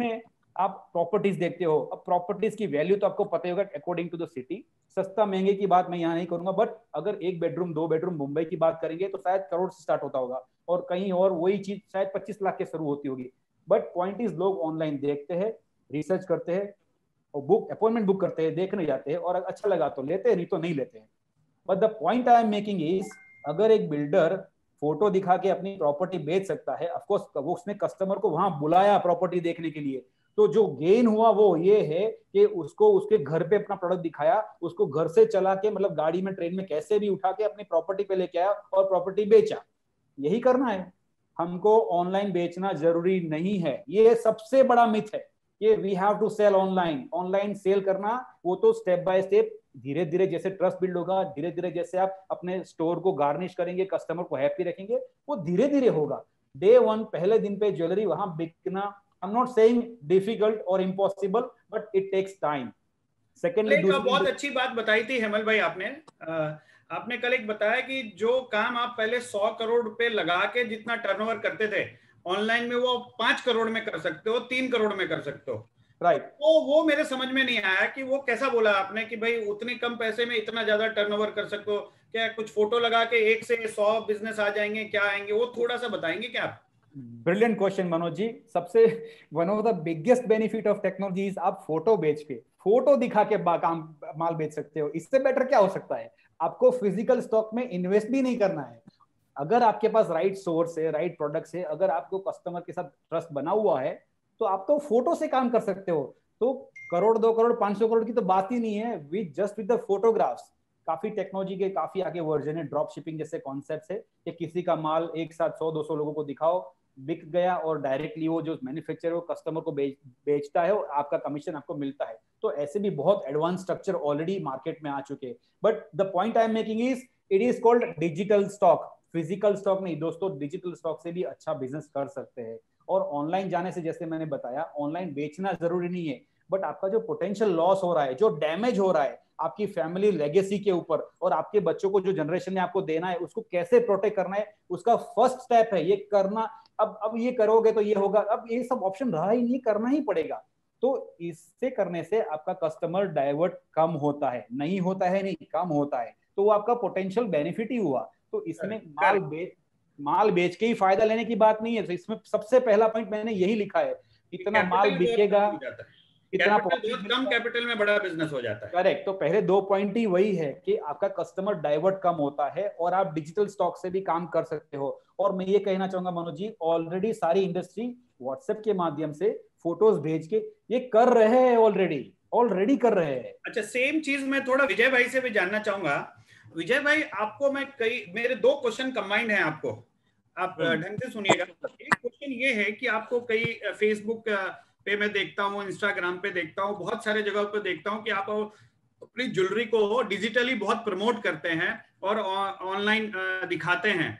आप प्रॉपर्टीज देखते हो, अब प्रॉपर्टीज की वैल्यू तो आपको पता ही होगा अकॉर्डिंग टू द सिटी, सस्ता महंगे की बात मैं यहाँ नहीं करूंगा, बट अगर एक बेडरूम दो बेडरूम मुंबई की बात करेंगे तो शायद करोड़ से स्टार्ट होता होगा, और कहीं और वही चीज शायद पच्चीस लाख के शुरू होती होगी। बट पॉइंट इज लोग ऑनलाइन देखते हैं, रिसर्च करते हैं और बुक अपॉइंटमेंट बुक करते हैं, देखने जाते हैं, और अच्छा लगा तो लेते हैं, नहीं तो नहीं लेते हैं। But the point I am making is, अगर एक बिल्डर फोटो दिखा के अपनी प्रॉपर्टी बेच सकता है, ऑफ कोर्स वो उसने कस्टमर को वहां बुलाया प्रॉपर्टी देखने के लिए, तो जो गेन हुआ वो ये है कि उसको उसके घर पे अपना प्रोडक्ट दिखाया, उसको घर से चला के मतलब गाड़ी में ट्रेन में कैसे भी उठा के अपनी प्रॉपर्टी पे लेके आया और प्रॉपर्टी बेचा। यही करना है हमको, ऑनलाइन बेचना जरूरी नहीं है। ये सबसे बड़ा मिथ है कि we have to sell online. Online sell करना वो तो स्टेप बाय स्टेप, धीरे धीरे जैसे ट्रस्ट बिल्ड होगा, धीरे धीरे जैसे आप अपने स्टोर को गार्निश करेंगे, कस्टमर को हैप्पी रखेंगे, वो धीरे धीरे होगा। डे वन पहले दिन पे ज्वेलरी वहां बिकना, I'm not saying difficult or impossible, but it takes time. Secondly, एक बहुत अच्छी बात बताई थी हेमल भाई आपने, आ, आपने कल एक बताया कि जो काम आप पहले सौ करोड़ रुपए लगा के जितना टर्नओवर करते थे, ऑनलाइन में वो पांच करोड़ में कर सकते हो, तीन करोड़ में कर सकते हो। Right right. तो वो मेरे समझ में नहीं आया कि वो कैसा बोला आपने कि भाई उतने कम पैसे में इतना ज्यादा टर्नओवर कर सकते हो। क्या कुछ फोटो लगा के एक से सौ बिजनेस आ जाएंगे, क्या आएंगे, वो थोड़ा सा बताएंगे क्या आप? Brilliant question Manoj ji. सबसे one of the biggest benefit of technology is आप फोटो बेच के, फोटो दिखा के काम माल बेच सकते हो। इससे बेटर क्या हो सकता है? आपको फिजिकल स्टॉक में इन्वेस्ट भी नहीं करना है। अगर आपके पास राइट सोर्स है, राइट प्रोडक्ट्स है, अगर आपको कस्टमर के साथ ट्रस्ट बना हुआ है, तो आप तो फोटो से काम कर सकते हो। तो करोड़ दो करोड़ पांच सौ करोड़ की तो बात ही नहीं है, with just with the photographs. काफी टेक्नोलॉजी के काफी आगे वर्जन है, ड्रॉप शिपिंग जैसे कॉन्सेप्ट है कि किसी का माल एक साथ सौ दो सौ लोगों को दिखाओ, बिक गया, और डायरेक्टली वो जो मैन्युफैक्चरर वो कस्टमर को बेच बेचता है और आपका कमीशन आपको मिलता है। तो ऐसे भी बहुत एडवांस स्ट्रक्चर ऑलरेडी मार्केट में आ चुके हैं। But the point I am making is it is called digital stock, physical stock नहीं दोस्तों। डिजिटल स्टॉक से भी अच्छा बिजनेस कर सकते हैं। और ऑनलाइन जाने से, जैसे मैंने बताया, ऑनलाइन बेचना जरूरी नहीं है, बट आपका जो पोटेंशियल लॉस हो रहा है, जो डैमेज हो रहा है आपकी फैमिली लेगेसी के ऊपर, और आपके बच्चों को जो जनरेशन में आपको देना है उसको कैसे प्रोटेक्ट करना है, उसका फर्स्ट स्टेप है ये करना। अब अब ये करोगे तो ये होगा, अब ये सब ऑप्शन रहा ही नहीं, करना ही पड़ेगा। तो इससे करने से आपका कस्टमर डाइवर्ट कम होता है, नहीं होता है नहीं, कम होता है, तो वो आपका पोटेंशियल बेनिफिट ही हुआ। तो इसमें माल बेच माल बेच के ही फायदा लेने की बात नहीं है। तो इसमें सबसे पहला पॉइंट मैंने यही लिखा है, इतना माल बिकेगा, इतना बहुत कम कैपिटल में बड़ा बिजनेस हो जाता है। करेक्ट। तो पहले दो पॉइंट ही वही है कि आपका कस्टमर डाइवर्ट कम होता है और आप डिजिटल स्टॉक से भी काम कर सकते हो। और मैं ये कहना चाहूंगा मनोज जी, ऑलरेडी सारी इंडस्ट्री व्हाट्सएप के माध्यम से फोटोज भेज के ये कर रहे हैं, ऑलरेडी ऑलरेडी कर रहे हैं। अच्छा, सेम चीज मैं थोड़ा विजय भाई से भी जानना चाहूंगा। विजय भाई, आपको मैं कई मेरे दो क्वेश्चन कंबाइंड हैं, आपको आप ढंग से सुनिएगा। एक क्वेश्चन ये है कि आपको कई फेसबुक पे मैं देखता हूँ, इंस्टाग्राम पे देखता हूँ, बहुत सारे जगहों पे देखता हूँ कि आप अपनी ज्वेलरी को डिजिटली बहुत प्रमोट करते हैं और ऑनलाइन दिखाते हैं।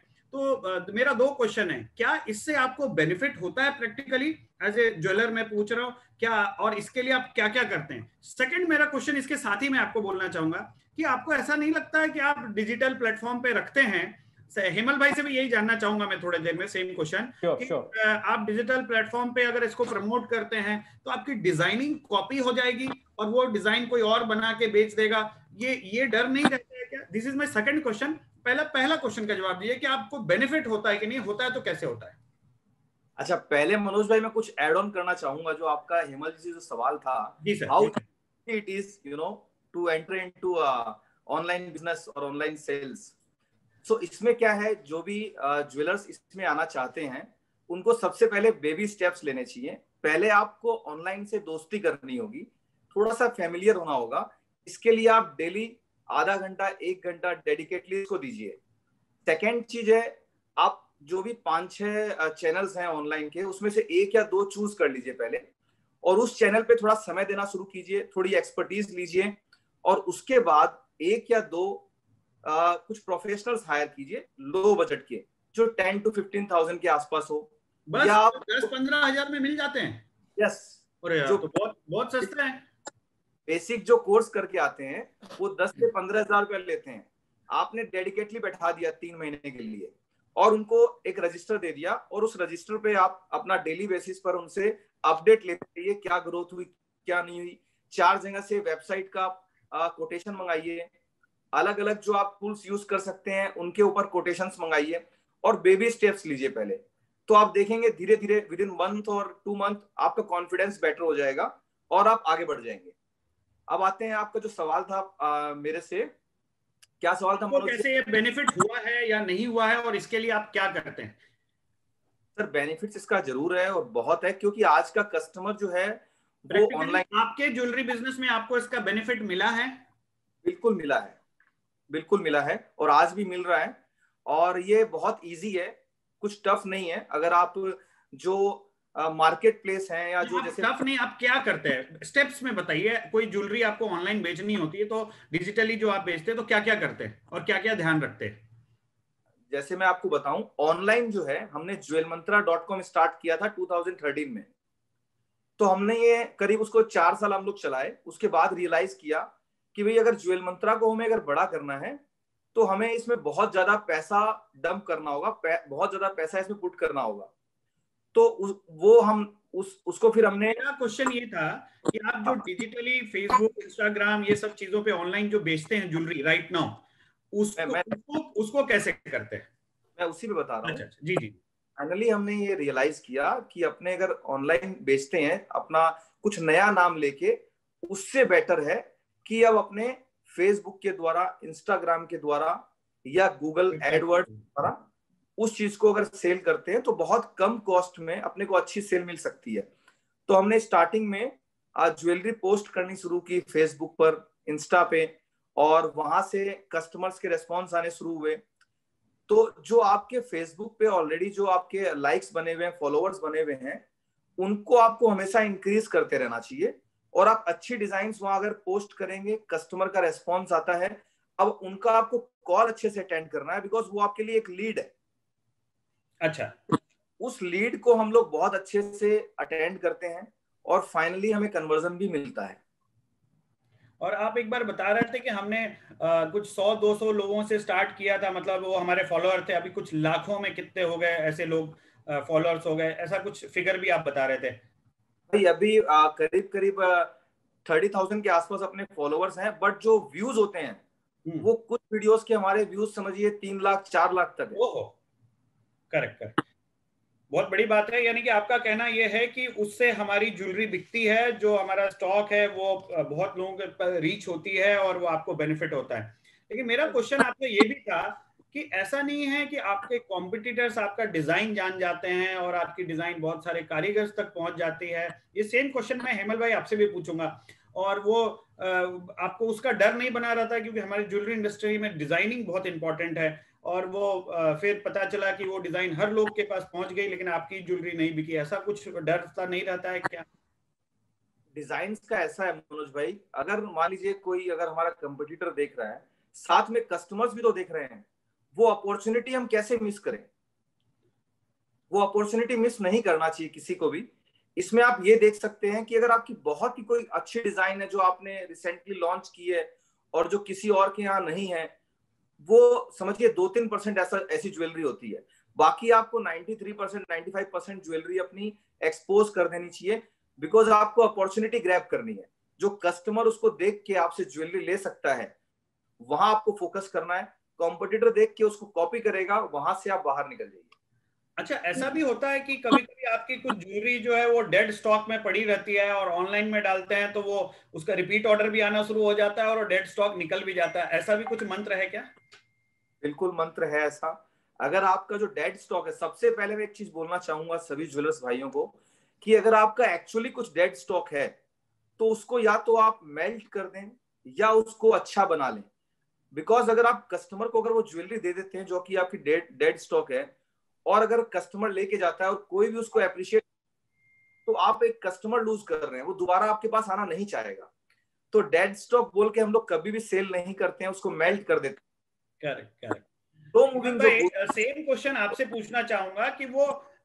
तो मेरा दो क्वेश्चन है, क्या इससे आपको बेनिफिट होता है प्रैक्टिकली एज ए ज्वेलर? मैं पूछ रहा हूँ क्या, और इसके लिए आप क्या क्या करते हैं? सेकंड मेरा क्वेश्चन इसके साथ ही मैं आपको बोलना चाहूंगा कि आपको ऐसा नहीं लगता है कि आप डिजिटल प्लेटफॉर्म पे रखते हैं, हेमल भाई से भी यही जानना चाहूंगा मैं थोड़ी देर में, सेम क्वेश्चन sure, कि sure. आप डिजिटल प्लेटफॉर्म पे अगर इसको प्रमोट करते हैं तो आपकी डिजाइनिंग कॉपी हो जाएगी और वो डिजाइन कोई और बना के बेच देगा, ये ये डर नहीं रहता है क्या? This is my second question. पहला पहला क्वेश्चन का जवाब दीजिए कि आपको बेनिफिट होता है कि नहीं होता है, तो कैसे होता है? अच्छा, पहले मनोज भाई मैं कुछ ऐड ऑन करना चाहूंगा जो आपका हेमल जी से जो सवाल था, how it is you know to enter into online business और ऑनलाइन सेल्स। सो so, इसमें क्या है, जो भी ज्वेलर्स uh, इसमें आना चाहते हैं उनको सबसे पहले बेबी स्टेप्स लेने चाहिए। पहले आपको ऑनलाइन से दोस्ती करनी होगी, थोड़ा सा फैमिलियर होना होगा। इसके लिए आप डेली आधा घंटा एक घंटा डेडिकेटली इसको दीजिए। सेकेंड चीज है, आप जो भी पांच छह चैनल्स हैं ऑनलाइन के, उसमें से एक या दो चूज कर लीजिए पहले, और उस चैनल पे थोड़ा समय देना शुरू कीजिए, थोड़ी एक्सपर्टीज लीजिए, और उसके बाद एक या दो Uh, कुछ प्रोफेशनल्स हायर कीजिए लो बजट के, जो टेन टू फिफ्टीन थाउजेंड के आसपास हो, बस या आप दस पंद्रह हजार में मिल जाते हैं। यस, और जो तो बहुत बहुत सस्ता है। बेसिक जो कोर्स करके आते हैं वो दस से पंद्रह हजार रुपया लेते हैं। आपने डेडिकेटली बैठा दिया तीन महीने के लिए, और उनको एक रजिस्टर दे दिया, और उस रजिस्टर पे आप अपना डेली बेसिस पर उनसे अपडेट लेते रहिए, क्या ग्रोथ हुई क्या नहीं हुई। चार जगह से वेबसाइट का कोटेशन मंगाइए, अलग अलग जो आप टूल्स यूज कर सकते हैं उनके ऊपर कोटेशंस मंगाइए, और बेबी स्टेप्स लीजिए पहले। तो आप देखेंगे धीरे धीरे विद इन मंथ और टू मंथ आपका कॉन्फिडेंस बेटर हो जाएगा और आप आगे बढ़ जाएंगे। अब आते हैं आपका जो सवाल था आ, मेरे से, क्या सवाल था तो कैसे ये बेनिफिट हुआ है या नहीं हुआ है, और इसके लिए आप क्या करते हैं? सर बेनिफिट्स इसका जरूर है और बहुत है, क्योंकि आज का कस्टमर जो है वो ऑनलाइन, आपके ज्वेलरी बिजनेस में आपको इसका बेनिफिट मिला है? बिल्कुल मिला है, बिल्कुल मिला है, और आज भी मिल रहा है। और ये बहुत इजी है, कुछ टफ नहीं है। अगर आप जो मार्केट प्लेस है या जो जैसे टफ नहीं, आप क्या करते हैं स्टेप्स में बताइए। कोई ज्वेलरी आपको ऑनलाइन बेचनी होती है तो डिजिटली जो आप बेचते हैं तो क्या क्या करते हैं और क्या क्या ध्यान रखते हैं? जैसे मैं आपको बताऊं, ऑनलाइन जो है हमने jewel Mantra dot com start किया था टू थाउजेंड थर्टीन में। तो हमने ये करीब उसको चार साल हम लोग चलाए। उसके बाद रियलाइज किया कि भाई अगर ज्वेल मंत्रा को हमें अगर बड़ा करना है तो हमें इसमें बहुत ज्यादा पैसा डंप करना होगा, बहुत ज्यादा पैसा इसमें पुट करना होगा। तो उस, वो हम उस उसको फिर हमने, मेरा क्वेश्चन ये था कि आप जो डिजिटली फेसबुक इंस्टाग्राम ये सब चीजों पे ऑनलाइन जो बेचते हैं ज्वेलरी राइट नाउ, उसको, मैं, उसको उसको कैसे करते हैं? मैं उसी पे बता रहा हूँ। अच्छा, जी जी। फाइनली हमने ये रियलाइज किया कि अपने अगर ऑनलाइन बेचते हैं अपना कुछ नया नाम लेके, उससे बेटर है कि अब अपने फेसबुक के द्वारा, इंस्टाग्राम के द्वारा या गूगल एडवर्ड द्वारा उस चीज को अगर सेल करते हैं तो बहुत कम कॉस्ट में अपने को अच्छी सेल मिल सकती है। तो हमने स्टार्टिंग में आज ज्वेलरी पोस्ट करनी शुरू की फेसबुक पर, इंस्टा पे, और वहां से कस्टमर्स के रेस्पॉन्स आने शुरू हुए। तो जो आपके फेसबुक पे ऑलरेडी जो आपके लाइक्स बने हुए हैं, फॉलोअर्स बने हुए हैं, उनको आपको हमेशा इंक्रीज करते रहना चाहिए। और आप अच्छी डिजाइन वहां अगर पोस्ट करेंगे, कस्टमर का रेस्पॉन्स आता है, अब उनका आपको कॉल अच्छे से अटेंड करना है, बिकॉज वो आपके लिए एक लीड है। अच्छा, उस लीड को हम लोग बहुत अच्छे से अटेंड करते हैं और फाइनली हमें कन्वर्जन भी मिलता है। और आप एक बार बता रहे थे कि हमने आ, कुछ सौ दो सौ लोगों से स्टार्ट किया था, मतलब वो हमारे फॉलोअर थे, अभी कुछ लाखों में कितने हो गए ऐसे लोग फॉलोअर्स हो गए, ऐसा कुछ फिगर भी आप बता रहे थे? भाई अभी आ, करीब करीब थर्टी थाउजेंड के आसपास अपने फॉलोअर्स हैं, बट जो व्यूज होते हैं वो कुछ वीडियोस के हमारे व्यूज समझिए तीन लाख चार लाख तक है। ओहो, करेक्ट करेक्ट, बहुत बड़ी बात है। यानी कि आपका कहना यह है कि उससे हमारी ज्वेलरी बिकती है, जो हमारा स्टॉक है वो बहुत लोगों पर रीच होती है और वो आपको बेनिफिट होता है। लेकिन मेरा क्वेश्चन आपको ये भी था कि ऐसा नहीं है कि आपके कॉम्पिटिटर्स आपका डिजाइन जान जाते हैं और आपकी डिजाइन बहुत सारे कारीगर तक पहुंच जाती है। ये सेम क्वेश्चन मैं हेमल भाई आपसे भी पूछूंगा, और वो आपको उसका डर नहीं बना रहता, क्योंकि हमारी ज्वेलरी इंडस्ट्री में डिजाइनिंग बहुत इंपॉर्टेंट है, और वो फिर पता चला कि वो डिजाइन हर लोग के पास पहुंच गई लेकिन आपकी ज्वेलरी नहीं बिकी, ऐसा कुछ डर सा नहीं रहता है क्या? डिजाइन का ऐसा है मनोज भाई, अगर मान लीजिए कोई अगर हमारा कंपटीटर देख रहा है, साथ में कस्टमर्स भी तो देख रहे हैं, वो अपॉर्चुनिटी हम कैसे मिस करें? वो अपॉर्चुनिटी मिस नहीं करना चाहिए किसी को भी। इसमें आप ये देख सकते हैं कि अगर आपकी बहुत ही कोई अच्छी डिजाइन है जो आपने रिसेंटली लॉन्च की है और जो किसी और के यहाँ नहीं है, वो समझिए दो तीन परसेंट ऐसा ऐसी ज्वेलरी होती है। बाकी आपको तिरानवे परसेंट पचानवे परसेंट ज्वेलरी अपनी एक्सपोज कर देनी चाहिए, बिकॉज आपको अपॉर्चुनिटी ग्रैब करनी है। जो कस्टमर उसको देख के आपसे ज्वेलरी ले सकता है, वहां आपको फोकस करना है। कॉम्पिटिटर देख के उसको कॉपी करेगा, वहां से आप बाहर निकल जाइए। अच्छा, ऐसा भी होता है कि कभी कभी आपकी कुछ ज्वेलरी जो है वो डेड स्टॉक में पड़ी रहती है और ऑनलाइन में डालते हैं तो वो उसका रिपीट ऑर्डर भी आना शुरू हो जाता है और डेड स्टॉक निकल भी जाता है, ऐसा भी कुछ मंत्र है क्या? बिल्कुल मंत्र है ऐसा। अगर आपका जो डेड स्टॉक है, सबसे पहले मैं एक चीज बोलना चाहूंगा सभी ज्वेलर्स भाइयों को कि अगर आपका एक्चुअली कुछ डेड स्टॉक है तो उसको या तो आप मेल्ट कर दें या उसको अच्छा बना लें। बिकॉज अगर आप कस्टमर को अगर वो ज्वेलरी दे देते हैं जो कि आपकी डेड डेड स्टॉक है, और अगर कस्टमर लेके जाता है और कोई भी उसको अप्रिशिएट, तो आप एक कस्टमर लूज कर रहे हैं, वो दोबारा आपके पास आना नहीं चाहेगा। तो डेड स्टॉक बोल के हम लोग कभी भी सेल नहीं करते हैं, उसको मेल्ट कर देते हैं। Correct correct. तो मूविंग सेम क्वेश्चन आपसे पूछना चाहूंगा कि वो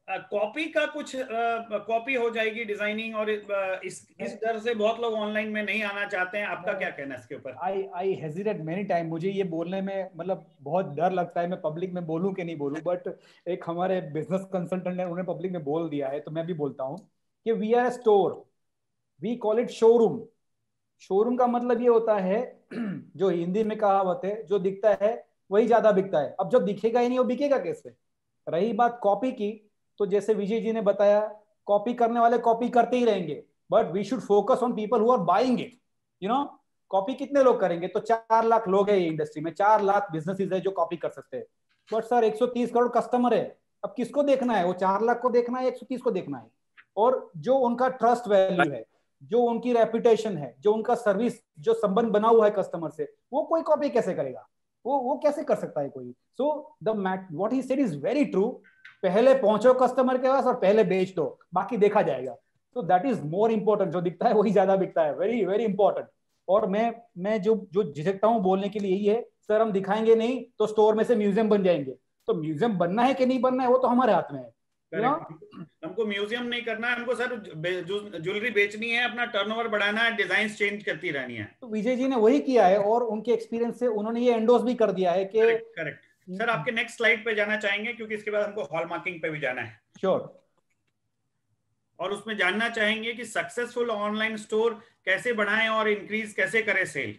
कॉपी का कुछ कॉपी हो जाएगी डिजाइनिंग, और इस इस डर से बहुत लोग ऑनलाइन में नहीं आना चाहते हैं। आपका क्या कहना है इसके ऊपर? I I hesitate many time, मुझे ये बोलने में मतलब बहुत डर लगता है, मैं पब्लिक में बोलूं कि नहीं बोलूं, बट एक हमारे बिजनेस कंसल्टेंट ने उन्हें पब्लिक में बोल दिया है, तो मैं भी बोलता हूं कि we are store, we call it showroom. Showroom का मतलब ये होता है, जो हिंदी में कहावत है, जो दिखता है वही ज्यादा बिकता है। अब जो दिखेगा ही नहीं वो बिकेगा कैसे? रही बात कॉपी की, तो जैसे विजय जी ने बताया, कॉपी करने वाले कॉपी करते ही रहेंगे, but we should focus on people who are buying it. You know, copy कितने लोग करेंगे? तो चार लाख लोग हैं इंडस्ट्री में, चार लाख बिजनेसेस है जो कॉपी कर सकते हैं, बट सर एक सौ तीस करोड़ कस्टमर है। अब किसको देखना है? वो चार लाख को देखना है, एक सौ तीस को देखना है? और जो उनका ट्रस्ट वैल्यू है, जो उनकी रेपुटेशन है, जो उनका सर्विस, जो संबंध बना हुआ है कस्टमर से, वो कोई कॉपी कैसे करेगा? वो वो कैसे कर सकता है कोई? So the mat what he said is very true. पहले पहुंचो कस्टमर के पास और पहले बेच दो, बाकी देखा जाएगा। तो दैट इज मोर इंपॉर्टेंट। जो दिखता है वही ज्यादा बिकता है, वेरी वेरी इंपॉर्टेंट। और मैं मैं जो जो झिझकता हूँ बोलने के लिए यही है, सर हम दिखाएंगे नहीं तो स्टोर में से म्यूजियम बन जाएंगे। तो म्यूजियम बनना है कि नहीं बनना है वो तो हमारे हाथ में है। हमको म्यूजियम नहीं करना है, हमको सर ज्वेलरी बेचनी है, अपना टर्नओवर बढ़ाना है, डिजाइन चेंज करती रहनी है। तो विजय जी ने वही किया है, और उनके एक्सपीरियंस से उन्होंने ये एंडोर्स भी कर दिया है कि करेक्ट। सर आपके नेक्स्ट स्लाइड पे जाना चाहेंगे, क्योंकि इसके बाद हमको हॉल मार्किंग पे भी जाना है। श्योर। और उसमें जानना चाहेंगे कि सक्सेसफुल ऑनलाइन स्टोर कैसे बढ़ाएं और इंक्रीज कैसे करें sale.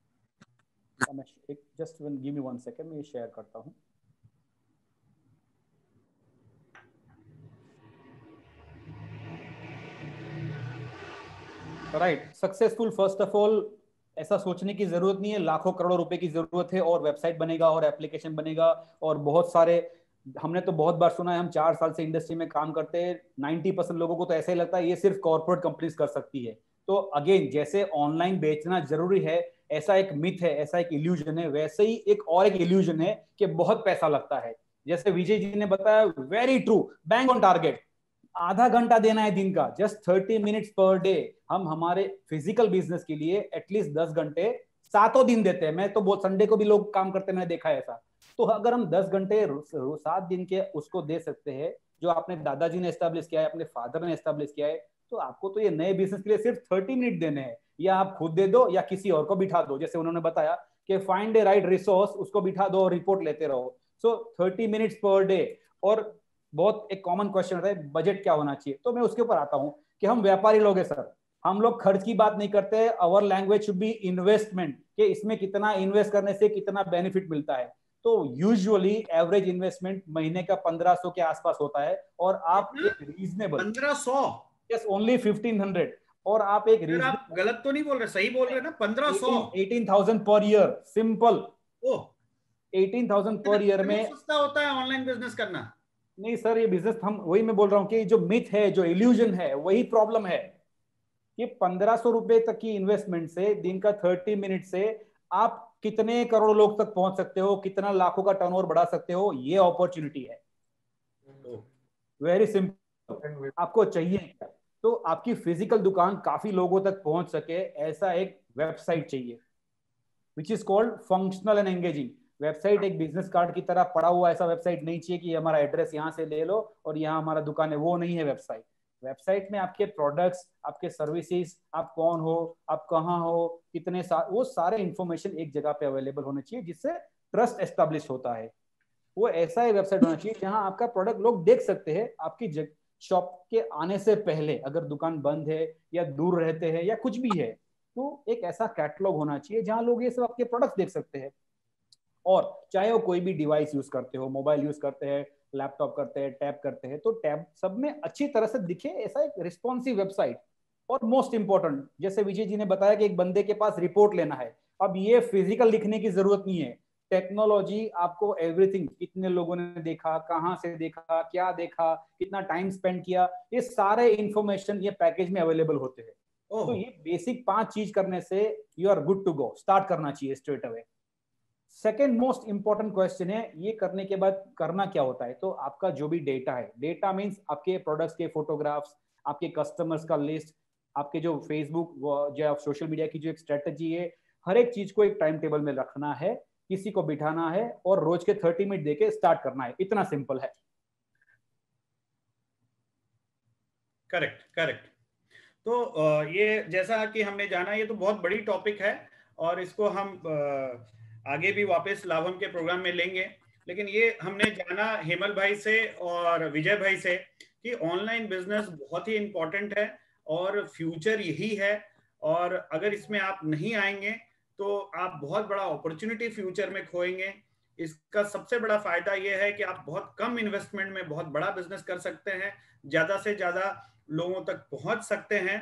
Just give me one second, मैं शेयर करता हूं। Right, successful first of all ऐसा सोचने की जरूरत नहीं है लाखों करोड़ों रुपए की जरूरत है और वेबसाइट बनेगा और एप्लीकेशन बनेगा और बहुत सारे, हमने तो बहुत बार सुना है, हम चार साल से इंडस्ट्री में काम करते हैं, नाइन्टी परसेंट लोगों को तो ऐसा ही लगता है ये सिर्फ कॉर्पोरेट कंपनीज कर सकती है। तो अगेन, जैसे ऑनलाइन बेचना जरूरी है, ऐसा एक मिथ है, ऐसा एक इल्यूजन है, वैसे ही एक और एक इल्यूजन है कि बहुत पैसा लगता है। जैसे विजय जी ने बताया, very true, bang on target. आधा घंटा देना है दिन का, just thirty minutes per day. हम हमारे फिजिकल बिजनेस के लिए एटलीस्ट दस घंटे सातों दिन देते हैं। मैं तो बहुत, संडे को भी लोग काम करते, मैंने देखा है ऐसा। तो अगर हम दस घंटे सात दिन के उसको दे सकते हैं, जो आपने दादाजी ने एस्टेब्लिश किया है, अपने फादर ने एस्टेब्लिश किया है, तो आपको तो ये नए बिजनेस के लिए सिर्फ थर्टी मिनट देने हैं। या आप खुद दे दो या किसी और को बिठा दो, जैसे उन्होंने बताया कि फाइंड ए राइट रिसोर्स, उसको बिठा दो और रिपोर्ट लेते रहो। So thirty minutes per day. और बहुत एक कॉमन क्वेश्चन होता है, बजट क्या होना चाहिए? तो मैं उसके ऊपर आता हूं कि हम व्यापारी लोग हैं सर, हम लोग खर्च की बात नहीं करते। Our language should be investment, कि इसमें कितना इन्वेस्ट करने से कितना बेनिफिट मिलता है। तो यूजुअली एवरेज इन्वेस्टमेंट महीने का पंद्रह सौ के आसपास होता है, और आप एक रीजनेबल पंद्रह सौ, यस ओनली फिफ्टीन हंड्रेड, और आप एक रीजनेबल, आप गलत तो नहीं बोल रहे, सही बोल रहे ना? पंद्रह सौ, eighteen thousand per year, simple. Oh, eighteen thousand per year में सस्ता होता है ऑनलाइन बिजनेस करना? नहीं सर, ये बिजनेस, हम वही मैं बोल रहा हूँ कि जो मिथ है, जो इल्यूजन है, वही प्रॉब्लम है कि पंद्रह सौ रुपए तक की इन्वेस्टमेंट से, दिन का थर्टी मिनट से आप कितने करोड़ लोग तक पहुंच सकते हो, कितना लाखों का टर्नओवर बढ़ा सकते हो, ये अपॉर्चुनिटी है। Very simple. आपको चाहिए क्या? तो आपकी फिजिकल दुकान काफी लोगों तक पहुंच सके, ऐसा एक वेबसाइट चाहिए, which is called functional and engaging. Website एक बिजनेस कार्ड की तरह पड़ा हुआ ऐसा वेबसाइट नहीं चाहिए कि हमारा एड्रेस यहाँ से ले लो और यहाँ हमारा दुकान है, वो नहीं है वेबसाइट। वेबसाइट में आपके प्रोडक्ट्स, आपके सर्विसेज, आप कौन हो, आप कहाँ हो, कितने साल, वो सारे इंफॉर्मेशन एक जगह पे अवेलेबल होने चाहिए, जिससे ट्रस्ट एस्टेब्लिश होता है। वो ऐसा ही वेबसाइट होना चाहिए जहां आपका प्रोडक्ट लोग देख सकते हैं आपकी शॉप के आने से पहले, अगर दुकान बंद है या दूर रहते हैं या कुछ भी है, तो एक ऐसा कैटलॉग होना चाहिए जहां लोग ये सब आपके प्रोडक्ट्स देख सकते हैं। और चाहे वो कोई भी डिवाइस यूज करते हो, मोबाइल यूज करते हैं, लैपटॉप करते हैं, टैब करते हैं, तो टैब सब में अच्छी तरह से दिखे, ऐसा एक रिस्पॉन्सिव वेबसाइट। और मोस्ट इंपॉर्टेंट, जैसे विजय जी ने बताया कि एक बंदे के पास रिपोर्ट लेना है, अब ये फिजिकल लिखने की जरूरत नहीं है, टेक्नोलॉजी आपको एवरीथिंग, कितने लोगों ने देखा, कहां से देखा, क्या देखा, कितना टाइम स्पेंड किया, ये सारे इंफॉर्मेशन ये पैकेज में अवेलेबल होते हैं। तो ये बेसिक पांच चीज करने से you are good to go, start करना चाहिए straight away. Second most important question है, ये करने के बाद करना क्या होता है? तो आपका जो भी डेटा है, डेटा मीन्स आपके प्रोडक्ट्स के फोटोग्राफ्स, आपके कस्टमर्स का लिस्ट, आपके जो फेसबुक, जो सोशल मीडिया की जो एक स्ट्रेटजी है, हर एक चीज को एक टाइम टेबल में रखना है, किसी को बिठाना है और रोज के थर्टी मिनट देके स्टार्ट करना है, इतना सिंपल है। Correct correct. तो ये जैसा कि हमने जाना, ये तो बहुत बड़ी टॉपिक है और इसको हम आगे भी वापस लाभम के प्रोग्राम में लेंगे। लेकिन ये हमने जाना हेमल भाई से और विजय भाई से कि ऑनलाइन बिजनेस बहुत ही इंपॉर्टेंट है और फ्यूचर यही है, और अगर इसमें आप नहीं आएंगे तो आप बहुत बड़ा अपॉर्चुनिटी फ्यूचर में खोएंगे। इसका सबसे बड़ा फायदा यह है कि आप बहुत कम इन्वेस्टमेंट में बहुत बड़ा बिजनेस कर सकते हैं, ज्यादा से ज्यादा लोगों तक पहुंच सकते हैं,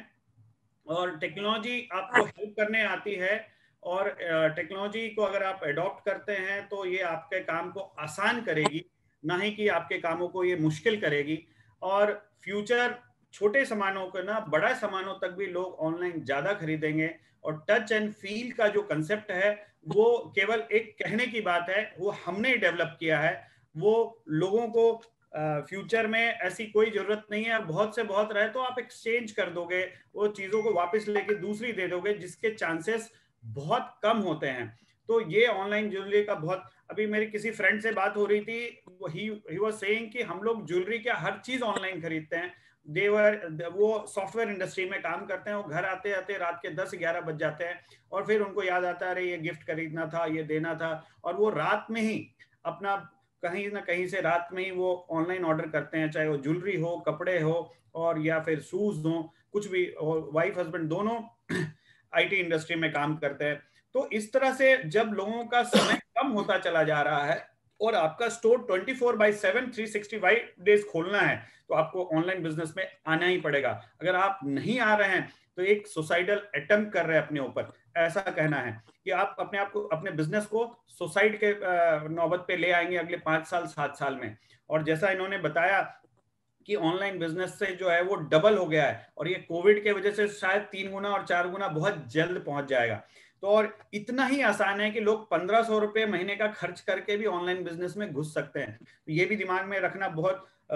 और टेक्नोलॉजी आपको हेल्प करने आती है, और टेक्नोलॉजी को अगर आप अडॉप्ट करते हैं तो ये आपके काम को आसान करेगी, ना ही कि आपके कामों को ये मुश्किल करेगी। और फ्यूचर छोटे सामानों को ना बड़ा सामानों तक भी लोग ऑनलाइन ज्यादा खरीदेंगे, और टच एंड फील का जो कंसेप्ट है वो केवल एक कहने की बात है, वो हमने डेवलप किया है। वो लोगों को फ्यूचर में ऐसी कोई जरूरत नहीं है, बहुत से बहुत रहे तो आप एक्सचेंज कर दोगे, वो चीजों को वापस लेके दूसरी दे दोगे, जिसके चांसेस बहुत कम होते हैं। तो ये ऑनलाइन ज्वेलरी का बहुत, अभी मेरी किसी फ्रेंड से बात हो रही थी, ही ही वाज सेइंग कि हम लोग ज्वेलरी क्या हर चीज ऑनलाइन खरीदते हैं। देवर वो सॉफ्टवेयर इंडस्ट्री में काम करते हैं, वो घर आते आते रात के दस ग्यारह बज जाते हैं, और फिर उनको याद आता है अरे ये गिफ्ट खरीदना था, ये देना था, और वो रात में ही अपना कहीं ना कहीं से रात में ही वो ऑनलाइन ऑर्डर करते हैं, चाहे वो ज्वेलरी हो, कपड़े हो, और या फिर शूज हो, कुछ भी। और वाइफ हस्बैंड दोनों आईटी इंडस्ट्री में काम करते हैं। तो इस तरह से जब लोगों का समय कम होता चला जा रहा है और आपका store twenty four by seven three sixty five days खोलना है, तो आपको ऑनलाइन बिजनेस में आना ही पड़ेगा। अगर आप नहीं आ रहे हैं तो एक सोसाइटल अटेम्प्ट कर रहे हैं अपने ऊपर, ऐसा कहना है कि आप अपने आप को, अपने बिजनेस को सोसाइटी के नौबत पे ले आएंगे अगले पांच साल सात साल में। और जैसा इन्होंने बताया कि ऑनलाइन बिजनेस से जो है वो डबल हो गया है, और ये कोविड के वजह से शायद तीन गुना और चार गुना बहुत जल्द पहुंच जाएगा। तो और इतना ही आसान है कि लोग पंद्रह सौ रुपए महीने का खर्च करके भी ऑनलाइन बिजनेस में घुस सकते हैं। तो ये भी दिमाग में रखना बहुत आ,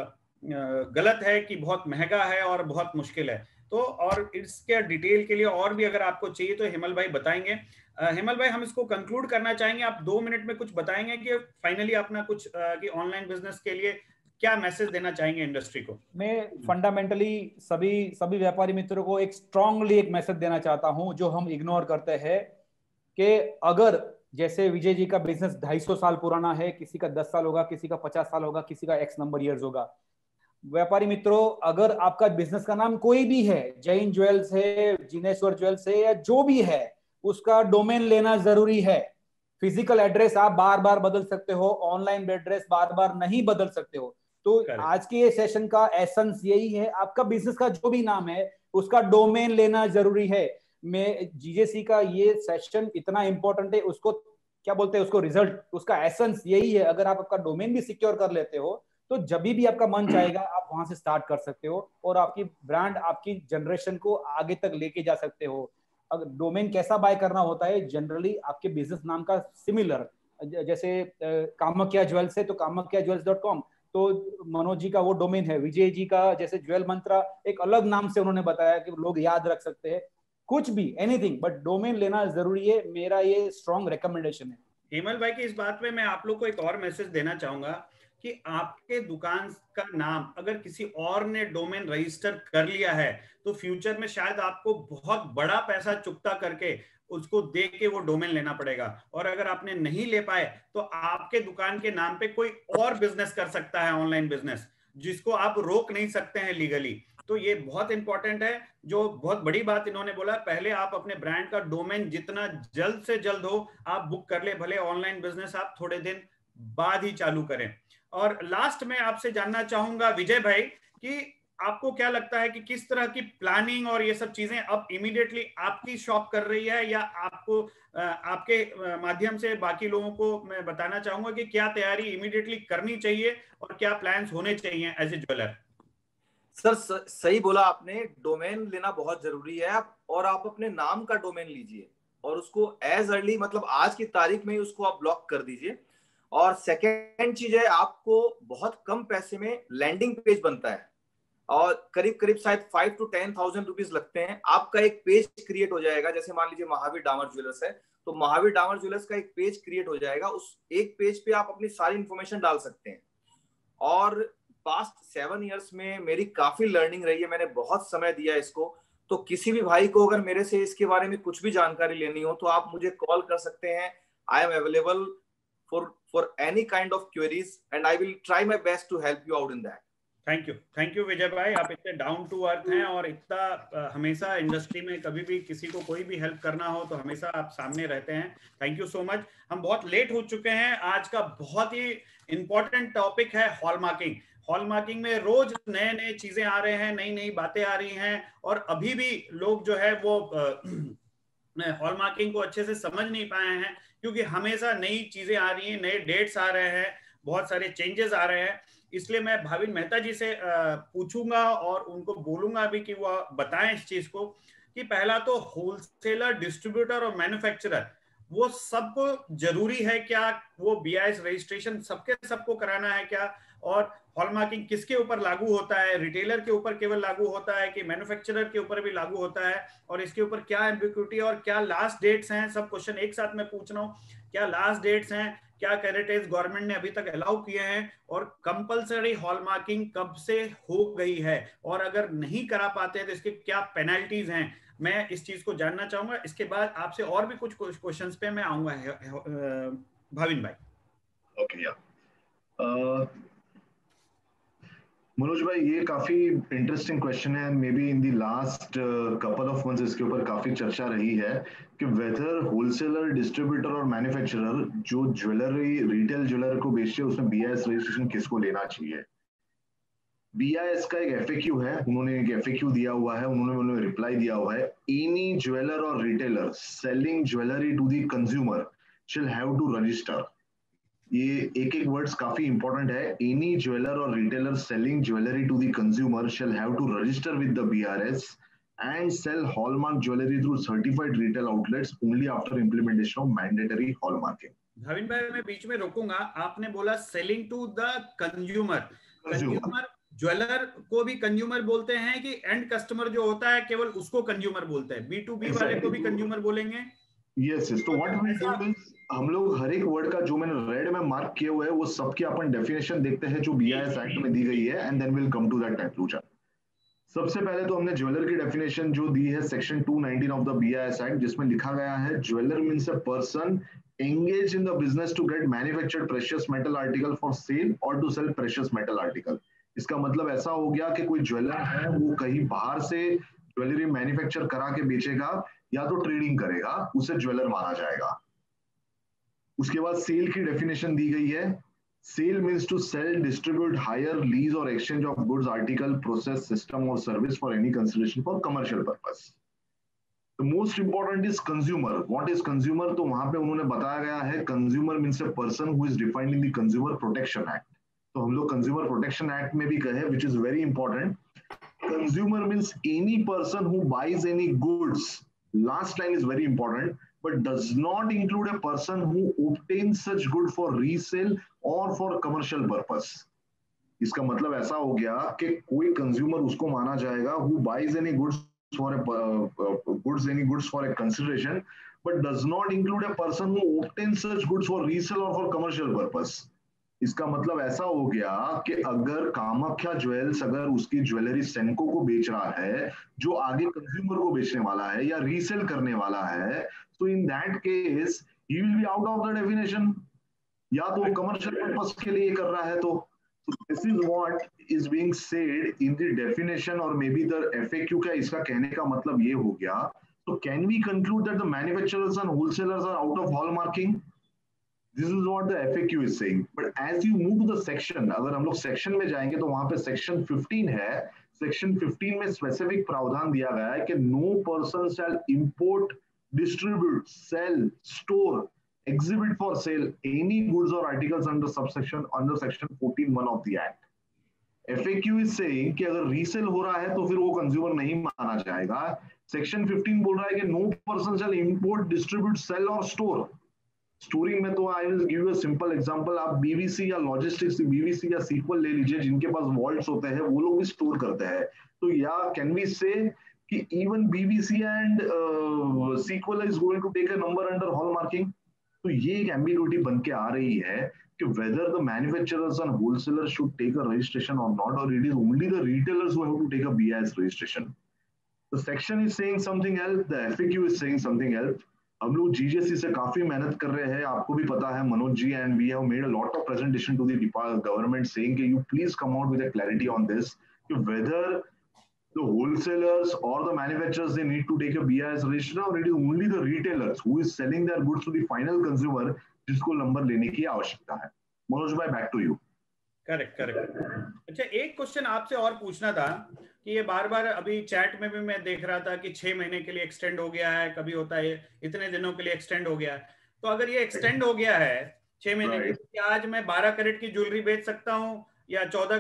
गलत है कि बहुत महंगा है और बहुत मुश्किल है। तो और इसके डिटेल के लिए और भी अगर आपको चाहिए तो हेमल भाई बताएंगे। हेमल भाई, हम इसको कंक्लूड करना चाहेंगे, आप दो मिनट में कुछ बताएंगे कि फाइनली अपना कुछ कि ऑनलाइन बिजनेस के लिए क्या मैसेज देना चाहेंगे इंडस्ट्री को? मैं फंडामेंटली सभी सभी व्यापारी मित्रों को एक स्ट्रांगली एक मैसेज देना चाहता हूं, जो हम इग्नोर करते हैं, कि अगर जैसे विजय जी का बिजनेस ढाई सौ साल पुराना है, किसी का दस साल होगा, किसी का पचास साल होगा, किसी का एक्स नंबर ईयर्स होगा। व्यापारी मित्रों, अगर आपका बिजनेस का नाम कोई भी है, जैन ज्वेल्स है, जिनेश्वर ज्वेल्स है, या जो भी है, उसका डोमेन लेना जरूरी है। फिजिकल एड्रेस आप बार बार बदल सकते हो, ऑनलाइन एड्रेस बार बार नहीं बदल सकते हो। तो आज के ये सेशन का एसेंस यही है, आपका बिजनेस का जो भी नाम है उसका डोमेन लेना जरूरी है। मैं जीजेसी का ये सेशन इतना इंपॉर्टेंट है, उसको क्या बोलते हैं, उसको रिजल्ट, उसका एसेंस यही है। अगर आप आपका डोमेन भी सिक्योर कर लेते हो तो जब भी आपका मन चाहेगा आप वहां से स्टार्ट कर सकते हो, और आपकी ब्रांड आपकी जनरेशन को आगे तक लेके जा सकते हो। अगर डोमेन कैसा बाय करना होता है, जनरली आपके बिजनेस नाम का सिमिलर, जैसे कामाख्या ज्वेल्स है तो कामाख्या ज्वेल्स डॉट कॉम, तो मनोज जी का वो डोमेन है। विजय जी का जैसे ज्वेल मंत्रा एक अलग नाम से उन्होंने बताया कि लोग याद रख सकते हैं, कुछ भी एनीथिंग, बट डोमेन लेना जरूरी है। मेरा ये स्ट्रॉन्ग रिकमेंडेशन है। हेमल भाई की इस बात में मैं आप लोग को एक और मैसेज देना चाहूंगा कि आपके दुकान का नाम अगर किसी और ने डोमेन रजिस्टर कर लिया है तो फ्यूचर में शायद आपको बहुत बड़ा पैसा चुकता करके उसको देख के वो डोमेन लेना पड़ेगा। और अगर आपने नहीं ले पाए तो आपके दुकान के नाम पे कोई और बिजनेस कर सकता है, ऑनलाइन बिजनेस, जिसको आप रोक नहीं सकते हैं लीगली। तो ये बहुत इंपॉर्टेंट है, जो बहुत बड़ी बात इन्होंने बोला। पहले आप अपने ब्रांड का डोमेन जितना जल्द से जल्द हो आप बुक कर ले, भले ऑनलाइन बिजनेस आप थोड़े दिन बाद ही चालू करें। और लास्ट में आपसे जानना चाहूंगा विजय भाई कि आपको क्या लगता है कि किस तरह की प्लानिंग और ये सब चीजें अब इमीडिएटली आपकी शॉप कर रही है, या आपको आपके माध्यम से बाकी लोगों को मैं बताना चाहूंगा कि क्या तैयारी इमीडिएटली करनी चाहिए और क्या प्लान्स होने चाहिए एज ए ज्वेलर? सर सही बोला आपने, डोमेन लेना बहुत जरूरी है। और आप अपने नाम का डोमेन लीजिए और उसको एज अर्ली, मतलब आज की तारीख में ही उसको आप ब्लॉक कर दीजिए। और सेकेंड चीज है, आपको बहुत कम पैसे में लैंडिंग पेज बनता है और करीब करीब शायद five to ten thousand rupees लगते हैं। आपका एक पेज क्रिएट हो जाएगा, जैसे मान लीजिए महावीर डामर ज्वेलर्स है तो महावीर डामर ज्वेलर्स का एक पेज क्रिएट हो जाएगा। उस एक पेज पे आप अपनी सारी इंफॉर्मेशन डाल सकते हैं। और पास्ट सेवन इयर्स में मेरी काफी लर्निंग रही है, मैंने बहुत समय दिया इसको। तो किसी भी भाई को अगर मेरे से इसके बारे में कुछ भी जानकारी लेनी हो तो आप मुझे कॉल कर सकते हैं। I am available for for any kind of queries and I will try my best to help you out in that. Thank you, thank you Vijay भाई, आप इतने डाउन टू अर्थ हैं और इतना हमेशा इंडस्ट्री में कभी भी किसी को कोई भी हेल्प करना हो तो हमेशा आप सामने रहते हैं। Thank you so much. हम बहुत लेट हो चुके हैं। आज का बहुत ही इंपॉर्टेंट टॉपिक है हॉलमार्किंग। हॉलमार्किंग में रोज नए नए चीजें आ रहे हैं, नई नई बातें आ रही हैं और अभी भी लोग जो है वो हॉलमार्किंग को अच्छे से समझ नहीं पाए हैं, क्योंकि हमेशा नई चीजें आ रही हैं, नए डेट्स आ रहे हैं, बहुत सारे चेंजेस आ रहे हैं। इसलिए मैं भाविन मेहता जी से पूछूंगा और उनको बोलूंगा भी कि वो बताएं इस चीज को कि पहला तो होलसेलर, डिस्ट्रीब्यूटर और मैन्युफैक्चरर वो सबको जरूरी है क्या? वो बी आई एस रजिस्ट्रेशन सबके सबको कराना है क्या? और हॉलमार्किंग किसके ऊपर लागू होता है? रिटेलर के ऊपर केवल लागू होता है कि मैन्युफैक्चरर के ऊपर भी लागू होता है? और इसके ऊपर क्या एम्बिग्युइटी और क्या लास्ट डेट्स हैं? सब क्वेश्चन एक साथ मैं पूछ रहा हूँ। क्या लास्ट डेट्स हैं? क्या कैरेटेज गवर्नमेंट ने अभी तक अलाउ किए हैं? और कंपलसरी हॉलमार्किंग कब से हो गई है? और अगर नहीं करा पाते हैं तो इसके क्या पेनल्टीज हैं? मैं इस चीज को जानना चाहूंगा। इसके बाद आपसे और भी कुछ क्वेश्चंस पे मैं आऊंगा भाविन भाई। ओके या मनोज भाई, ये काफी इंटरेस्टिंग क्वेश्चन है। Maybe in the last couple of months इसके ऊपर काफी चर्चा रही है कि वेदर होलसेलर, डिस्ट्रीब्यूटर और मैन्युफैक्चरर जो ज्वेलरी, रिटेल ज्वेलर को बेचते हैं उसमें बी आई एस रजिस्ट्रेशन किसको लेना चाहिए। बी आई एस का एक एफ ए क्यू है, उन्होंने एक एफ ए क्यू दिया हुआ है, उन्होंने उन्होंने रिप्लाई दिया हुआ है, एनी ज्वेलर और retailer selling jewellery to the consumer shall have to register. ये एक एक वर्ड्स काफी इंपॉर्टेंट है। एनी ज्वेलर और retailer selling jewellery to the consumer shall have to register with the B R S and sale hallmark jewellery through certified retail outlets only after implementation of mandatory hallmarking. Bhavin भाई, मैं बीच में रोकूंगा। आपने बोला selling to the consumer. Consumer jeweller को भी consumer बोलते हैं कि एंड कस्टमर जो होता है केवल उसको कंज्यूमर बोलते हैं? बी टू बी वाले को भी कंज्यूमर बोलेंगे? Yes yes. तो व्हाट वी डू इज हम लोग हर एक वर्ड का जो मैंने रेड में मार्क किए हुए है वो सबकी अपन डेफिनेशन देखते हैं जो बी आई एस एक्ट में दी गई है and then will come to that conclusion. सबसे पहले तो हमने ज्वेलर की डेफिनेशन जो दी है section two nineteen of the B I S act, जिसमें लिखा गया है jeweller means a person engaged in the business to get manufactured precious metal article for sale or to sell precious metal article। इसका मतलब ऐसा हो गया कि कोई ज्वेलर है वो कहीं बाहर से ज्वेलरी मैन्युफैक्चर करा के बेचेगा या तो ट्रेडिंग करेगा, उसे ज्वेलर माना जाएगा। उसके बाद सेल की डेफिनेशन दी गई है। Sale means to sell, distribute, hire, lease और exchange of goods, article, process, system और service for any consideration for commercial purpose. The most important is consumer. What is consumer? तो वहां पे उन्होंने बताया गया है consumer means a person who is defined in the consumer protection act. तो हम लोग कंज्यूमर प्रोटेक्शन एक्ट में भी कहे which is very important. Consumer means any person who buys any goods, last line is very important, but does not include a person who obtains such good for resale or for commercial purpose। इसका मतलब ऐसा हो गया कि कोई consumer उसको माना जाएगा who buys any goods for a uh, goods any goods for a consideration but does not include a person who obtains such goods for resale or for commercial purpose। इसका मतलब ऐसा हो गया कि अगर कामाख्या ज्वेल्स अगर उसकी ज्वेलरी सेंको को बेच रहा है जो आगे कंज्यूमर को बेचने वाला है या रीसेल करने वाला है, तो in that case he will be out of the definition, या तो कमर्शियल पर्पस के लिए कर रहा है। तो this is what is being said in the definition और मे बी द एफएक्यू का इसका कहने का मतलब ये हो गया। तो can we conclude that the manufacturers and wholesalers are out of hallmarking? This is what the F A Q is saying. But as you move to the section, अगर हम लोग सेक्शन में जाएंगे तो वहां पे सेक्शन फिफ्टीन है। Section fifteen में स्पेसिफिक प्रावधान दिया गया है कि no person shall import, distribute, sale, store, exhibit for sale any goods or articles under subsection under section fourteen one of the act। F A Q is saying कि अगर resale हो रहा है तो फिर वो कंज्यूमर नहीं माना जाएगा। सेक्शन फिफ्टीन बोल रहा है कि no person shall import, distribute, sale और स्टोर। स्टोरिंग में तो I will give you a simple example. आप बीवीसी या लॉजिस्टिक्स, बीवीसी या सीक्वल ले लीजिए, जिनके पास वॉल्ट्स होते हैं वो लोग भी स्टोर करते हैं। तो या कैन वी से कि even BVC and Sequel is going to take a number under hallmarking? तो ये एक एम्बिग्युइटी बन के आ रही है कि whether the manufacturers and wholesalers should take a registration or not, or it is only the retailers who have to take a B I S registration. The section is saying something else, the F A Q is saying something else. हम लोग G J C से काफी मेहनत कर रहे हैं, आपको भी पता है Manoj ji, and we have made a lot of presentation to the government saying कि you please come out with a clarity on this, कि whether the wholesalers or the manufacturers they need to take a B I S registration, or it is only the retailers who is selling their goods to the final consumer जिसको number लेने की आवश्यकता है. मनोज भाई, back to you. Correct correct. अच्छा, एक question आपसे और पूछना था कि ये बार बार अभी चैट में भी मैं देख रहा था कि छह महीने के लिए एक्सटेंड हो गया है, कभी होता है इतने दिनों के लिए एक्सटेंड हो गया है. तो अगर ये एक्सटेंड हो गया है छह महीने के लिए, क्या आज मैं बारह कैरेट की ज्वेलरी बेच सकता हूँ या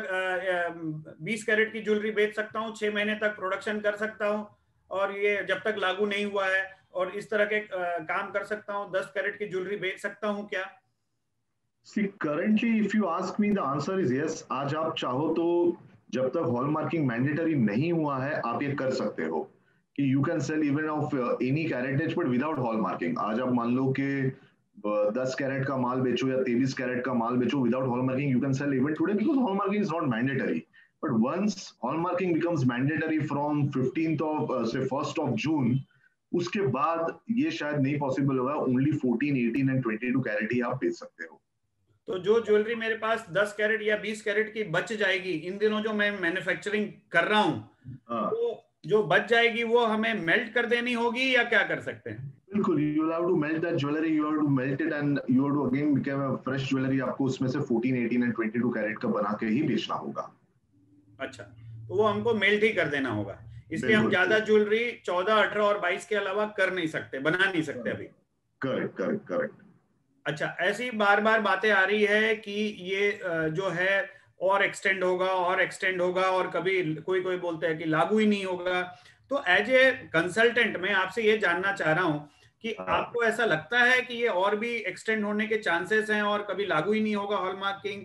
चौदह बीस कैरेट की ज्वेलरी बेच सकता हूँ, छह महीने तक प्रोडक्शन कर सकता हूँ और ये जब तक लागू नहीं हुआ है, और इस तरह के आ, काम कर सकता हूँ, दस कैरेट की ज्वेलरी बेच सकता हूँ क्या? See, currently, if you ask me, the answer is yes. आज आप चाहो तो जब तक हॉलमार्किंग मैंडेटरी नहीं हुआ है आप ये कर सकते हो कि you can sell even of any caratage but without hallmarking. आज आप मान लो कि दस कैरेट का माल बेचो या तेईस कैरेट का माल बेचो without hallmarking, you can sell even today because hallmarking is not mandatory. But once hallmarking becomes mandatory from fifteenth of uh, say first of June, उसके बाद ये शायद नहीं पॉसिबल होगा. Only fourteen, eighteen and twenty two carat ही आप बेच सकते हो. तो जो ज्वेलरी मेरे पास दस कैरेट या बीस कैरेट की बच जाएगी इन दिनों जो मैं मैन्युफैक्चरिंग कर रहा हूँ, तो जो बच जाएगी वो हमें मेल्ट कर देनी होगी या क्या कर सकते हैं? बिल्कुल, you will have to melt that jewelry, you have to melt it and you have to again become a fresh jewelry. आपको उसमें से fourteen, eighteen and twenty two carat का बना के ही बेचना होगा. अच्छा, तो वो हमको मेल्ट ही कर देना होगा, इसलिए हम ज्यादा ज्वेलरी चौदह, अठारह और बाईस के अलावा कर नहीं सकते, बना नहीं सकते अभी. Correct correct correct. अच्छा, ऐसी बार बार बातें आ रही है कि ये जो है और एक्सटेंड होगा और एक्सटेंड होगा, और कभी कोई कोई बोलते हैं कि लागू ही नहीं होगा. तो एज ए कंसल्टेंट मैं आपसे ये जानना चाह रहा हूँ कि आपको ऐसा लगता है कि ये और भी एक्सटेंड होने के चांसेस हैं और कभी लागू ही नहीं होगा हॉलमार्किंग?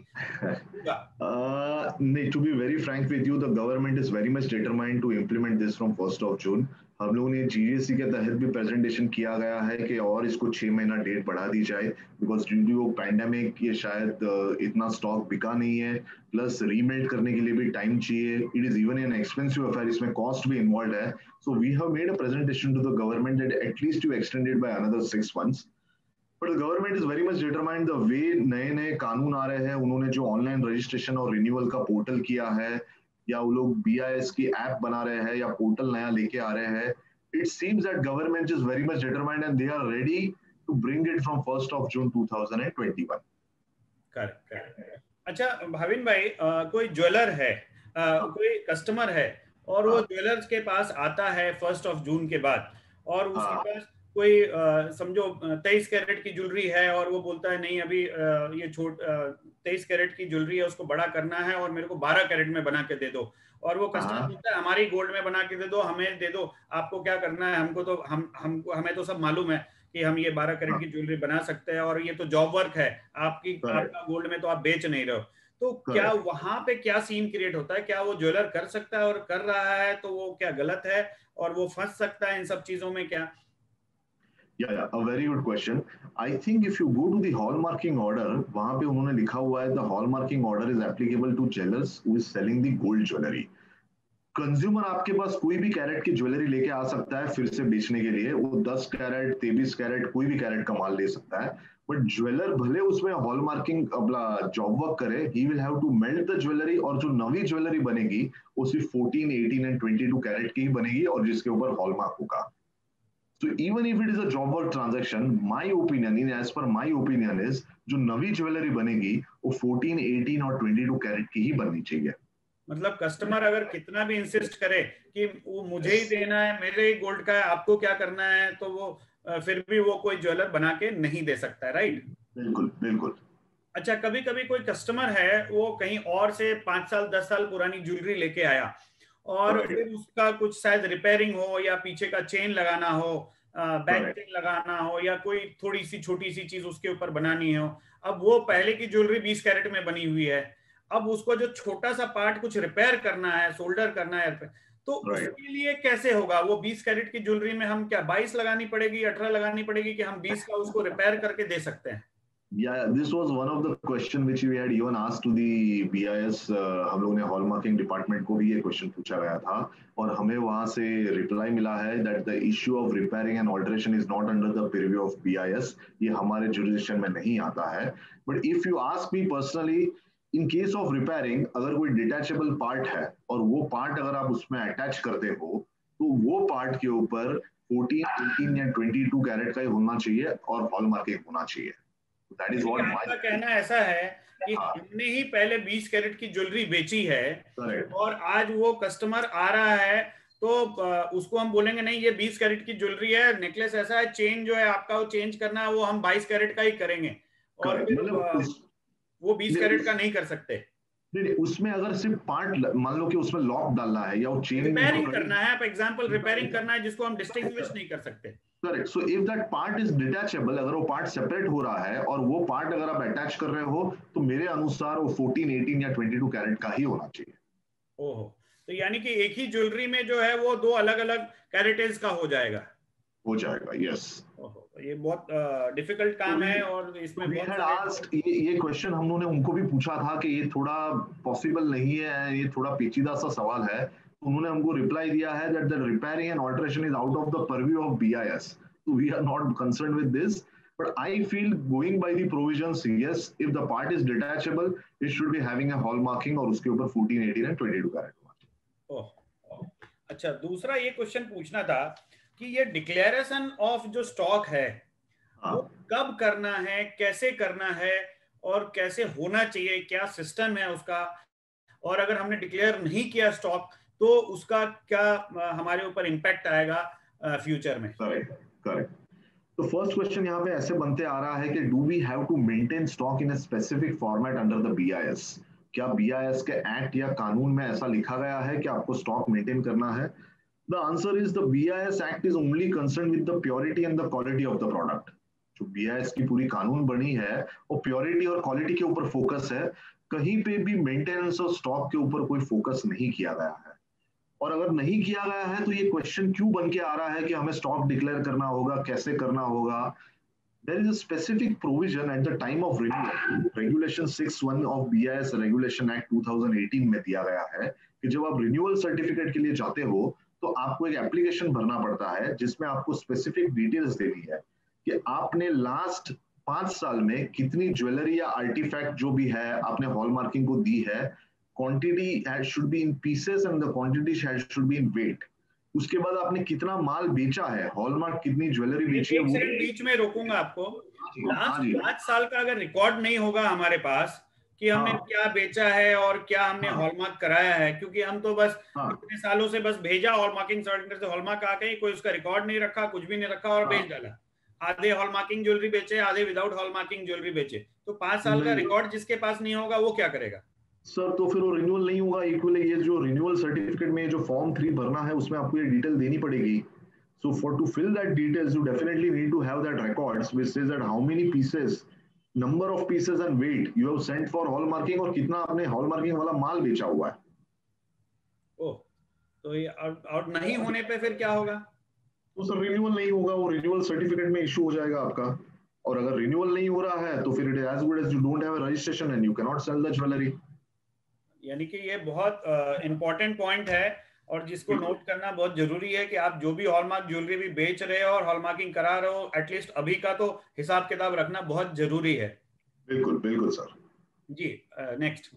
नहीं, to be very frank with you, the government is very much determined to implement this from first of June. हम लोगों ने जीएसी के तहत भी प्रेजेंटेशन किया गया है कि और इसको छह महीना डेट बढ़ा दी जाए, बिकॉज ड्यू टू पैंडेमिक ये शायद इतना स्टॉक बिका नहीं है, प्लस रीमेल्ट करने के लिए भी टाइम चाहिए. It is even an expensive affair, इसमें कॉस्ट भी इन्वॉल्व है. So we have made a presentation to the government that at least you extended by another six months. But the government is very much determined. The way नए नए कानून आ रहे हैं, उन्होंने जो ऑनलाइन रजिस्ट्रेशन और रिन्यूअल का पोर्टल किया है, या वो लोग बी आई एस की ऐप बना रहे हैं या पोर्टल नया लेके आ रहे हैं, it seems that government is very much determined and they are ready to bring it from first of June twenty twenty-one. Correct, correct. अच्छा भाविन भाई, आ, कोई ज्वेलर है, आ, कोई कस्टमर है और वो ज्वेलर्स के पास आता है फर्स्ट ऑफ जून के बाद, और उसके पास कोई समझो तेईस कैरेट की ज्वेलरी है और वो बोलता है नहीं अभी आ, ये छोट तेईस कैरेट की ज्वेलरी है, उसको बड़ा करना है और मेरे को बारह कैरेट में बना के दे दो, और वो कस्टमर बोलता है हमारी गोल्ड में बना के दे दो, हमें दे दो, आपको क्या करना है, हमको तो हम हमको हमें तो सब मालूम है कि हम ये बारह कैरेट की ज्वेलरी बना सकते हैं और ये तो जॉब वर्क है, आपकी आपका गोल्ड में तो आप बेच नहीं रहे हो. तो क्या वहां पे क्या सीन क्रिएट होता है? क्या वो ज्वेलर कर सकता है और कर रहा है तो वो क्या गलत है और वो फंस सकता है इन सब चीजों में क्या? Yeah, yeah, a very good question. I think if you go to the hallmarking order, वहाँ पे उन्होंने लिखा हुआ है the hallmarking order is applicable to jewelers who is selling the gold jewelry. Consumer आपके पास कोई भी कैरेट की ज्वेलरी लेके आ सकता है फिर से बेचने के लिए, वो दस कैरेट, तेईस कैरेट, कोई भी कैरेट का माल ले सकता है. बट ज्वेलर भले उसमें हॉलमार्किंग अपना जॉब वर्क करे, he will have to melt the jewellery, और जो नवी ज्वेलरी बनेगी वो सिर्फ fourteen, eighteen and twenty two carat की ही बनेगी और जिसके ऊपर हॉलमार्क होगा. So even if it is a job work transaction, my opinion, in as per my opinion is जो नवी ज्वेलरी बनेगी वो फोर्टीन, एटीन और ट्वेंटी टू कैरेट की ही बननी चाहिए. मतलब कस्टमर अगर कितना भी इंसिस्ट करे कि वो मुझे ही देना है, मेरे ही गोल्ड का है, आपको क्या करना है, तो वो फिर भी वो कोई ज्वेलर बना के नहीं दे सकता है, राइट? बिल्कुल बिल्कुल. अच्छा, कभी कभी कोई कस्टमर है वो कहीं और से पांच साल दस साल पुरानी ज्वेलरी लेके आया और फिर उसका कुछ शायद रिपेयरिंग हो या पीछे का चेन लगाना हो, बैक चेन लगाना हो या कोई थोड़ी सी छोटी सी चीज उसके ऊपर बनानी हो. अब वो पहले की ज्वेलरी बीस कैरेट में बनी हुई है, अब उसको जो छोटा सा पार्ट कुछ रिपेयर करना है, सोल्डर करना है, तो Right. उसके लिए कैसे होगा? वो बीस कैरेट की ज्वेलरी में हम क्या बाईस लगानी पड़ेगी, अठारह लगानी पड़ेगी, कि हम बीस का उसको रिपेयर करके दे सकते हैं? Yeah, this was one of the question which we had even asked to the B I S. Uh, हम लोगों ने हॉलमार्किंग डिपार्टमेंट को भी ये क्वेश्चन पूछा गया था और हमें वहां से रिप्लाई मिला है that the issue of repairing and alteration is not under the purview of B I S. ये हमारे jurisdiction में नहीं आता है. But if you ask me personally, in case of repairing, अगर कोई detachable part है और वो part अगर आप उसमें attach करते हो, तो वो part के ऊपर फोर्टीन, एटीन या ट्वेंटी टू कैरेट का ही होना चाहिए और हॉलमार्किंग होना चाहिए. That is what आपका कहना ऐसा है कि हमने ही पहले बीस कैरेट की ज्वेलरी बेची है Correct. और आज वो कस्टमर आ रहा है तो उसको हम बोलेंगे नहीं ये बीस कैरेट की ज्वेलरी है, नेकलेस ऐसा है, चेन जो है आपका वो चेंज करना है वो हम बाईस कैरेट का ही करेंगे और फिर वो बीस कैरेट का नहीं कर सकते. नहीं, उसमें अगर सिर्फ पार्ट मान लो कि उसमें लॉक डालना है या वो चेन रिपेयरिंग करना है, आप एग्जांपल रिपेयरिंग करना है जिसको हम डिस्टिंग्विश नहीं कर सकते. Correct. So if that part is detachable, अगर वो पार्ट सेपरेट हो रहा है और वो पार्ट अगर आप अटैच कर रहे हो तो मेरे अनुसार वो फोर्टीन, एटीन या ट्वेंटी टू कैरेट का ही होना चाहिए. ओहो, तो यानी कि एक ही ज्वेलरी में जो है वो दो अलग अलग कैरेटेज का हो जाएगा. हो जाएगा. यस. ये बहुत डिफिकल्ट काम है और इसमें we had asked, ये ये क्वेश्चन हम लोगों ने उनको भी पूछा था कि ये थोड़ा पॉसिबल नहीं है, ये थोड़ा पेचीदा सा सवाल है. उन्होंने हमको रिप्लाई दिया है that the repairing and alteration is out of the purview of B I S. So we are not concerned with this. But I feel going by the provisions, yes, if the part is detachable, it should be having a hallmarking और उसके ऊपर fourteen, eighteen and twenty two carat होना चाहिए. ओह, अच्छा, दूसरा ये question पूछना था कि ये डिक्लेरेशन ऑफ जो स्टॉक है वो कब करना है, कैसे करना है और कैसे होना चाहिए, क्या सिस्टम है उसका, और अगर हमने डिक्लेयर नहीं किया स्टॉक तो उसका क्या हमारे ऊपर इम्पैक्ट आएगा फ्यूचर में? Correct, correct. तो फर्स्ट क्वेश्चन यहाँ पे ऐसे बनते आ रहा है कि do we have to maintain stock in a specific format under the B I S? क्या B I S के एक्ट या कानून में ऐसा लिखा गया है कि आपको स्टॉक मेंटेन करना है? The answer is the B I S Act is only concerned with the purity and the quality of the product. जो B I S की पूरी कानून बनी है वो प्योरिटी और क्वालिटी के ऊपर फोकस है. कहीं पे भी मेंटेनेंस और स्टॉक के ऊपर कोई फोकस नहीं किया गया है. और अगर नहीं किया गया है तो ये क्वेश्चन क्यों बन के आ रहा है कि हमें स्टॉक डिक्लेयर करना होगा, कैसे करना होगा? There is a specific provision at the time of renewal. Regulation six one of B I S Regulation Act two thousand eighteen में दिया गया है कि जब आप रिन्यूअल सर्टिफिकेट के लिए जाते हो तो आपको एक एप्लीकेशन भरना पड़ता है जिसमें आपको स्पेसिफिक डिटेल्स देनी है कि आपने लास्ट पांच साल में कितनी ज्वेलरी या आर्टिफैक्ट जो भी है आपने हॉलमार्किंग को दी है. Quantity should be in pieces and the quantity should be in weight. उसके बाद आपने कितना माल बेचा है, हॉलमार्क कितनी ज्वेलरी बेची है. वो बीच में रोकूंगा आपको. लास्ट पांच साल का अगर रिकॉर्ड नहीं होगा हमारे पास कि हमने हाँ. क्या बेचा है और क्या हमने हाँ. हॉलमार्क कराया है, क्योंकि हम तो बस हाँ. इतने सालों से बस भेजा हॉलमार्किंग सर्टिफिकेट से हॉलमार्क आके, कोई उसका रिकॉर्ड नहीं रखा, कुछ भी नहीं रखा और हाँ. बेच डाला. आधे हॉलमार्किंग ज्वेलरी बेचे, आधे विदाउट हॉलमार्किंग ज्वेलरी बेचे. तो पांच साल का रिकॉर्ड जिसके पास नहीं होगा वो क्या करेगा? सर तो फिर वो रिन्यूअल नहीं होगा. इक्वली ये जो रिन्यूअल सर्टिफिकेट में जो फॉर्म थ्री भरना है उसमें आपको ये डिटेल देनी पड़ेगी. So for to fill that details you definitely need to have that records which says that how many pieces, number of pieces and weight you have sent for hallmarking और कितना आपने हॉलमार्किंग वाला माल बेचा हुआ है. ओह, तो ये और नहीं होने पे फिर क्या होगा? तो सर रिन्यूअल नहीं होगा, वो रिन्यूअल सर्टिफिकेट में इशू हो जाएगा आपका. और अगर रिन्यूअल नहीं हो रहा है तो फिर it is as good as you don't have a registration and you can not sell the jewellery. यानी कि ये बहुत इंपॉर्टेंट uh, पॉइंट है और जिसको नोट करना बहुत जरूरी है कि आप जो भी हॉलमार्क ज्वेलरी भी बेच रहे हो और हॉलमार्किंग करा रहे हो, एटलीस्ट अभी का तो हिसाब किताब रखना बहुत जरूरी है. बिल्कुल बिल्कुल सर. जी, नेक्स्ट.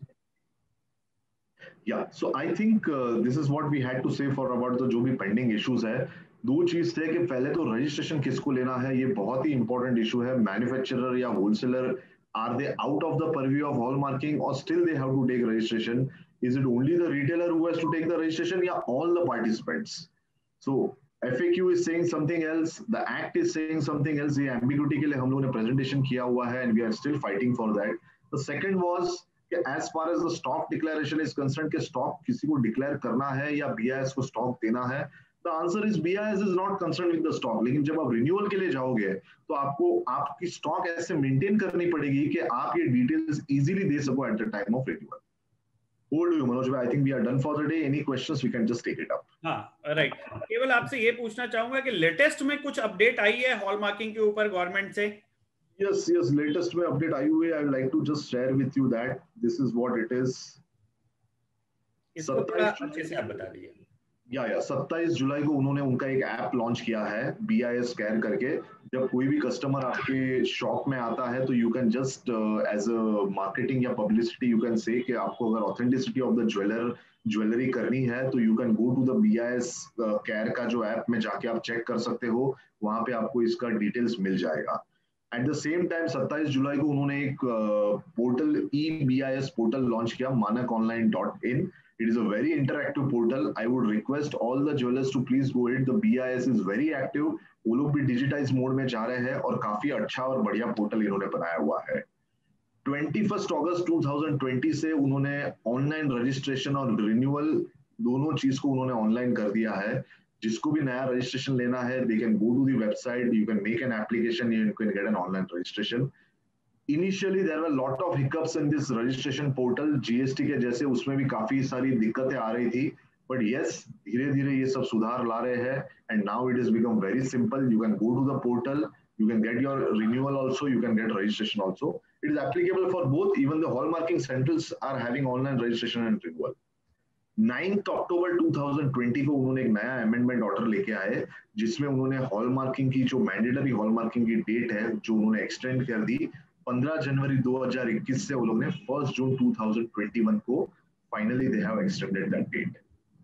या so I think this is what we had to say for about the जो भी पेंडिंग इश्यूज है. दो चीज थे कि पहले तो रजिस्ट्रेशन किसको लेना है, ये बहुत ही इंपॉर्टेंट इशू है. मैन्युफैक्चरर या wholesaler, are they out of the purview of hallmarking or still they have to take registration? Is it only the retailer who has to take the registration? Yeah, all the participants. So F A Q is saying something else, the act is saying something else. ये ambiguity के लिए हम लोगों ने presentation किया हुआ है and we are still fighting for that. The second was कि as far as the stock declaration is concerned कि stock किसी को declare करना है या B I S को stock देना है. The answer is B I S is not concerned with the stock. लेकिन जब आप रिन्यूअल के लिए जाओगे तो आपको आपकी स्टॉक ऐसे मेंटेन करनी पड़ेगी कि आप ये डिटेल्स इजीली दे सको at the time of renewal. Over to you, Manoj bhai. I think we are done for the day. Any questions, we can just take it up. हाँ राइट, केवल आपसे ये पूछना चाहूंगा कि लेटेस्ट में कुछ अपडेट आई है हॉलमार्किंग के ऊपर गवर्नमेंट से? Yes, yes, latest में अपडेट आई हुई है. I would like to just share with you that this is what it is. इसको थोड़ा अच्छे से आप बता दीजिए. या या सत्ताईस जुलाई को उन्होंने उनका एक ऐप लॉन्च किया है बी आई एस केयर करके. जब कोई भी कस्टमर आपके शॉप में आता है तो you can just as a marketing या पब्लिसिटी यू कैन से कि आपको अगर authenticity of the jeweller jewellery करनी है तो you can go to the B I S care का जो ऐप में जाके आप चेक कर सकते हो. वहां पे आपको इसका डिटेल्स मिल जाएगा. एट द सेम टाइम सत्ताईस जुलाई को उन्होंने एक portal e B I S portal launch किया, Manak online dot in. It is a very interactive portal. I would request all the jewelers to please go it. The B I S is very active. वो लोग भी digitise mode में जा रहे हैं और काफी अच्छा और बढ़िया पोर्टल इन्होंने बनाया हुआ है. इक्कीस अगस्त दो हज़ार बीस से उन्होंने ऑनलाइन रजिस्ट्रेशन और रिन्यूअल दोनों चीज को उन्होंने ऑनलाइन कर दिया है. जिसको भी नया रजिस्ट्रेशन लेना है they can go to the website, you can make an application, you can get an online registration. Initially there were lot of hiccups in this registration portal. G S T के जैसे उसमें भी काफी सारी दिक्कतें आ रही थी, but yes, धीरे धीरे ये सब सुधार ला रहे हैं. And now it has become very simple. You can go to the portal, you can get your renewal also, you can get registration also. It is applicable for both. Even the hallmarking centers are having online registration and renewal. Ninth October दो हज़ार बीस को उन्होंने एक नया amendment order लेके आए जिसमें उन्होंने हॉलमार्किंग की जो मैंडेटरी हॉलमार्किंग की डेट है जो उन्होंने एक्सटेंड कर दी. पंद्रह जनवरी दो हज़ार इक्कीस से वो लोग ने फर्स्ट जून दो हज़ार इक्कीस को finally they have extended that date.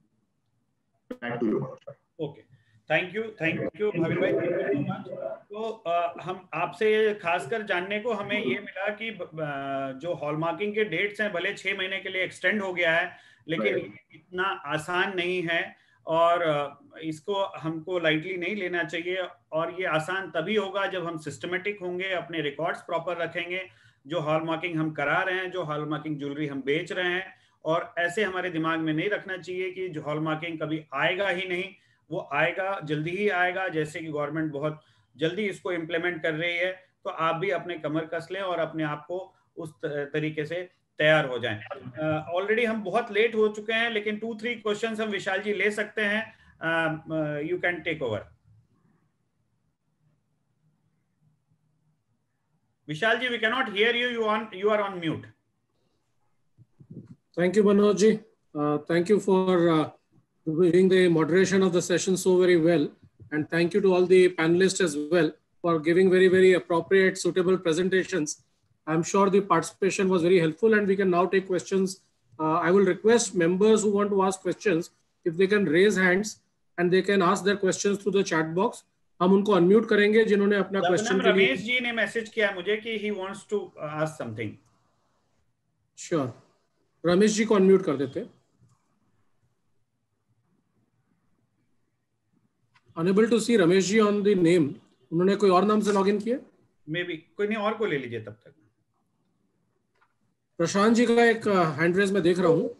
Back to you. Okay, thank you thank you Bhavin भाई, थैंक यू सो मच. तो uh, हम आपसे खासकर जानने को हमें ये मिला कि uh, जो हॉलमार्किंग के डेट्स हैं भले छह महीने के लिए एक्सटेंड हो गया है लेकिन इतना आसान नहीं है और इसको हमको लाइटली नहीं लेना चाहिए. और ये आसान तभी होगा जब हम सिस्टमेटिक होंगे, अपने रिकॉर्ड्स प्रॉपर रखेंगे, जो हॉलमार्किंग हम करा रहे हैं, जो हॉलमार्किंग ज्वेलरी हम बेच रहे हैं. और ऐसे हमारे दिमाग में नहीं रखना चाहिए कि जो हॉलमार्किंग कभी आएगा ही नहीं. वो आएगा, जल्दी ही आएगा. जैसे कि गवर्नमेंट बहुत जल्दी इसको इम्प्लीमेंट कर रही है तो आप भी अपने कमर कस लें और अपने आप को उस तरीके से तैयार हो जाएं. ऑलरेडी uh, हम बहुत लेट हो चुके हैं लेकिन टू थ्री क्वेश्चंस हम विशाल जी ले सकते हैं. You can take over. Vishal ji, we can not hear you, you on you are on mute. Thank you Manoj ji. Thank you for doing the moderation of the session so very well, and thank you to all the panelists as well for giving very very appropriate suitable presentations. I'm sure the participation was very helpful and we can now take questions. Uh, I will request members who want to ask questions, if they can raise hands and they can ask their questions through the chat box. हम उनको unmute करेंगे जिन्होंने अपना question. Ramesh ji ने message किया मुझे कि he wants to ask something. Sure. Ramesh ji को unmute कर देते. Unable to see Ramesh ji on the name. उन्होंने कोई और नाम से लॉगिन किया? Maybe कोई नहीं, और को ले लीजिए तब तक. प्रशांत जी का एक हैंड रेज में देख रहा हूँ.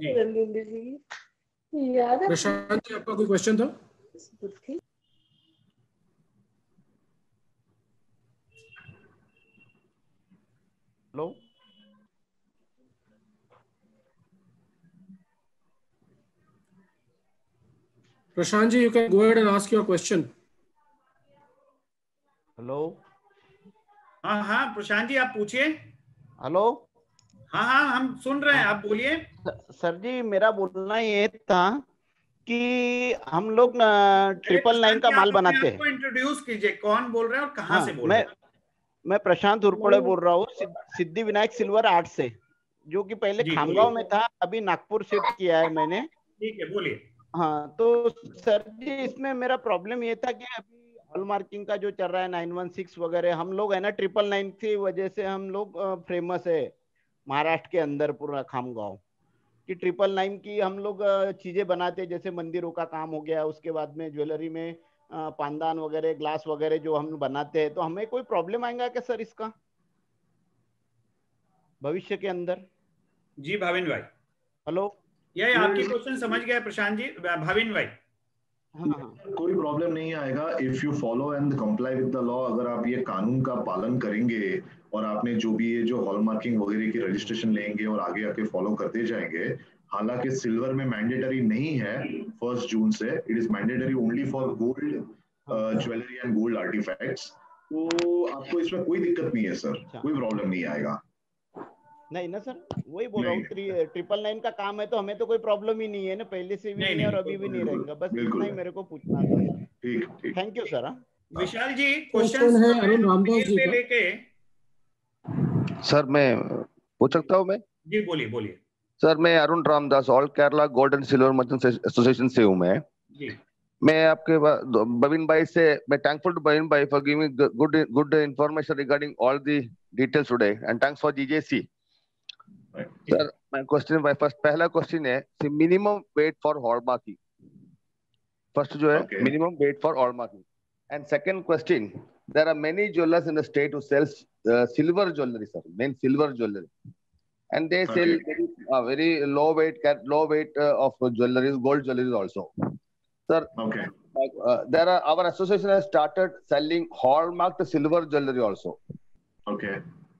प्रशांत जी, आपका कोई क्वेश्चन था? Hello, Prashant ji, you can go ahead and ask your question. Hello. हाँ हाँ प्रशांत जी, आप पूछिए. हेलो. हाँ हाँ हम सुन रहे हैं, आप बोलिए. सर जी, मेरा बोलना ये था कि हम लोग ट्रिपल नाइन का माल बनाते हैं. इंट्रोड्यूस कीजिए, कौन बोल रहे हैं और कहाँ हाँ, से बोल रहे हैं? मैं मैं प्रशांत उर्पड़े बोल रहा हूँ, सिद्धि विनायक सिल्वर आर्ट से, जो कि पहले खामगांव में था, अभी नागपुर शिफ्ट किया है मैंने. ठीक है, बोलिए. हाँ, तो सर जी इसमें मेरा प्रॉब्लम ये था कि अभी हॉलमार्किंग का जो चल रहा है नाइन वन सिक्स वगैरह, हम लोग है ना ट्रिपल नाइन की वजह से हम लोग फेमस है महाराष्ट्र के अंदर पूरा खामगांव कि ट्रिपल नाइन की हम लोग चीजें बनाते, जैसे मंदिरों का काम हो गया, उसके बाद में ज्वेलरी में पानदान वगैरह, ग्लास वगैरह जो हम बनाते हैं. तो हमें कोई प्रॉब्लम आएगा क्या सर इसका भविष्य के अंदर? जी भाविन भाई. हेलो. ये आपकी क्वेश्चन समझ गया प्रशांत जी. भाविन भाई, कोई प्रॉब्लम नहीं आएगा if you follow and comply with the law. अगर आप ये कानून का पालन करेंगे और आपने जो भी ये जो हॉलमार्किंग वगैरह की रजिस्ट्रेशन लेंगे और आगे आके फॉलो करते जाएंगे, हालांकि सिल्वर में मैंडेटरी नहीं है फर्स्ट जून से, it is mandatory only for gold jewellery and gold artefacts, तो आपको इसमें कोई दिक्कत नहीं है सर, कोई प्रॉब्लम नहीं आएगा। नहीं ना सर, वही बोल रहा हूँ, ट्रिपल नाइन का काम है तो हमें तो कोई प्रॉब्लम ही नहीं है ना, पहले से भी नहीं, नहीं और अभी भी नहीं रहेगा, बस इतना ही मेरे को पूछना था। ठीक ठीक, thank you sir. Vishal ji question है अरुण रामदास जी लेके। सर मैं पूछ सकता हूँ? मैं जी बोलिए बोलिए सर। मैं Arun Ramdas, all Kerala gold and silver merchants association से हूँ मैं जी। मैं आपके बविन भाई से मैं थैंकफुल टू बविन भाई for giving good good information regarding all the details today and thanks for GJC. Sir my question, my first पहला क्वेश्चन है minimum weight for hallmarking, first जो है minimum weight for hallmarking, and second question, there are many jewelers in the state who sells uh, silver jewelry, sir, main silver jewelry, and they sell okay. very, uh, very low weight low weight uh, of jewelry, gold jewelry also, sir. Okay. Like, uh, there are our association has started selling hallmarked silver jewelry also. Okay.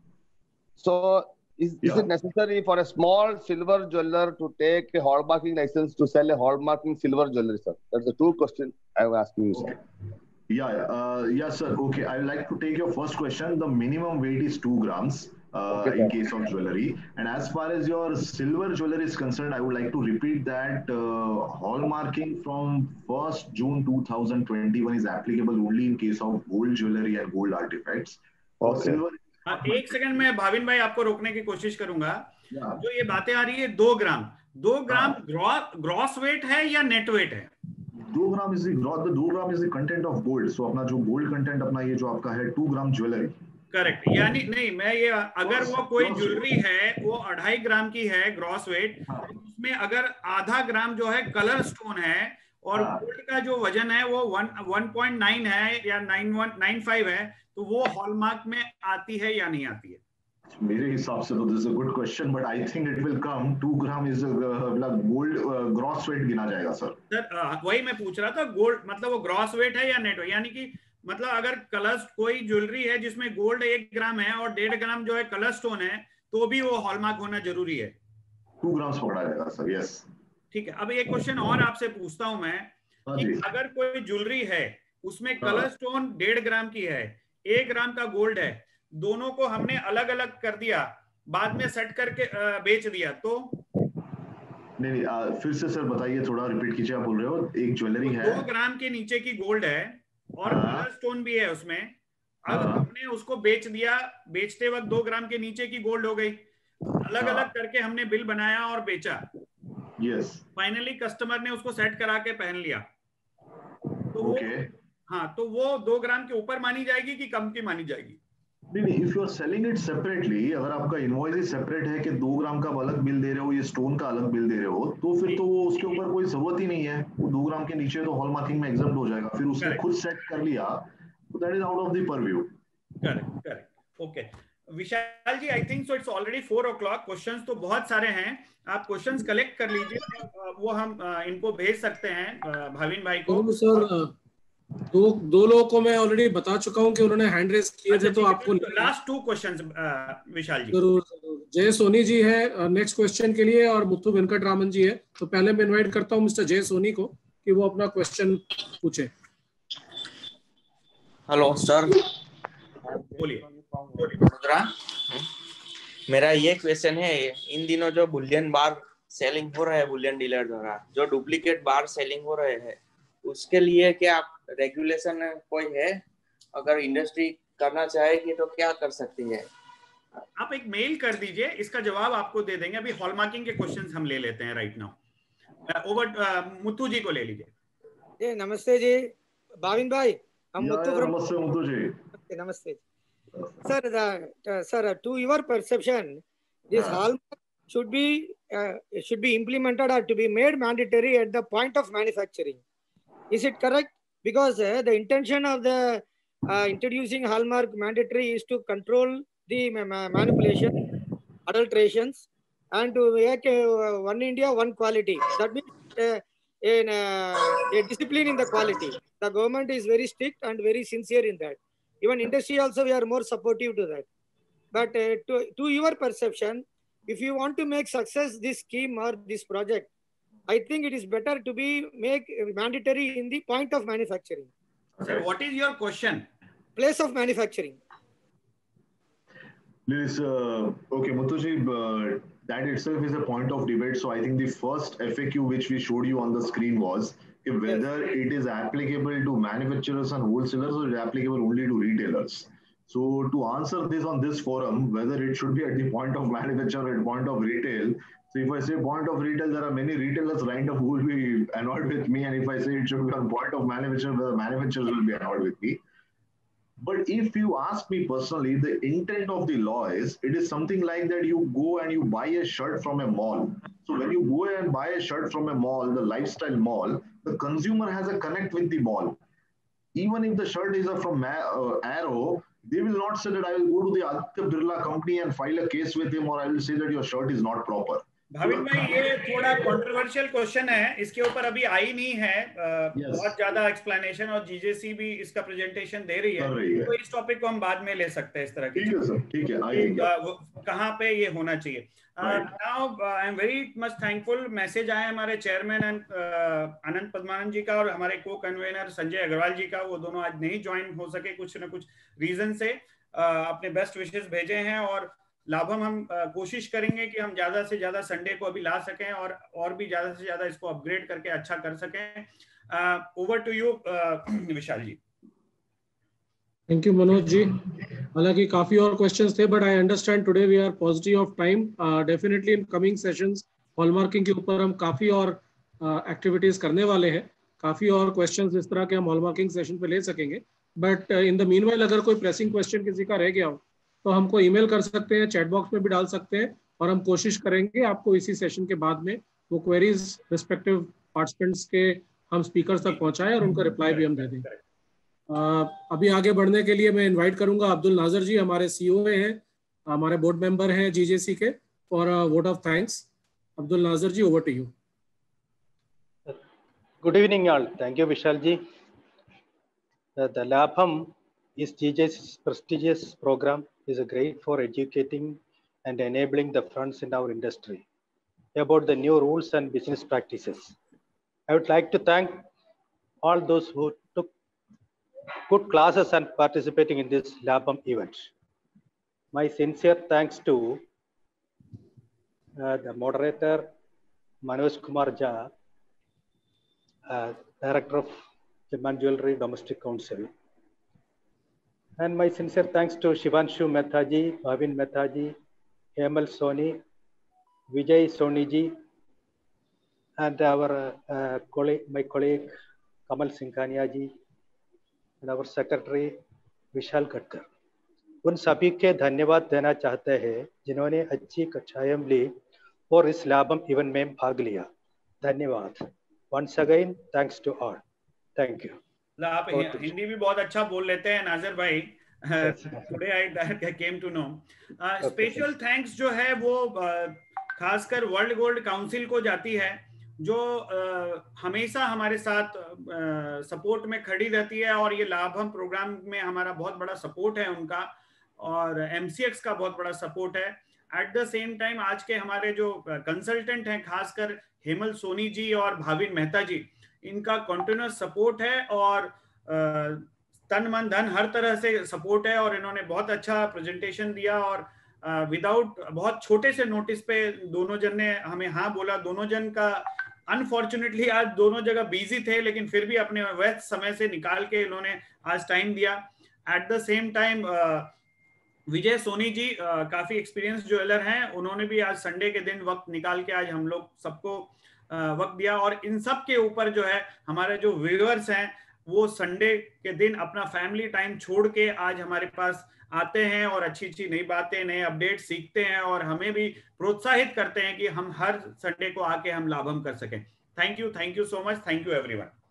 So Is, yeah. is it necessary for a small silver jeweler to take a hallmarking license to sell a hallmarking silver jewelry, sir? That's the two questions I was asking you, sir. Okay. Yeah, uh, yeah, sir. Okay, I would like to take your first question. The minimum weight is two grams uh, okay, in case of jewelry. And as far as your silver jewelry is concerned, I would like to repeat that uh, hallmarking from first June two thousand twenty-one is applicable only in case of gold jewelry and gold artifacts. For okay. silver, हाँ, एक second में भाविन भाई आपको रोकने की कोशिश करूंगा। जो ये बातें आ रही है दो ग्राम दो ग्राम ग्रॉस वेट है या नेट वेट है? दो ग्राम इज द दो gram is the content of gold. So अपना जो गोल्ड कंटेंट अपना ये जो आपका है टू ग्राम ज्वेलरी। करेक्ट, यानी नहीं मैं ये अगर वो कोई ज्वेलरी है वो अढ़ाई ग्राम की है ग्रॉस वेट, उसमें अगर आधा ग्राम जो है कलर स्टोन है और गोल्ड का जो वजन है वो वन पॉइंट नाइन है या नाइन वन नाइन फाइव है, तो वो हॉलमार्क में आती है या नहीं आती है? मेरे हिसाब से तो this is a good question, but I think it will come two gram is gold gross weight गिना जाएगा सर। सर वही मैं पूछ रहा था, गोल्ड मतलब वो ग्रॉस वेट है या नेट वेट, यानी कि मतलब अगर कलर कोई ज्वेलरी है जिसमें गोल्ड एक ग्राम है और डेढ़ ग्राम जो है कलर स्टोन है, तो भी वो हॉलमार्क होना जरूरी है? टू ग्राम पकड़ा जाएगा सर। यस ठीक है। अब एक क्वेश्चन और आपसे पूछता हूं मैं कि अगर कोई ज्वेलरी है उसमें कलर स्टोन डेढ़ ग्राम की है, एक ग्राम का गोल्ड है, दोनों को हमने अलग अलग कर दिया, बाद में सेट करके बेच दिया, तो नहीं नहीं आ, फिर से सर बताइए, थोड़ा रिपीट कीजिए। आप बोल रहे हो एक ज्वेलरी है दो ग्राम के नीचे की गोल्ड है और कलर स्टोन भी है उसमें, अब हमने उसको बेच दिया, बेचते वक्त दो ग्राम के नीचे की गोल्ड हो गई, अलग अलग करके हमने बिल बनाया और बेचा। यस। फाइनली कस्टमर ने उसको सेट करा के पहन लिया, तो वो okay. हाँ, तो वो दो ग्राम के ऊपर मानी जाएगी कि कम की मानी जाएगी? नहीं नहीं, if you are selling it separately, अगर आपका इनवॉइस ही सेपरेट है कि दो ग्राम का अलग बिल दे रहे हो, ये स्टोन का अलग बिल दे रहे हो, तो फिर तो वो उसके ऊपर कोई जरूरत ही नहीं है, वो दो ग्राम के नीचे तो हॉलमार्किंग में एग्जम्प्ट हो जाएगा। फिर उसने खुद सेट कर लिया, तो that is out of the purview. Correct correct, okay. Vishal ji, I think so it's already four o'clock. Questions तो बहुत सारे हैं, आप क्वेश्चंस कलेक्ट कर लीजिए, वो हम इनको भेज सकते हैं भाविन भाई को। सर दो दो लोगों को मैं ऑलरेडी बता चुका हूं कि उन्होंने हैंड रेज किए थे, तो आपको last two questions Vishal ji. जरूर जरूर। जय सोनी जी है नेक्स्ट क्वेश्चन के लिए और मुथु वेंकटरामन जी है, तो पहले मैं इनवाइट करता हूं मिस्टर जय सोनी को कि वो अपना क्वेश्चन पूछे। हेलो सर, बोलिए। मेरा ये क्वेश्चन है, इन दिनों जो बुलियन बार सेलिंग हो रहा है बुलियन डीलर द्वारा, जो डुप्लीकेट बार सेलिंग हो रहे हैं, उसके लिए क्या रेगुलेशन कोई है? अगर इंडस्ट्री करना चाहेगी तो क्या कर सकती है? आप एक मेल कर दीजिए, इसका जवाब आपको दे देंगे। अभी हॉलमार्किंग के क्वेश्चंस हम ले लेते हैं right now. Over Muthu ji को ले लीजिए। नमस्ते जी भाविन भाई, हम मुथु फ्रॉम। नमस्ते मुथु जी। नमस्ते sir. The, uh, sir, to your perception, this yeah. hallmark should be uh, should be implemented or to be made mandatory at the point of manufacturing. Is it correct? Because uh, the intention of the uh, introducing hallmark mandatory is to control the ma manipulation, adulterations, and to make uh, one India, one quality. That means uh, in uh, a discipline in the quality. The government is very strict and very sincere in that. Even industry also, we are more supportive to that. But uh, to, to your perception, if you want to make success this scheme or this project, I think it is better to be make mandatory in the point of manufacturing. Sir, what is your question? Place of manufacturing. This, uh, okay, Muthuji, uh, that itself is a point of debate. So I think the first F A Q which we showed you on the screen was whether it is applicable to manufacturers and wholesalers or it is applicable only to retailers. So to answer this on this forum, whether it should be at the point of manufacture or at point of retail, so if I say point of retail, there are many retailers lined up who will be annoyed with me. And if I say it should be on point of manufacture, the manufacturers will be annoyed with me. But if you ask me personally, the intent of the law is, it is something like that you go and you buy a shirt from a mall. So when you go and buy a shirt from a mall, the lifestyle mall, the consumer has a connect with the mall. Even if the shirt is from uh, Arrow, they will not say that I will go to the Aditya Birla company and file a case with him, or I will say that your shirt is not proper. Bhavin भाई, ये थोड़ा controversial question है, इसके ऊपर अभी आई नहीं है yes. बहुत ज्यादा एक्सप्लेनेशन, और जीजेसी भी इसका प्रेजेंटेशन दे रही है, रही है। तो इस टॉपिक को हम बाद में ले सकते हैं इस तरह की। ठीक है सर, ठीक है, आइए कहाँ पे ये होना चाहिए। Now I am very much thankful, message आए हमारे चेयरमैन अनंत पद्मानंद जी का और हमारे को कन्वेनर संजय अग्रवाल जी का, वो दोनों आज नहीं ज्वाइन हो सके कुछ न कुछ रीजन से, अपने बेस्ट विशेस भेजे हैं। और लाभम हम कोशिश करेंगे कि हम ज्यादा से ज्यादा संडे को अभी ला सकें और और भी ज्यादा से ज्यादा इसको अपग्रेड करके अच्छा कर सकें। Over to you Vishal ji. Thank you Manoj ji. हालांकि काफी और क्वेश्चंस थे, but I understand today we are positive of time. Definitely in coming sessions hallmarking के ऊपर हम काफी और एक्टिविटीज uh, करने वाले हैं, काफी और क्वेश्चंस इस तरह के हम हॉलमार्किंग सेशन पे ले सकेंगे। बट इन द मीनवाइल अगर कोई प्रेसिंग क्वेश्चन किसी का रह गया हो तो हमको ईमेल कर सकते हैं, चैट बॉक्स में भी डाल सकते हैं, और हम कोशिश करेंगे आपको इसी सेशन के बाद में वो क्वेरीज रिस्पेक्टिव पार्टिसिपेंट्स के हम स्पीकर्स तक पहुंचाएं और उनका रिप्लाई भी हम दे दें। आ, अभी आगे बढ़ने के लिए मैं इनवाइट करूंगा अब्दुल नाजर जी, हमारे सीईओ हैं, हमारे बोर्ड मेंबर हैं जीजेसी के, for vote of thanks. Abdul Nazar ji, over to you. Good evening all. Thank you Vishal ji. The Labham is G J C's prestigious program is great for educating and enabling the fronts in our industry about the new rules and business practices. I would like to thank all those who took good classes and participating in this Labam event. My sincere thanks to uh, the moderator, Manoj Kumar Jha, uh, Director of Jaman Jewelry Domestic Council. And my sincere thanks to Shivanshu Mehtaji, Bhavin Mehtaji, Hemal Soni, Vijay Soniji, and our uh, colleague, my colleague Kamal Singhania ji, and our secretary Vishal Gadkar. उन सभी के धन्यवाद देना चाहते हैं जिन्होंने अच्छी कक्षाएं ली और इस लाभम इवेंट में भाग लिया। धन्यवाद। Once again, thanks to all. Thank you. आप हिंदी भी बहुत अच्छा बोल लेते हैं नाजर भाई, today I came to know. Special thanks जो है वो uh, खासकर वर्ल्ड गोल्ड काउंसिल को जाती है, जो uh, हमेशा हमारे साथ सपोर्ट uh, में खड़ी रहती है, और ये लाभम प्रोग्राम में हमारा बहुत बड़ा सपोर्ट है उनका, और एमसीएक्स का बहुत बड़ा सपोर्ट है। एट द सेम टाइम आज के हमारे जो कंसल्टेंट हैं, खासकर हेमल सोनी जी और भाविन मेहता जी, इनका कंटिन्यूस सपोर्ट है और तन मन धन हर तरह से सपोर्ट है, और इन्होंने बहुत अच्छा प्रेजेंटेशन दिया, और विदाउट बहुत छोटे से नोटिस पे दोनों जन ने हमें हाँ बोला। दोनों जन का अनफॉर्चुनेटली आज दोनों जगह बिजी थे, लेकिन फिर भी अपने व्यस्त समय से निकाल के इन्होंने आज टाइम दिया। At the same time Vijay Soni ji uh, काफी एक्सपीरियंस ज्वेलर हैं, उन्होंने भी आज संडे के दिन वक्त निकाल के आज हम लोग सबको uh, वक्त दिया, और इन सब के ऊपर जो है हमारे जो व्यूअर्स हैं वो संडे के दिन अपना फैमिली टाइम छोड़ के आज हमारे पास आते हैं और अच्छी अच्छी नई बातें, नए अपडेट सीखते हैं, और हमें भी प्रोत्साहित करते हैं कि हम हर संडे को आके हम लाभम कर सकें। Thank you, thank you so much, thank you everyone.